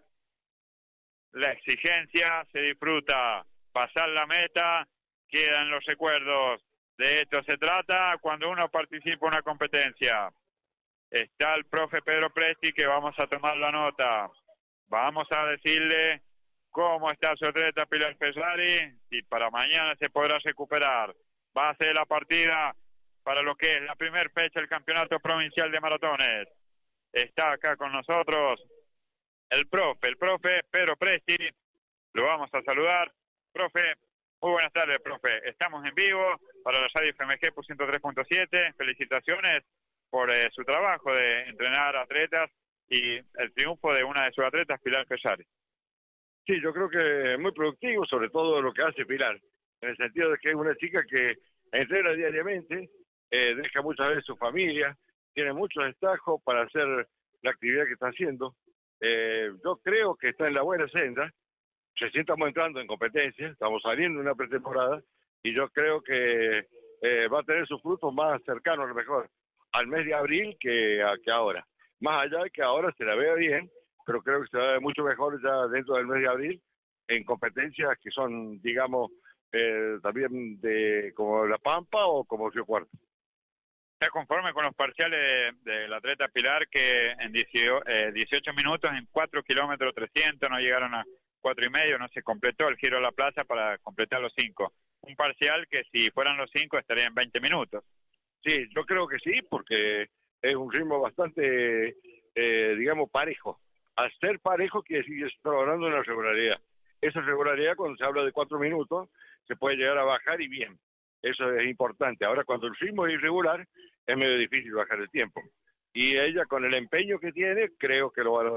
La exigencia se disfruta, pasar la meta, quedan los recuerdos. De esto se trata cuando uno participa en una competencia. Está el profe Pedro Presti que vamos a tomar la nota. Vamos a decirle cómo está su atleta Pilar Ferrari y para mañana se podrá recuperar. Va a ser la partida para lo que es la primera fecha del Campeonato Provincial de Maratones. Está acá con nosotros el profe, el profe Pedro Presti, lo vamos a saludar. Profe, muy buenas tardes, profe. Estamos en vivo para la radio F M G por ciento tres punto siete. Felicitaciones por eh, su trabajo de entrenar atletas y el triunfo de una de sus atletas, Pilar Ferrari. Sí, yo creo que muy productivo, sobre todo lo que hace Pilar, en el sentido de que es una chica que entrena diariamente, eh, deja muchas veces su familia, tiene muchos destajos para hacer la actividad que está haciendo. Eh, yo creo que está en la buena senda. Recién estamos entrando en competencia, estamos saliendo de una pretemporada y yo creo que eh, va a tener sus frutos más cercanos, a lo mejor, al mes de abril que, a, que ahora. Más allá de que ahora se la vea bien, pero creo que se va a ver mucho mejor ya dentro del mes de abril en competencias que son, digamos, eh, también de como La Pampa o como Río Cuarto. ¿Está conforme con los parciales del de, de atleta Pilar que en dieciocho minutos, en cuatro kilómetros trescientos, no llegaron a cuatro y medio, no se completó el giro de la plaza para completar los cinco? Un parcial que si fueran los cinco estaría en veinte minutos. Sí, yo creo que sí, porque es un ritmo bastante, eh, digamos, parejo. Al ser parejo quiere decir que se está hablando de una regularidad. Esa regularidad, cuando se habla de cuatro minutos, se puede llegar a bajar y bien. Eso es importante. Ahora, cuando el ritmo es irregular, es medio difícil bajar el tiempo. Y ella, con el empeño que tiene, creo que lo va a lograr.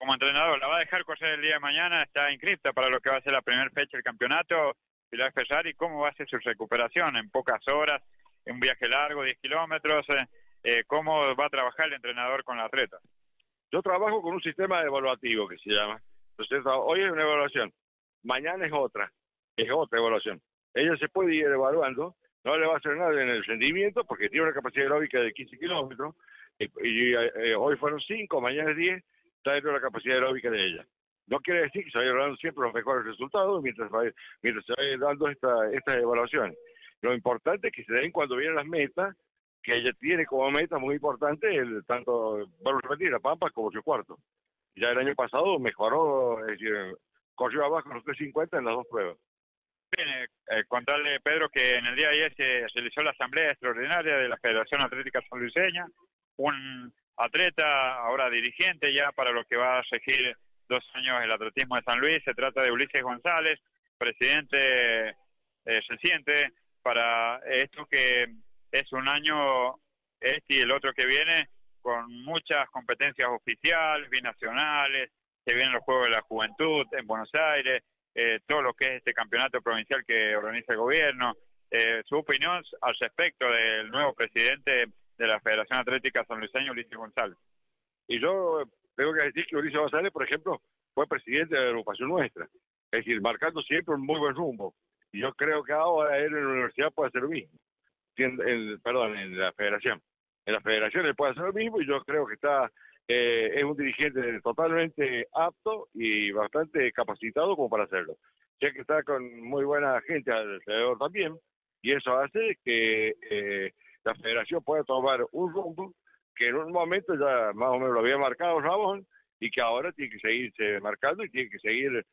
como entrenador, ¿la va a dejar correr el día de mañana? ¿Está inscripta para lo que va a ser la primera fecha del campeonato? Pilar Ferrari, ¿cómo va a ser su recuperación en pocas horas, en un viaje largo, diez kilómetros? Eh, eh, ¿Cómo va a trabajar el entrenador con la atleta? Yo trabajo con un sistema evaluativo que se llama. Entonces, hoy es una evaluación, mañana es otra, es otra evaluación. Ella se puede ir evaluando, no le va a hacer nada en el rendimiento porque tiene una capacidad aeróbica de quince kilómetros y, y eh, hoy fueron cinco, mañana es diez, está dentro de la capacidad aeróbica de ella. No quiere decir que se vayan dando siempre los mejores resultados mientras, vaya, mientras se vayan dando esta, estas evaluaciones. Lo importante es que se den cuando vienen las metas, que ella tiene como meta muy importante, el, tanto, vuelvo a repetir, la Pampa como su cuarto. Ya el año pasado mejoró, es decir, corrió abajo los tres cincuenta en las dos pruebas. Bien, eh, contarle, Pedro, que en el día de ayer se realizó la asamblea extraordinaria de la Federación Atlética Sanluiseña, un atleta, ahora dirigente ya para lo que va a regir dos años el atletismo de San Luis. Se trata de Ulises González, presidente eh, reciente, para esto que es un año, este y el otro que viene, con muchas competencias oficiales, binacionales, que vienen los Juegos de la Juventud en Buenos Aires, eh, todo lo que es este campeonato provincial que organiza el gobierno. Eh, su opinión al respecto del nuevo presidente de la Federación Atlética Sanluiseña, Ulises González. Y yo tengo que decir que Ulises González, por ejemplo, fue presidente de la agrupación nuestra, es decir, marcando siempre un muy buen rumbo. Y yo creo que ahora él en la universidad puede hacer lo mismo, en, en, perdón, en la federación. En la federación él puede hacer lo mismo y yo creo que está eh, es un dirigente totalmente apto y bastante capacitado como para hacerlo. Ya que está con muy buena gente alrededor también, y eso hace que eh, la federación pueda tomar un rumbo que en un momento ya más o menos lo había marcado Ramón y que ahora tiene que seguirse marcando y tiene que seguir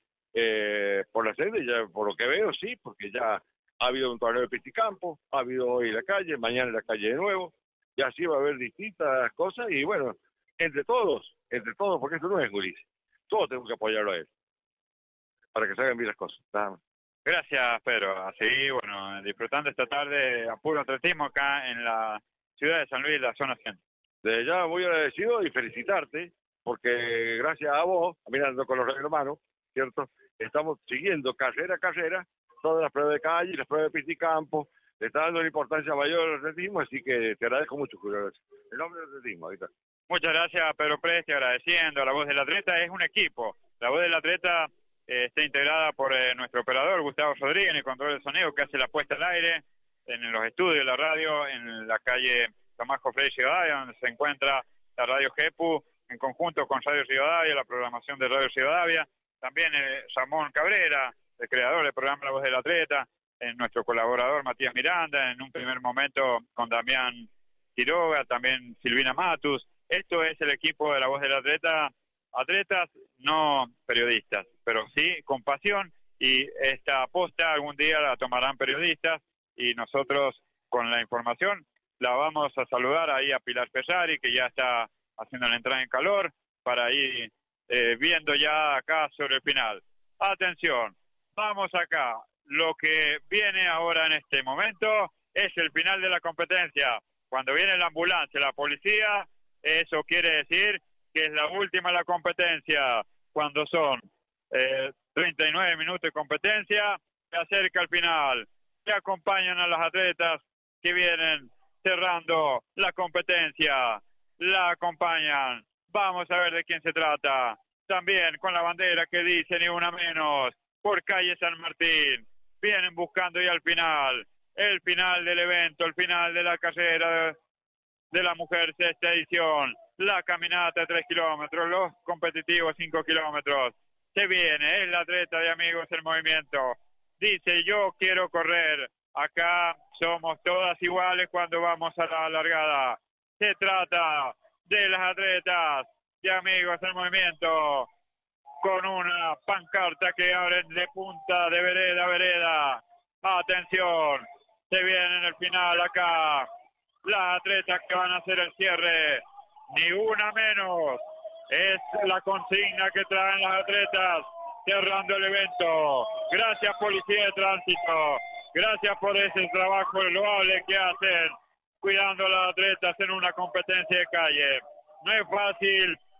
eh, por la senda, ya por lo que veo, sí, porque ya ha habido un torneo de piscicampo, ha habido hoy en la calle, mañana en la calle de nuevo, y así va a haber distintas cosas y bueno, entre todos, entre todos, porque esto no es Ulises, todos tenemos que apoyarlo a él, para que se hagan bien las cosas. Nada más. Gracias, Pedro. A seguir, bueno, disfrutando esta tarde a puro atletismo acá en la ciudad de San Luis, la zona centro. Desde ya muy agradecido y felicitarte, porque gracias a vos, mirando con los hermanos, ¿cierto? Estamos siguiendo carrera a carrera, todas las pruebas de calle, las pruebas de piscicampo, le está dando una importancia mayor al atletismo, así que te agradezco mucho, Julio. El nombre del atletismo, ahorita. Muchas gracias, Pedro Presti, agradeciendo a La Voz del Atleta. Es un equipo. La Voz del Atleta eh, está integrada por eh, nuestro operador, Gustavo Rodríguez, en el control del sonido, que hace la puesta al aire en los estudios de la radio, en la calle Tomás Jofrey Rivadavia, donde se encuentra la Radio GEPU, en conjunto con Radio Rivadavia, la programación de Radio Rivadavia. También eh, Ramón Cabrera, el creador del programa La Voz del Atleta, en nuestro colaborador Matías Miranda, en un primer momento con Damián Quiroga, también Silvina Matus. Esto es el equipo de La Voz del Atleta, atletas, no periodistas, pero sí con pasión, y esta posta algún día la tomarán periodistas y nosotros con la información la vamos a saludar ahí a Pilar Ferrari, que ya está haciendo la entrada en calor, para ir eh, viendo ya acá sobre el final. Atención, vamos acá. Lo que viene ahora en este momento es el final de la competencia. Cuando viene la ambulancia, la policía, eso quiere decir que es la última de la competencia. Cuando son eh, treinta y nueve minutos de competencia, se acerca al final. Se acompañan a los atletas que vienen cerrando la competencia. La acompañan. Vamos a ver de quién se trata. También con la bandera que dice ni una menos, por calle San Martín. Vienen buscando ya el final, el final del evento, el final de la carrera de, de la mujer sexta edición, la caminata de tres kilómetros, los competitivos cinco kilómetros. Se viene, es la atleta de Amigos del Movimiento. Dice, yo quiero correr. Acá somos todas iguales cuando vamos a la largada. Se trata de las atletas de Amigos del Movimiento, con una pancarta que abren de punta de vereda a vereda. Atención, se viene en el final acá las atletas que van a hacer el cierre, ni una menos, es la consigna que traen las atletas cerrando el evento. Gracias, Policía de Tránsito, gracias por ese trabajo loable que hacen cuidando a las atletas en una competencia de calle. No es fácil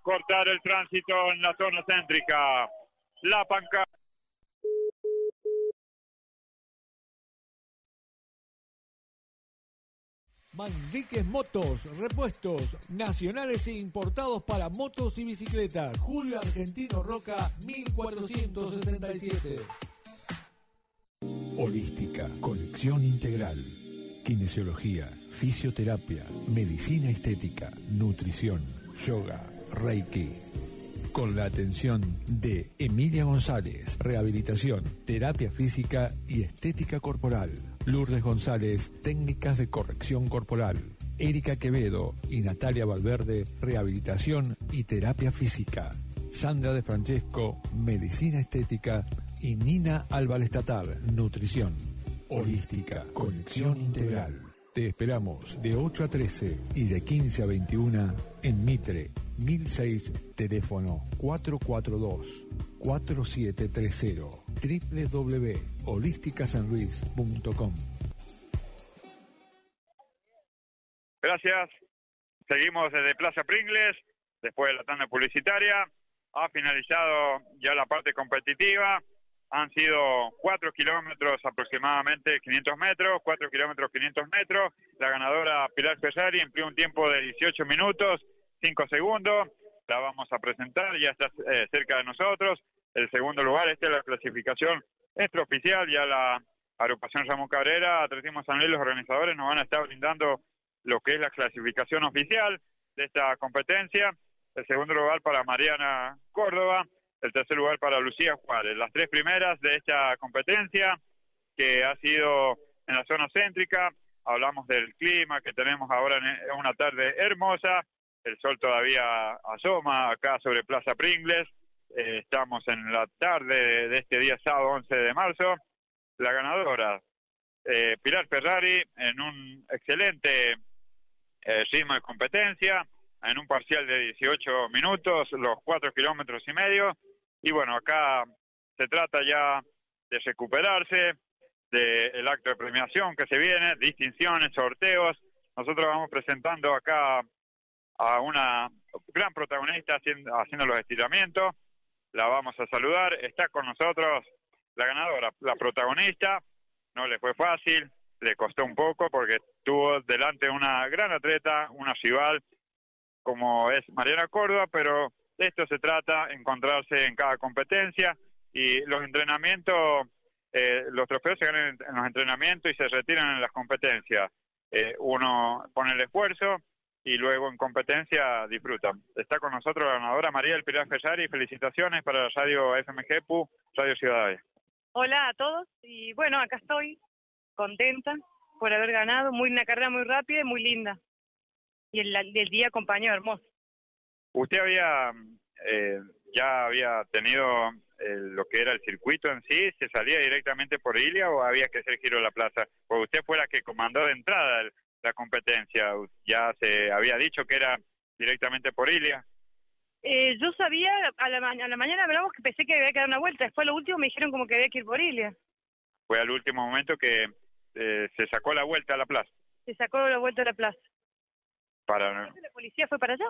cortar el tránsito en la zona céntrica. La pancarta. Manriquez Motos, repuestos nacionales e importados para motos y bicicletas. Julio Argentino Roca, mil cuatrocientos sesenta y siete. Holística, conexión integral, kinesiología, fisioterapia, medicina estética, nutrición, yoga, reiki. Con la atención de Emilia González, rehabilitación, terapia física y estética corporal. Lourdes González, técnicas de corrección corporal. Erika Quevedo y Natalia Valverde, rehabilitación y terapia física. Sandra de Francesco, medicina estética. Y Nina Albalestatar, nutrición. Holística, conexión integral. Te esperamos de ocho a trece y de quince a veintiuno en Mitre, mil seis, teléfono cuatro cuatro dos, cuatro siete tres cero, doble u doble u doble u punto holística san luis punto com. Gracias. Seguimos desde Plaza Pringles, después de la tanda publicitaria. Ha finalizado ya la parte competitiva. Han sido cuatro kilómetros aproximadamente, quinientos metros, cuatro kilómetros, quinientos metros. La ganadora Pilar Ferrari empleó un tiempo de dieciocho minutos, cinco segundos. La vamos a presentar, ya está eh, cerca de nosotros. El segundo lugar, esta es la clasificación extraoficial. Ya la agrupación Ramón Cabrera, Atletismo San Luis, los organizadores nos van a estar brindando lo que es la clasificación oficial de esta competencia. El segundo lugar para Mariana Córdoba. El tercer lugar para Lucía Juárez. Las tres primeras de esta competencia, que ha sido en la zona céntrica. Hablamos del clima que tenemos ahora en una tarde hermosa. El sol todavía asoma acá sobre Plaza Pringles. Eh, estamos en la tarde de este día sábado once de marzo. La ganadora, eh, Pilar Ferrari, en un excelente eh, ritmo de competencia, en un parcial de dieciocho minutos, los cuatro kilómetros y medio. Y bueno, acá se trata ya de recuperarse del acto de premiación que se viene, distinciones, sorteos. Nosotros vamos presentando acá a una gran protagonista haciendo, haciendo los estiramientos. La vamos a saludar. Está con nosotros la ganadora, la protagonista. No le fue fácil, le costó un poco porque tuvo delante una gran atleta, una rival como es Mariana Córdoba, pero de esto se trata, encontrarse en cada competencia, y los entrenamientos, eh, los trofeos se ganan en los entrenamientos y se retiran en las competencias. Eh, uno pone el esfuerzo y luego en competencia disfruta. Está con nosotros la ganadora María del Pilar Ferrari. Felicitaciones para la radio F M G P U, Radio Ciudadana. Hola a todos, y bueno, acá estoy, contenta por haber ganado, muy una carrera muy rápida y muy linda. Y el, el día acompañó hermoso. ¿Usted había eh, ya había tenido eh, lo que era el circuito en sí? ¿Se salía directamente por Ilia o había que hacer giro a la plaza? Porque usted fue la que comandó de entrada el, la competencia. ¿Ya se había dicho que era directamente por Ilia? Eh, yo sabía, a la, a la mañana hablamos que pensé que había que dar una vuelta. Después lo último me dijeron como que había que ir por Ilia. Fue al último momento que eh, se sacó la vuelta a la plaza. Se sacó la vuelta a la plaza. Para... ¿La policía fue para allá?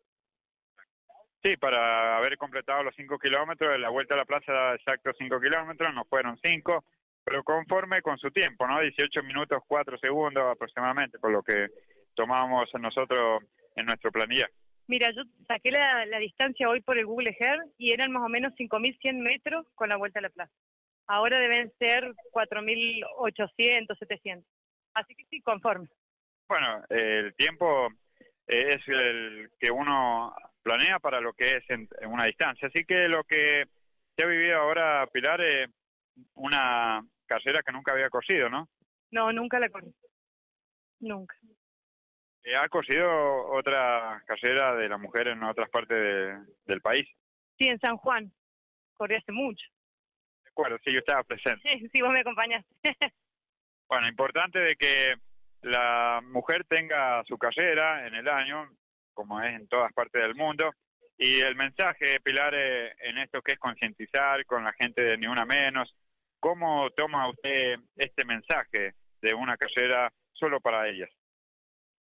Sí, para haber completado los cinco kilómetros, la vuelta a la plaza era exacto cinco kilómetros, no fueron cinco, pero conforme con su tiempo, ¿no? dieciocho minutos, cuatro segundos aproximadamente, por lo que tomábamos nosotros en nuestro planilla. Mira, yo saqué la, la distancia hoy por el Google Earth y eran más o menos cinco mil cien metros con la vuelta a la plaza. Ahora deben ser cuatro mil ochocientos, setecientos. Así que sí, conforme. Bueno, el tiempo es el que uno planea para lo que es en, en una distancia. Así que lo que se ha vivido ahora, Pilar, es una carrera que nunca había corrido, ¿no? No, nunca la corrí. Nunca. ¿Ha corrido otra carrera de la mujer en otras partes de, del país? Sí, en San Juan. Corrí hace mucho. De acuerdo, sí, yo estaba presente. Sí, sí, vos me acompañaste. Bueno, importante de que la mujer tenga su carrera en el año, como es en todas partes del mundo, y el mensaje, Pilar, eh, en esto que es concientizar con la gente de Ni Una Menos. ¿Cómo toma usted este mensaje de una carrera solo para ellas?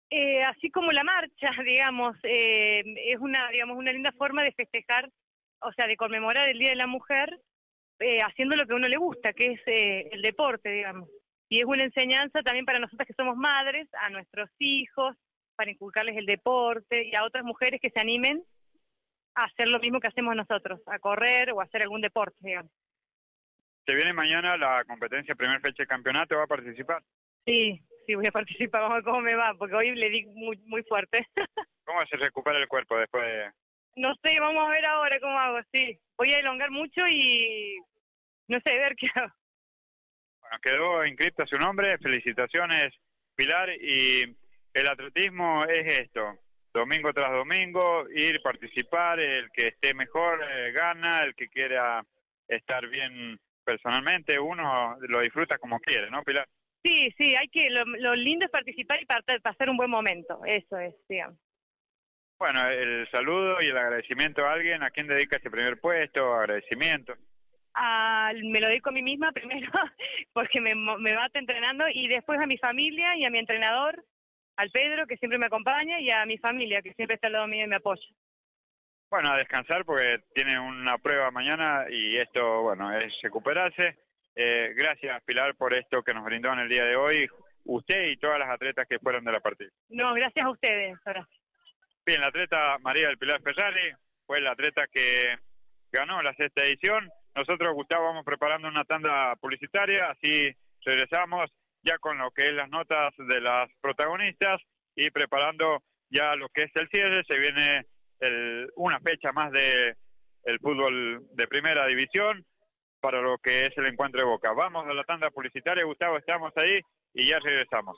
Eh, así como la marcha, digamos, eh, es una, digamos, una linda forma de festejar, o sea, de conmemorar el Día de la Mujer, eh, haciendo lo que a uno le gusta, que es eh, el deporte, digamos. Y es una enseñanza también para nosotras que somos madres, a nuestros hijos, para inculcarles el deporte, y a otras mujeres que se animen a hacer lo mismo que hacemos nosotros, a correr o a hacer algún deporte, digamos. Se viene mañana la competencia, primer fecha de campeonato, ¿va a participar? Sí, sí, voy a participar, vamos a ver cómo me va, porque hoy le di muy, muy fuerte. ¿Cómo se recupera el cuerpo después de...? No sé, vamos a ver ahora cómo hago, sí. Voy a elongar mucho y no sé, ver qué hago. Bueno, quedó inscrito su nombre, felicitaciones Pilar, y el atletismo es esto, domingo tras domingo, ir, participar, el que esté mejor eh, gana, el que quiera estar bien personalmente, uno lo disfruta como quiere, ¿no, Pilar? Sí, sí, hay que, lo, lo lindo es participar y pasar, pasar un buen momento, eso es, digamos. Bueno, el saludo y el agradecimiento a alguien, ¿a quién dedica este primer puesto? Agradecimiento. Ah, me lo dedico a mí misma primero, porque me, me mato entrenando, y después a mi familia y a mi entrenador, al Pedro, que siempre me acompaña, y a mi familia, que siempre está al lado mío y me apoya. Bueno, a descansar porque tiene una prueba mañana y esto, bueno, es recuperarse. Eh, gracias, Pilar, por esto que nos brindó en el día de hoy, usted y todas las atletas que fueron de la partida. No, gracias a ustedes. Gracias. Bien, la atleta María del Pilar Ferrari fue la atleta que ganó la sexta edición. Nosotros, Gustavo, vamos preparando una tanda publicitaria, así regresamos ya con lo que es las notas de las protagonistas y preparando ya lo que es el cierre. Se viene el, una fecha más de el fútbol de primera división para lo que es el encuentro de Boca. Vamos a la tanda publicitaria, Gustavo, estamos ahí y ya regresamos.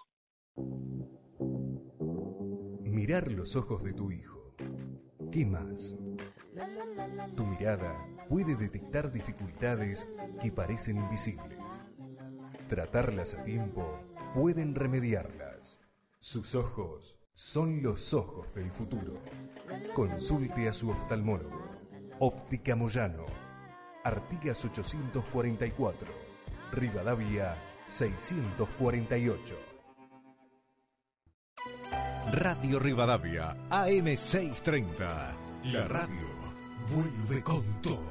Mirar los ojos de tu hijo. ¿Qué más? Tu mirada puede detectar dificultades que parecen invisibles. Tratarlas a tiempo pueden remediarlas. Sus ojos son los ojos del futuro. Consulte a su oftalmólogo. Óptica Moyano. Artigas ochocientos cuarenta y cuatro. Rivadavia seiscientos cuarenta y ocho. Radio Rivadavia, A M seiscientos treinta. La radio vuelve con todo.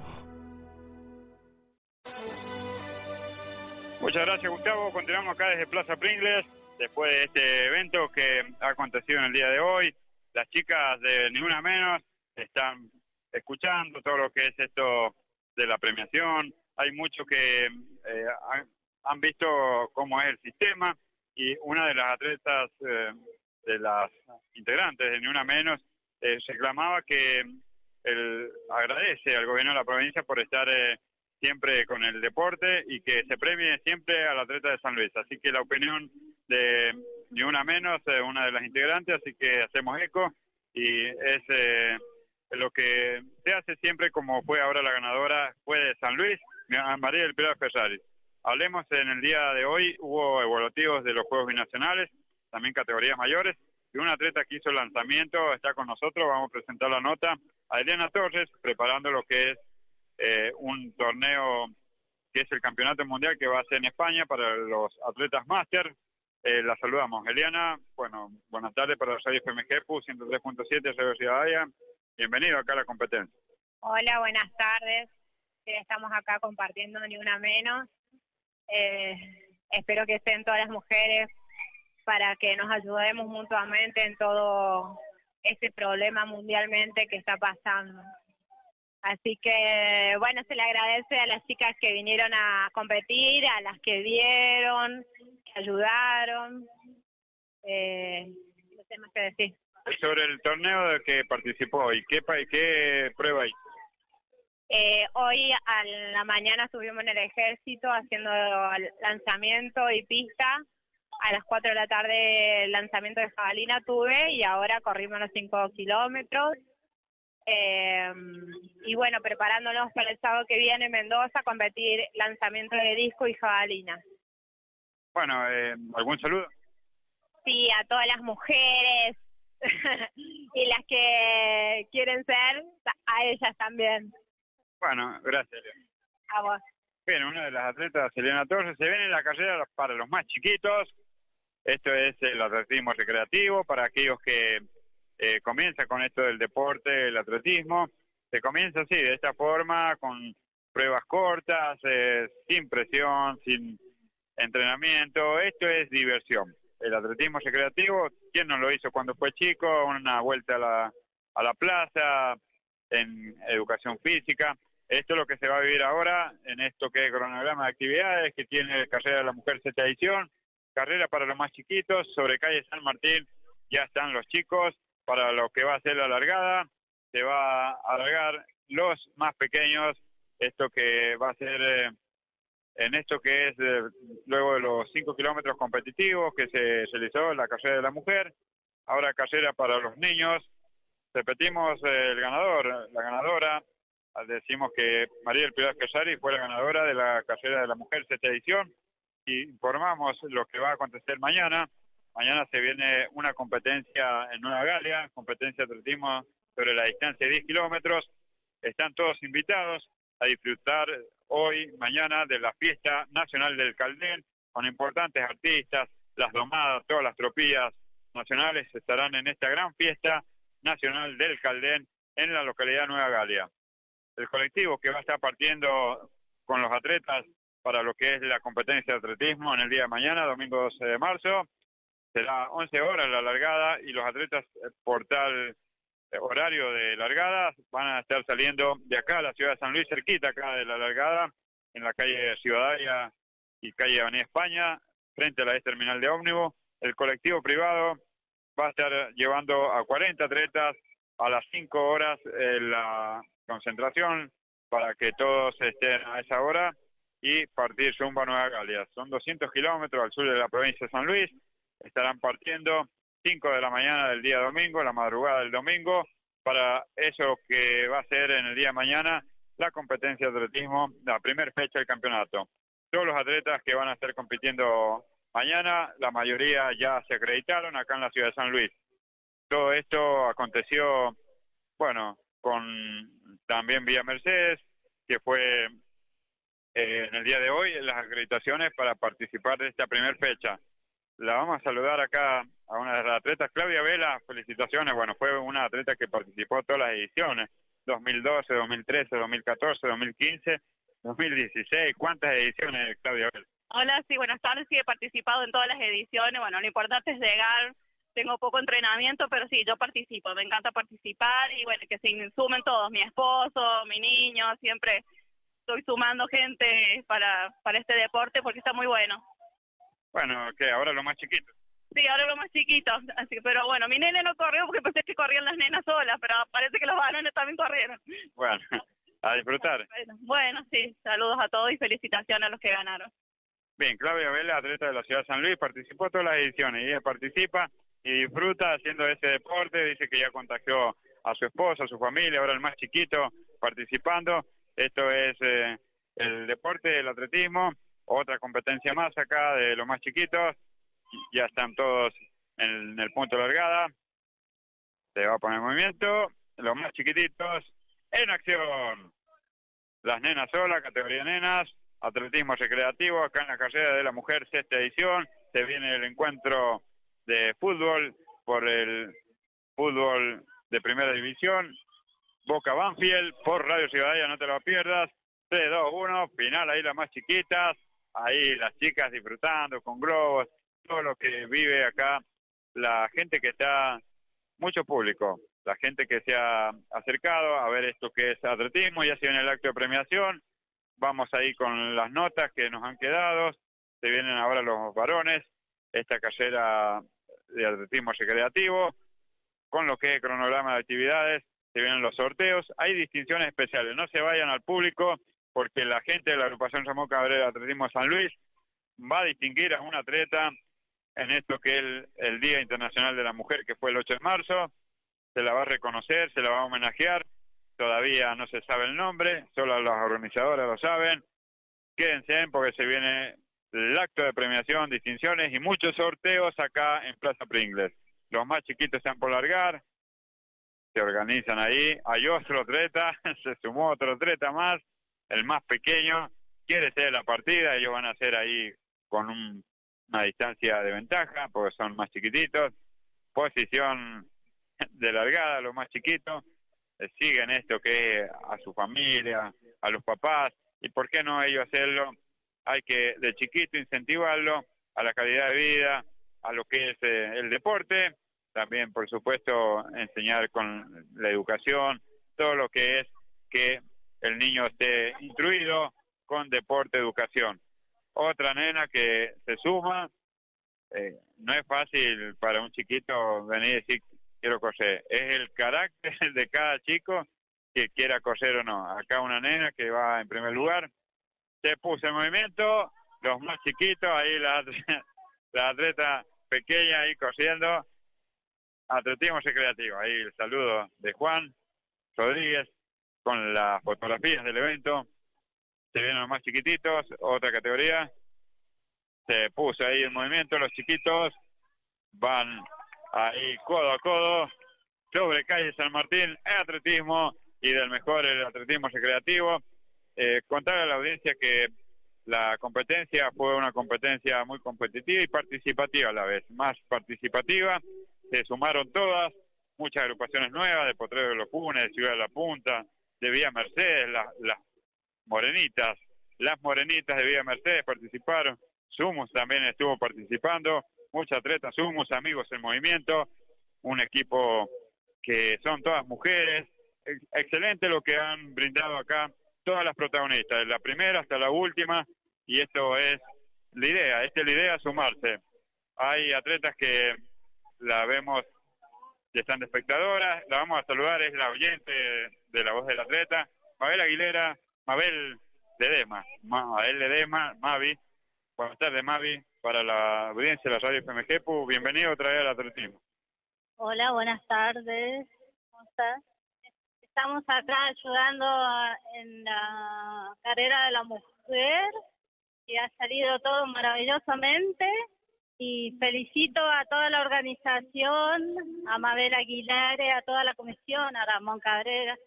Muchas gracias, Gustavo. Continuamos acá desde Plaza Pringles, después de este evento que ha acontecido en el día de hoy. Las chicas de Ni Una Menos están escuchando todo lo que es esto de la premiación. Hay muchos que eh, han, han visto cómo es el sistema, y una de las atletas... Eh, de las integrantes de Ni Una Menos, eh, reclamaba que él agradece al gobierno de la provincia por estar eh, siempre con el deporte y que se premie siempre al atleta de San Luis. Así que la opinión de Ni Una Menos, eh, una de las integrantes, así que hacemos eco, y es eh, lo que se hace siempre, como fue ahora la ganadora, fue de San Luis, María del Pilar Ferrari. Hablemos, en el día de hoy hubo evaluativos de los Juegos Binacionales, también categorías mayores, y un atleta que hizo el lanzamiento está con nosotros. Vamos a presentar la nota a Eliana Torres, preparando lo que es eh, un torneo que es el Campeonato Mundial que va a ser en España para los atletas máster. Eh, la saludamos. Eliana, bueno, buenas tardes para Radio F M G P U ciento tres punto siete, Radio Ciudadania. Bienvenido acá a la competencia. Hola, buenas tardes. Estamos acá compartiendo Ni Una Menos. Eh, espero que estén todas las mujeres para que nos ayudemos mutuamente en todo este problema mundialmente que está pasando. Así que, bueno, se le agradece a las chicas que vinieron a competir, a las que vieron, que ayudaron. Eh, no sé más que decir. Sobre el torneo del que participó, ¿y qué, qué prueba hay? Eh, hoy a la mañana estuvimos en el ejército haciendo lanzamiento y pista. A las cuatro de la tarde el lanzamiento de jabalina tuve, y ahora corrimos los cinco kilómetros. Eh, y bueno, preparándonos para el sábado que viene en Mendoza a competir lanzamiento de disco y jabalina. Bueno, eh, ¿algún saludo? Sí, a todas las mujeres y las que quieren ser, a ellas también. Bueno, gracias, Eliana. A vos. Bien, una de las atletas, Eliana Torres, se viene en la carrera para los más chiquitos. Esto es el atletismo recreativo para aquellos que eh, comienzan con esto del deporte, el atletismo. Se comienza así, de esta forma, con pruebas cortas, eh, sin presión, sin entrenamiento. Esto es diversión. El atletismo recreativo, ¿quién no lo hizo cuando fue chico? Una vuelta a la, a la plaza, en educación física. Esto es lo que se va a vivir ahora en esto que es el cronograma de actividades que tiene Carrera de la Mujer sexta edición, carrera para los más chiquitos, sobre calle San Martín ya están los chicos para lo que va a ser la largada. Se va a alargar los más pequeños, esto que va a ser eh, en esto que es eh, luego de los cinco kilómetros competitivos que se realizó la carrera de la mujer, ahora carrera para los niños. Repetimos eh, el ganador, la ganadora, decimos que María del Pilar Casari fue la ganadora de la carrera de la mujer sexta edición y informamos lo que va a acontecer mañana. Mañana se viene una competencia en Nueva Galia, competencia de atletismo sobre la distancia de diez kilómetros. Están todos invitados a disfrutar hoy, mañana, de la fiesta nacional del Caldén, con importantes artistas, las domadas, todas las tropillas nacionales estarán en esta gran fiesta nacional del Caldén en la localidad de Nueva Galia. El colectivo que va a estar partiendo con los atletas para lo que es la competencia de atletismo en el día de mañana, domingo doce de marzo, será once horas la largada y los atletas por tal horario de largada van a estar saliendo de acá a la ciudad de San Luis, cerquita acá de la largada, en la calle Rivadavia y calle Avenida España, frente a la ex terminal de ómnibus. El colectivo privado va a estar llevando a cuarenta atletas a las cinco horas eh, la concentración para que todos estén a esa hora y partir rumbo a Nueva Galia. Son doscientos kilómetros al sur de la provincia de San Luis. Estarán partiendo cinco de la mañana del día domingo, la madrugada del domingo, para eso que va a ser en el día de mañana la competencia de atletismo, la primera fecha del campeonato. Todos los atletas que van a estar compitiendo mañana, la mayoría ya se acreditaron acá en la ciudad de San Luis. Todo esto aconteció, bueno, con también Villa Mercedes, que fue eh, en el día de hoy en las acreditaciones para participar de esta primera fecha. La vamos a saludar acá a una de las atletas, Claudia Vela, felicitaciones. Bueno, fue una atleta que participó en todas las ediciones, dos mil doce, dos mil trece, dos mil catorce, dos mil quince, dos mil dieciséis. ¿Cuántas ediciones, Claudia Vela? Hola, sí, buenas tardes, sí, he participado en todas las ediciones. Bueno, lo importante es llegar, tengo poco entrenamiento, pero sí, yo participo, me encanta participar y bueno, que se sumen todos, mi esposo, mi niño, siempre estoy sumando gente para, para este deporte porque está muy bueno. Bueno, que ahora lo más chiquito. Sí, ahora lo más chiquito, así, pero bueno, mi nene no corrió porque pensé que corrían las nenas solas, pero parece que los varones también corrieron. Bueno, a disfrutar. Bueno, bueno, sí, saludos a todos y felicitaciones a los que ganaron. Bien, Claudia Vela, atleta de la ciudad de San Luis, participó en todas las ediciones y ella participa y disfruta haciendo ese deporte. Dice que ya contagió a su esposa, a su familia, ahora el más chiquito participando. Esto es eh, el deporte del atletismo. Otra competencia más acá de los más chiquitos. Ya están todos en el punto de largada. Se va a poner en movimiento. Los más chiquititos en acción. Las nenas solas, categoría nenas. Atletismo recreativo acá en la carrera de la mujer sexta edición. Se viene el encuentro de fútbol por el fútbol de primera división. Boca Banfield por Radio Rivadavia, no te lo pierdas. tres, dos, uno, final ahí las más chiquitas. Ahí las chicas disfrutando con globos, todo lo que vive acá, la gente que está, mucho público, la gente que se ha acercado a ver esto que es atletismo, ya se viene el acto de premiación, vamos ahí con las notas que nos han quedado, se vienen ahora los varones, esta carrera de atletismo recreativo, con lo que es el cronograma de actividades, se vienen los sorteos, hay distinciones especiales, no se vayan al público, porque la gente de la agrupación Ramón Cabrera de Atletismo San Luis va a distinguir a un atleta en esto que es el, el Día Internacional de la Mujer, que fue el ocho de marzo, se la va a reconocer, se la va a homenajear, todavía no se sabe el nombre, solo las organizadoras lo saben, quédense porque se viene el acto de premiación, distinciones y muchos sorteos acá en Plaza Pringles. Los más chiquitos están por largar, se organizan ahí, hay otro atleta, se sumó otro atleta más, el más pequeño quiere ser la partida, ellos van a hacer ahí con un una distancia de ventaja, porque son más chiquititos, posición de largada, los más chiquitos, eh, siguen esto que es a su familia, a los papás, y por qué no ellos hacerlo. Hay que de chiquito incentivarlo a la calidad de vida, a lo que es eh, el deporte, también por supuesto enseñar con la educación, todo lo que es que el niño esté instruido con deporte, educación. Otra nena que se suma, eh, no es fácil para un chiquito venir y decir quiero coser, es el carácter de cada chico que quiera coser o no. Acá una nena que va en primer lugar, se puso en movimiento, los más chiquitos, ahí la, la atleta pequeña ahí cosiendo, atletismo recreativo, ahí el saludo de Juan Rodríguez con las fotografías del evento. Se vienen los más chiquititos, otra categoría, se puso ahí en movimiento, los chiquitos van ahí codo a codo sobre calle San Martín, el atletismo y del mejor el atletismo recreativo. Eh, contarle a la audiencia que la competencia fue una competencia muy competitiva y participativa a la vez, más participativa, se sumaron todas, muchas agrupaciones nuevas de Potrero de los Punes, de Ciudad de la Punta, de Villa Mercedes, las, las morenitas, las morenitas de Villa Mercedes participaron, Sumus también estuvo participando, muchos atletas Sumus, amigos en movimiento, un equipo que son todas mujeres, excelente lo que han brindado acá todas las protagonistas, de la primera hasta la última, y esto es la idea, esta es la idea, sumarse. Hay atletas que la vemos que están de espectadoras, la vamos a saludar, es la oyente de La Voz del Atleta, Mabel Aguilera, Mabel Ledesma, Mabel Ledesma, Mavi, buenas tardes Mavi, para la audiencia de la radio F M G P U, bienvenido otra vez al atletismo. Hola, buenas tardes, ¿cómo estás? Estamos acá ayudando a, en la carrera de la mujer y ha salido todo maravillosamente y felicito a toda la organización, a Mabel Aguilar, a toda la comisión, a Ramón Cabrera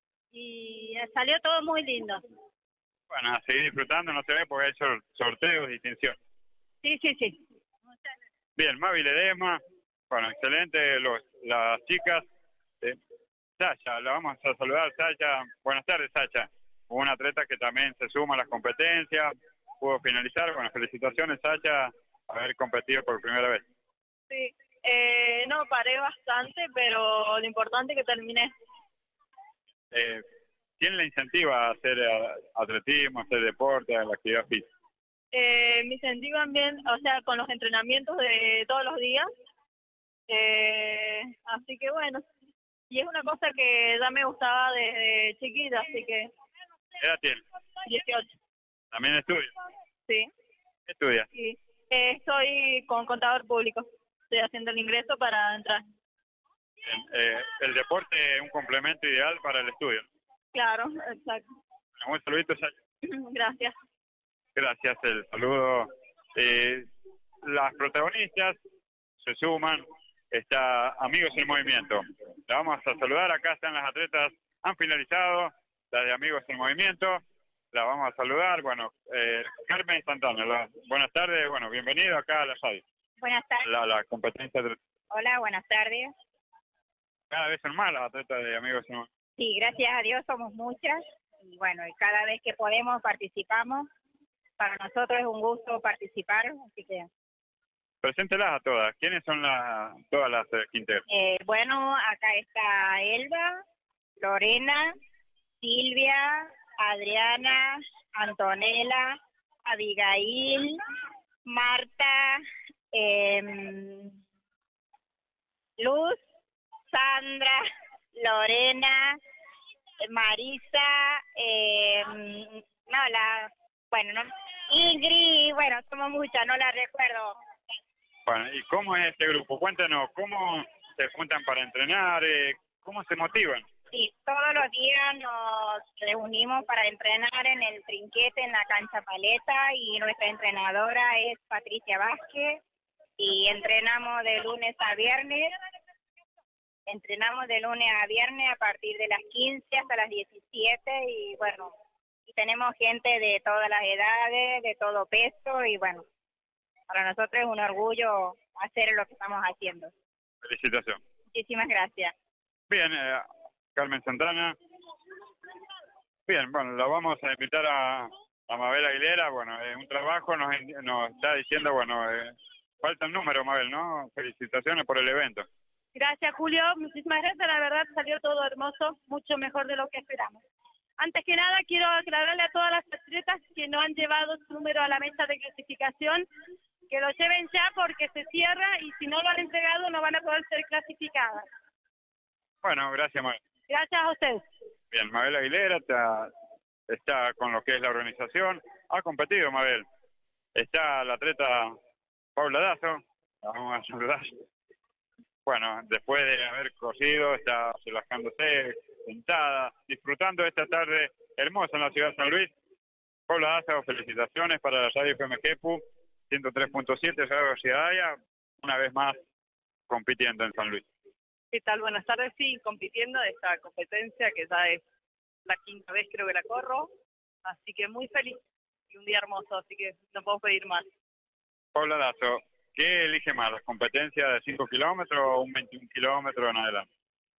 y salió todo muy lindo. Bueno, a seguir disfrutando, no se ve porque hay sor sorteos, distinción. Sí, sí, sí. Bien, Mavi Ledesma, bueno, excelente, los, las chicas. Eh, Sasha, la vamos a saludar, Sasha. Buenas tardes, Sasha. Una atleta que también se suma a las competencias, pudo finalizar. Bueno, felicitaciones, Sasha, haber competido por primera vez. Sí, eh, no, paré bastante, pero lo importante es que terminé. Eh, ¿Quién le incentiva a hacer atletismo, a hacer deporte, a la actividad física? Eh, me incentivan bien, o sea, con los entrenamientos de todos los días. Eh, así que bueno, y es una cosa que ya me gustaba desde chiquita, así que... ¿Qué edad tiene? dieciocho. ¿También estudia? Sí. ¿Qué estudia? Sí. Eh, estoy con contador público. Estoy haciendo el ingreso para entrar. Eh, el deporte es un complemento ideal para el estudio. Claro, exacto. Un saludito, Sasha. Gracias. Gracias, el saludo. Eh, las protagonistas se suman, está Amigos en Movimiento. La vamos a saludar, acá están las atletas, han finalizado, la de Amigos en Movimiento, la vamos a saludar. Bueno, eh, Carmen Santana, la, buenas tardes, bueno, bienvenido acá a la radio. Buenas tardes. La, la competencia. De... Hola, buenas tardes. Cada vez son más las atletas de Amigos en Movimiento. Sí, gracias a Dios somos muchas y bueno, y cada vez que podemos participamos. Para nosotros es un gusto participar, así que... Preséntelas a todas. ¿Quiénes son las todas las eh, quinteras? Eh, bueno, acá está Elba, Lorena, Silvia, Adriana, Antonella, Abigail, Marta, eh, Luz, Sandra, Lorena, Marisa, eh, no, la... Bueno, no, Ingrid, bueno, somos muchas, no la recuerdo. Bueno, ¿y cómo es este grupo? Cuéntanos, ¿cómo se juntan para entrenar? Eh, ¿Cómo se motivan? Sí, todos los días nos reunimos para entrenar en el trinquete, en la cancha paleta, y nuestra entrenadora es Patricia Vázquez, y entrenamos de lunes a viernes. Entrenamos de lunes a viernes a partir de las quince hasta las diecisiete, y bueno... Y tenemos gente de todas las edades, de todo peso, y bueno, para nosotros es un orgullo hacer lo que estamos haciendo. Felicitaciones. Muchísimas gracias. Bien, eh, Carmen Santana. Bien, bueno, la vamos a invitar a, a Mabel Aguilera. Bueno, es un trabajo, nos, nos está diciendo, bueno, eh, falta el número, Mabel, ¿no? Felicitaciones por el evento. Gracias, Julio. Muchísimas gracias. La verdad salió todo hermoso, mucho mejor de lo que esperamos. Antes que nada, quiero aclararle a todas las atletas que no han llevado su número a la mesa de clasificación, que lo lleven ya porque se cierra y si no lo han entregado no van a poder ser clasificadas. Bueno, gracias, Mabel. Gracias a ustedes. Bien, Mabel Aguilera está, está con lo que es la organización. Ha competido, Mabel. Está la atleta Paula Dazo. La vamos a saludar. Bueno, después de haber corrido, está relajándose, sentada, disfrutando de esta tarde hermosa en la ciudad de San Luis. Paula Dazo, felicitaciones para la radio F M G P U ciento tres punto siete, Radio Ciudadaya, una vez más compitiendo en San Luis. ¿Qué tal? Buenas tardes. Sí, compitiendo de esta competencia que ya es la quinta vez creo que la corro, así que muy feliz y un día hermoso, así que no puedo pedir más. Paula Dazo, ¿qué elige más, las competencias de cinco kilómetros o un veintiún kilómetros en adelante?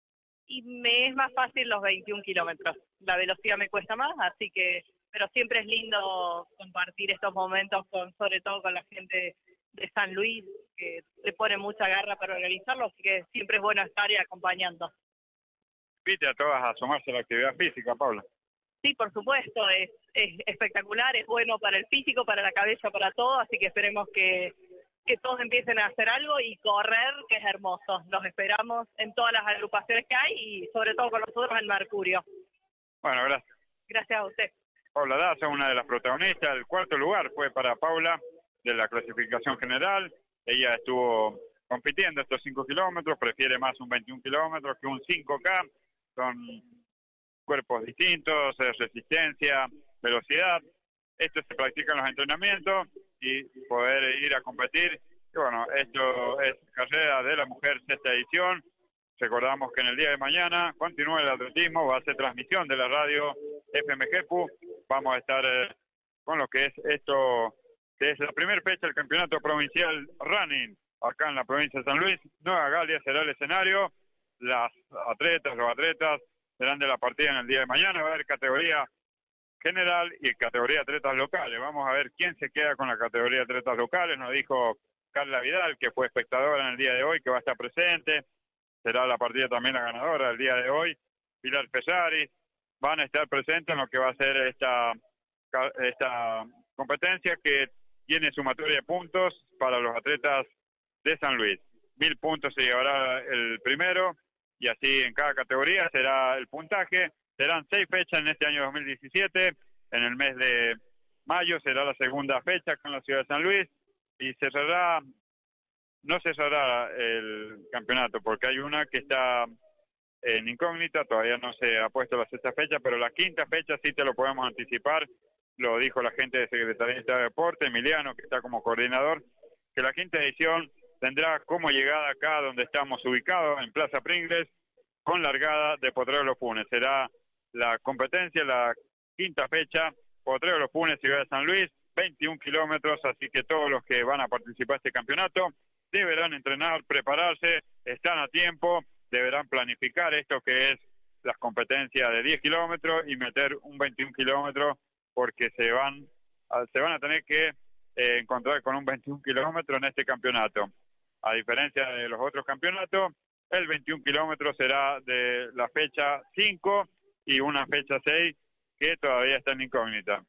Y me es más fácil los veintiún kilómetros, la velocidad me cuesta más, así que, pero siempre es lindo compartir estos momentos, con sobre todo con la gente de San Luis, que le pone mucha garra para organizarlo, así que siempre es bueno estar y acompañando. Invite a todas a sumarse a la actividad física, Paula. Sí, por supuesto, es, es espectacular, es bueno para el físico, para la cabeza, para todo, así que esperemos que, que todos empiecen a hacer algo y correr, que es hermoso. Los esperamos en todas las agrupaciones que hay y sobre todo con nosotros en Mercurio. Bueno, gracias. Gracias a usted. Paula Dazo, una de las protagonistas. El cuarto lugar fue para Paula de la clasificación general. Ella estuvo compitiendo estos cinco kilómetros, prefiere más un veintiún kilómetros que un cinco K. Son cuerpos distintos, resistencia, velocidad. Esto se practica en los entrenamientos y poder ir a competir. Y bueno, esto es carrera de la mujer sexta edición. Recordamos que en el día de mañana continúa el atletismo, va a ser transmisión de la radio F M G P U. Vamos a estar eh, con lo que es esto, que es la primera fecha del campeonato provincial running acá en la provincia de San Luis. Nueva Galia será el escenario. Las atletas, los atletas serán de la partida en el día de mañana. Va a haber categoría general y categoría atletas locales. Vamos a ver quién se queda con la categoría atletas locales. Nos dijo Carla Vidal, que fue espectadora en el día de hoy, que va a estar presente. Será la partida también la ganadora del día de hoy. Pilar Pesari. Van a estar presentes en lo que va a ser esta, esta competencia, que tiene sumatoria de puntos para los atletas de San Luis. Mil puntos se llevará el primero, y así en cada categoría será el puntaje. Serán seis fechas en este año dos mil diecisiete. En el mes de mayo será la segunda fecha acá en la ciudad de San Luis, y cerrará, no cerrará el campeonato porque hay una que está en incógnita, todavía no se ha puesto la sexta fecha, pero la quinta fecha sí te lo podemos anticipar. Lo dijo la gente de Secretaría de Deporte, Emiliano, que está como coordinador, que la quinta edición tendrá como llegada acá donde estamos ubicados, en Plaza Pringles, con largada de Potrero Los Funes. Será la competencia, la quinta fecha, Potrero Los Funes, ciudad de San Luis, veintiún kilómetros, así que todos los que van a participar de este campeonato deberán entrenar, prepararse, están a tiempo, deberán planificar esto que es las competencias de diez kilómetros y meter un veintiún kilómetros, porque se van a, se van a tener que eh, encontrar con un veintiún kilómetros en este campeonato. A diferencia de los otros campeonatos, el veintiún kilómetros será de la fecha cinco y una fecha seis que todavía está en incógnita.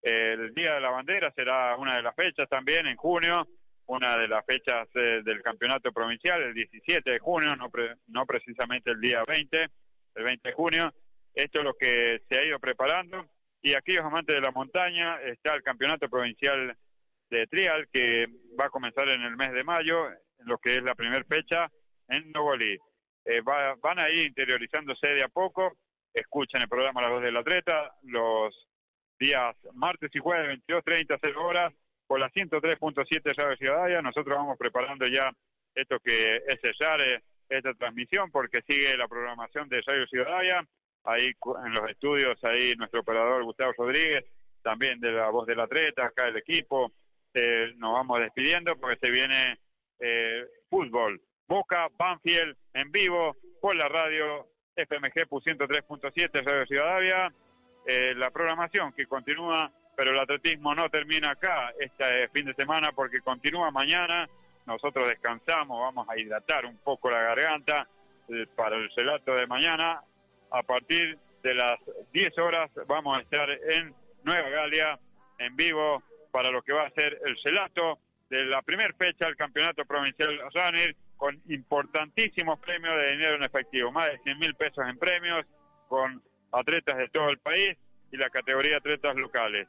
El Día de la Bandera será una de las fechas también en junio, una de las fechas eh, del campeonato provincial, el diecisiete de junio, no, pre, no precisamente el día veinte, el veinte de junio. Esto es lo que se ha ido preparando. Y aquellos amantes de la montaña, está el campeonato provincial de trial, que va a comenzar en el mes de mayo, en lo que es la primera fecha en Nogolí. Eh, va, van a ir interiorizándose de a poco. Escuchen el programa La Voz del Atleta los días martes y jueves, veintidós treinta, cero horas, por la ciento tres punto siete Radio Ciudadaya. Nosotros vamos preparando ya esto que es sellar esta transmisión, porque sigue la programación de Radio Ciudadaya. Ahí en los estudios, ahí nuestro operador Gustavo Rodríguez, también de La Voz del Atleta, acá el equipo, eh, nos vamos despidiendo porque se viene eh, fútbol. Boca, Banfield, en vivo, por la radio F M G ciento tres punto siete, Radio Rivadavia. Eh, la programación que continúa, pero el atletismo no termina acá este fin de semana porque continúa mañana. Nosotros descansamos, vamos a hidratar un poco la garganta eh, para el relato de mañana. A partir de las diez horas vamos a estar en Nueva Galia, en vivo, para lo que va a ser el relato de la primera fecha del Campeonato Provincial Runner, con importantísimos premios de dinero en efectivo, más de cien mil pesos en premios, con atletas de todo el país y la categoría de atletas locales.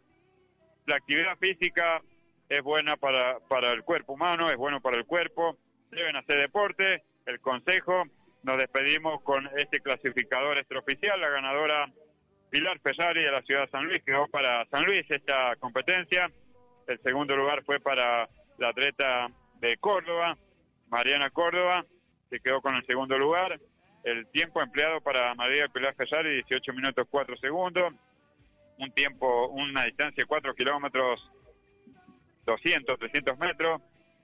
La actividad física es buena para, para el cuerpo humano, es bueno para el cuerpo, deben hacer deporte. El consejo, nos despedimos con este clasificador extraoficial, la ganadora Pilar Ferrari de la ciudad de San Luis, quedó para San Luis esta competencia. El segundo lugar fue para la atleta de Córdoba, Mariana Córdoba, que quedó con el segundo lugar. El tiempo empleado para María Pilar Ferrari, dieciocho minutos cuatro segundos. Un tiempo, una distancia de cuatro kilómetros, doscientos, trescientos metros.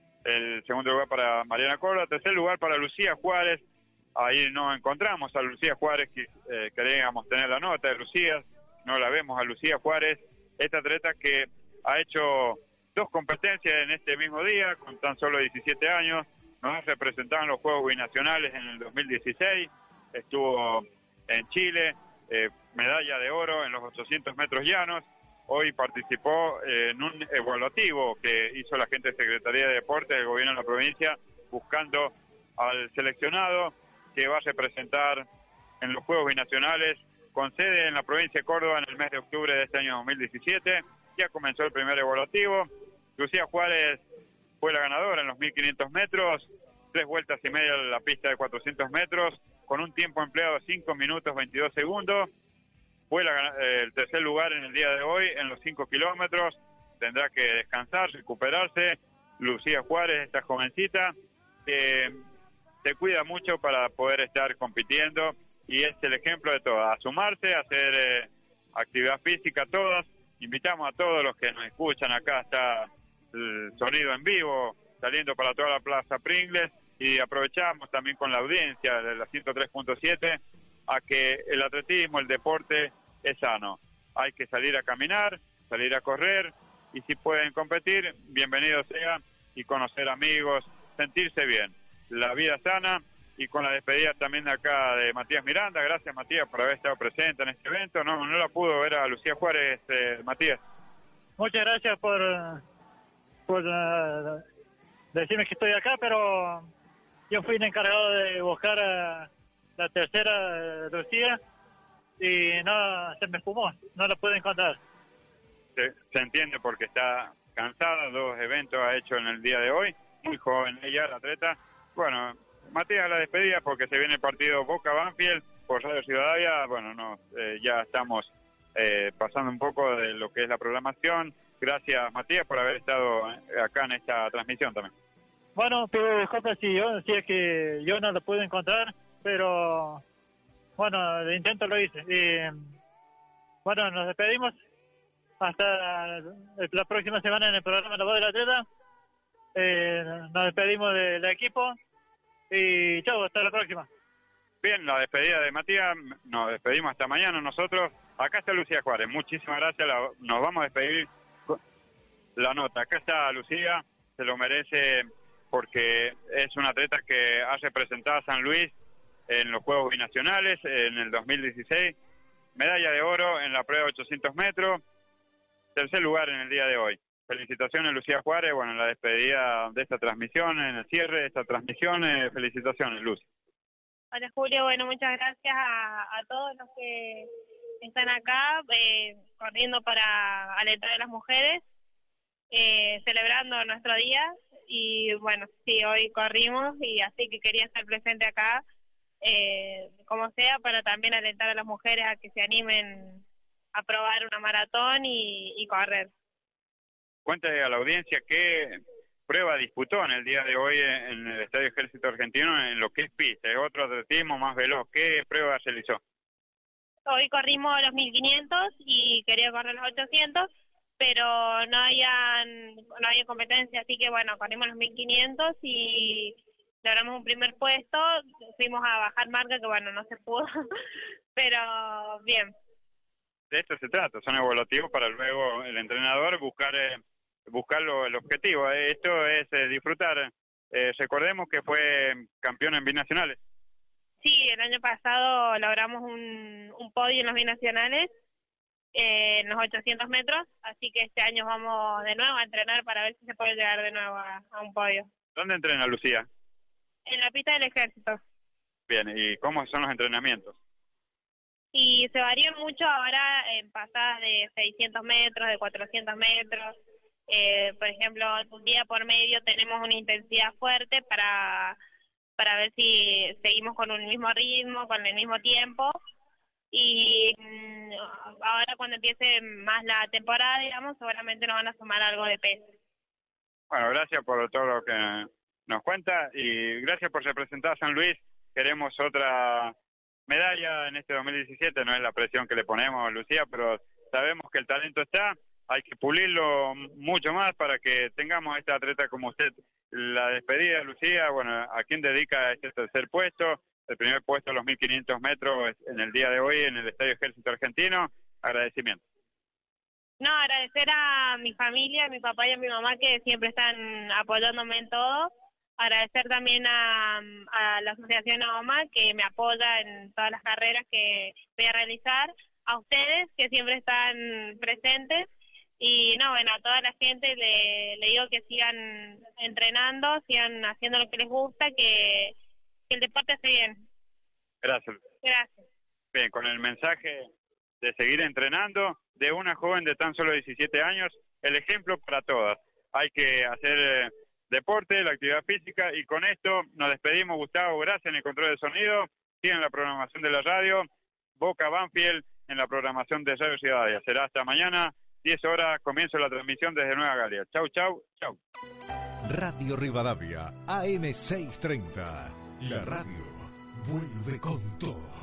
El segundo lugar para Mariana Córdoba. Tercer lugar para Lucía Juárez. Ahí no encontramos a Lucía Juárez, que eh, queríamos tener la nota de Lucía. No la vemos a Lucía Juárez. Esta atleta que ha hecho dos competencias en este mismo día, con tan solo diecisiete años. Nos ha representado en los Juegos Binacionales en el dos mil dieciséis, estuvo en Chile, eh, medalla de oro en los ochocientos metros llanos. Hoy participó eh, en un evaluativo que hizo la gente de Secretaría de Deportes del Gobierno de la provincia, buscando al seleccionado que va a representar en los Juegos Binacionales, con sede en la provincia de Córdoba en el mes de octubre de este año dos mil diecisiete. Ya comenzó el primer evaluativo. Lucía Juárez fue la ganadora en los mil quinientos metros, tres vueltas y media en la pista de cuatrocientos metros, con un tiempo empleado de cinco minutos veintidós segundos. Fue la, eh, el tercer lugar en el día de hoy en los cinco kilómetros. Tendrá que descansar, recuperarse. Lucía Juárez, esta jovencita, que se cuida mucho para poder estar compitiendo y es el ejemplo de todo. A sumarse, a hacer eh, actividad física todas. Invitamos a todos los que nos escuchan. Acá está el sonido en vivo saliendo para toda la Plaza Pringles, y aprovechamos también con la audiencia de la ciento tres punto siete a que el atletismo, el deporte es sano. Hay que salir a caminar, salir a correr, y si pueden competir, bienvenido sea, y conocer amigos, sentirse bien. La vida sana, y con la despedida también de acá de Matías Miranda. Gracias, Matías, por haber estado presente en este evento. No, no la pudo ver a Lucía Juárez, eh, Matías. Muchas gracias por, por uh, decirme que estoy acá, pero yo fui el encargado de buscar a la tercera, uh, Lucía, y no, se me fumó, no la pude encontrar. Se, se entiende porque está cansada, dos eventos ha hecho en el día de hoy, muy joven ella, la atleta. Bueno, Matías, la despedida porque se viene el partido Boca Banfield por Radio Rivadavia. Bueno, no, eh, ya estamos eh, pasando un poco de lo que es la programación. Gracias, Matías, por haber estado acá en esta transmisión también. Bueno, pido disculpas si yo si es que yo no lo pude encontrar, pero bueno, el intento lo hice. Y bueno, nos despedimos hasta la próxima semana en el programa La Voz del Atleta. Eh, nos despedimos del equipo y chau, hasta la próxima. Bien, la despedida de Matías, nos despedimos hasta mañana nosotros. Acá está Lucía Juárez, muchísimas gracias, la, nos vamos a despedir. La nota, acá está Lucía, se lo merece porque es una atleta que ha representado a San Luis en los Juegos Binacionales en el dos mil dieciséis, medalla de oro en la prueba de ochocientos metros, tercer lugar en el día de hoy. Felicitaciones, Lucía Juárez, bueno, en la despedida de esta transmisión, en el cierre de esta transmisión, eh, felicitaciones, Luz. Hola, Julio, bueno, muchas gracias a, a todos los que están acá, eh, corriendo para alentar a las mujeres, eh, celebrando nuestro día, y bueno, sí, hoy corrimos, y así que quería estar presente acá, eh, como sea, para también alentar a las mujeres a que se animen a probar una maratón y, y correr. Cuéntale a la audiencia qué prueba disputó en el día de hoy en el Estadio Ejército Argentino en lo que es pista, es otro atletismo más veloz. ¿Qué prueba realizó? Hoy corrimos los mil quinientos y quería correr los ochocientos, pero no habían, no había competencia, así que bueno, corrimos los mil quinientos y logramos un primer puesto, fuimos a bajar marca, que bueno, no se pudo, pero bien. De esto se trata, son evaluativos para luego el entrenador buscar eh, buscar lo, el objetivo. Eh, esto es eh, disfrutar. Eh, recordemos que fue campeón en binacionales. Sí, el año pasado logramos un, un podio en los binacionales, eh, en los ochocientos metros, así que este año vamos de nuevo a entrenar para ver si se puede llegar de nuevo a, a un podio. ¿Dónde entrena Lucía? En la pista del ejército. Bien, ¿y cómo son los entrenamientos? Y se varían mucho ahora en pasadas de seiscientos metros, de cuatrocientos metros. Eh, por ejemplo, un día por medio tenemos una intensidad fuerte para, para ver si seguimos con un mismo ritmo, con el mismo tiempo. Y mmm, ahora cuando empiece más la temporada, digamos, seguramente nos van a sumar algo de peso. Bueno, gracias por todo lo que nos cuenta y gracias por representar a San Luis. Queremos otra medalla en este dos mil diecisiete, no es la presión que le ponemos, Lucía, pero sabemos que el talento está, hay que pulirlo mucho más para que tengamos a esta atleta como usted. La despedida, Lucía, bueno, ¿a quién dedica este tercer puesto? El primer puesto, los mil quinientos metros, en el día de hoy en el Estadio Ejército Argentino. Agradecimiento. No, agradecer a mi familia, a mi papá y a mi mamá que siempre están apoyándome en todo. Agradecer también a, a la Asociación OMA que me apoya en todas las carreras que voy a realizar. A ustedes que siempre están presentes. Y no, bueno, a toda la gente le, le digo que sigan entrenando, sigan haciendo lo que les gusta, que, que el deporte esté bien. Gracias. Gracias. Bien, con el mensaje de seguir entrenando, de una joven de tan solo diecisiete años, el ejemplo para todas. Hay que hacer eh, deporte, la actividad física, y con esto nos despedimos. Gustavo, gracias en el control de sonido, tienen la programación de la radio, Boca Banfield en la programación de Radio Ciudadania. Será hasta mañana, diez horas, comienzo la transmisión desde Nueva Galia. Chau, chau, chau. Radio Rivadavia, A M seiscientos treinta. La radio vuelve con todo.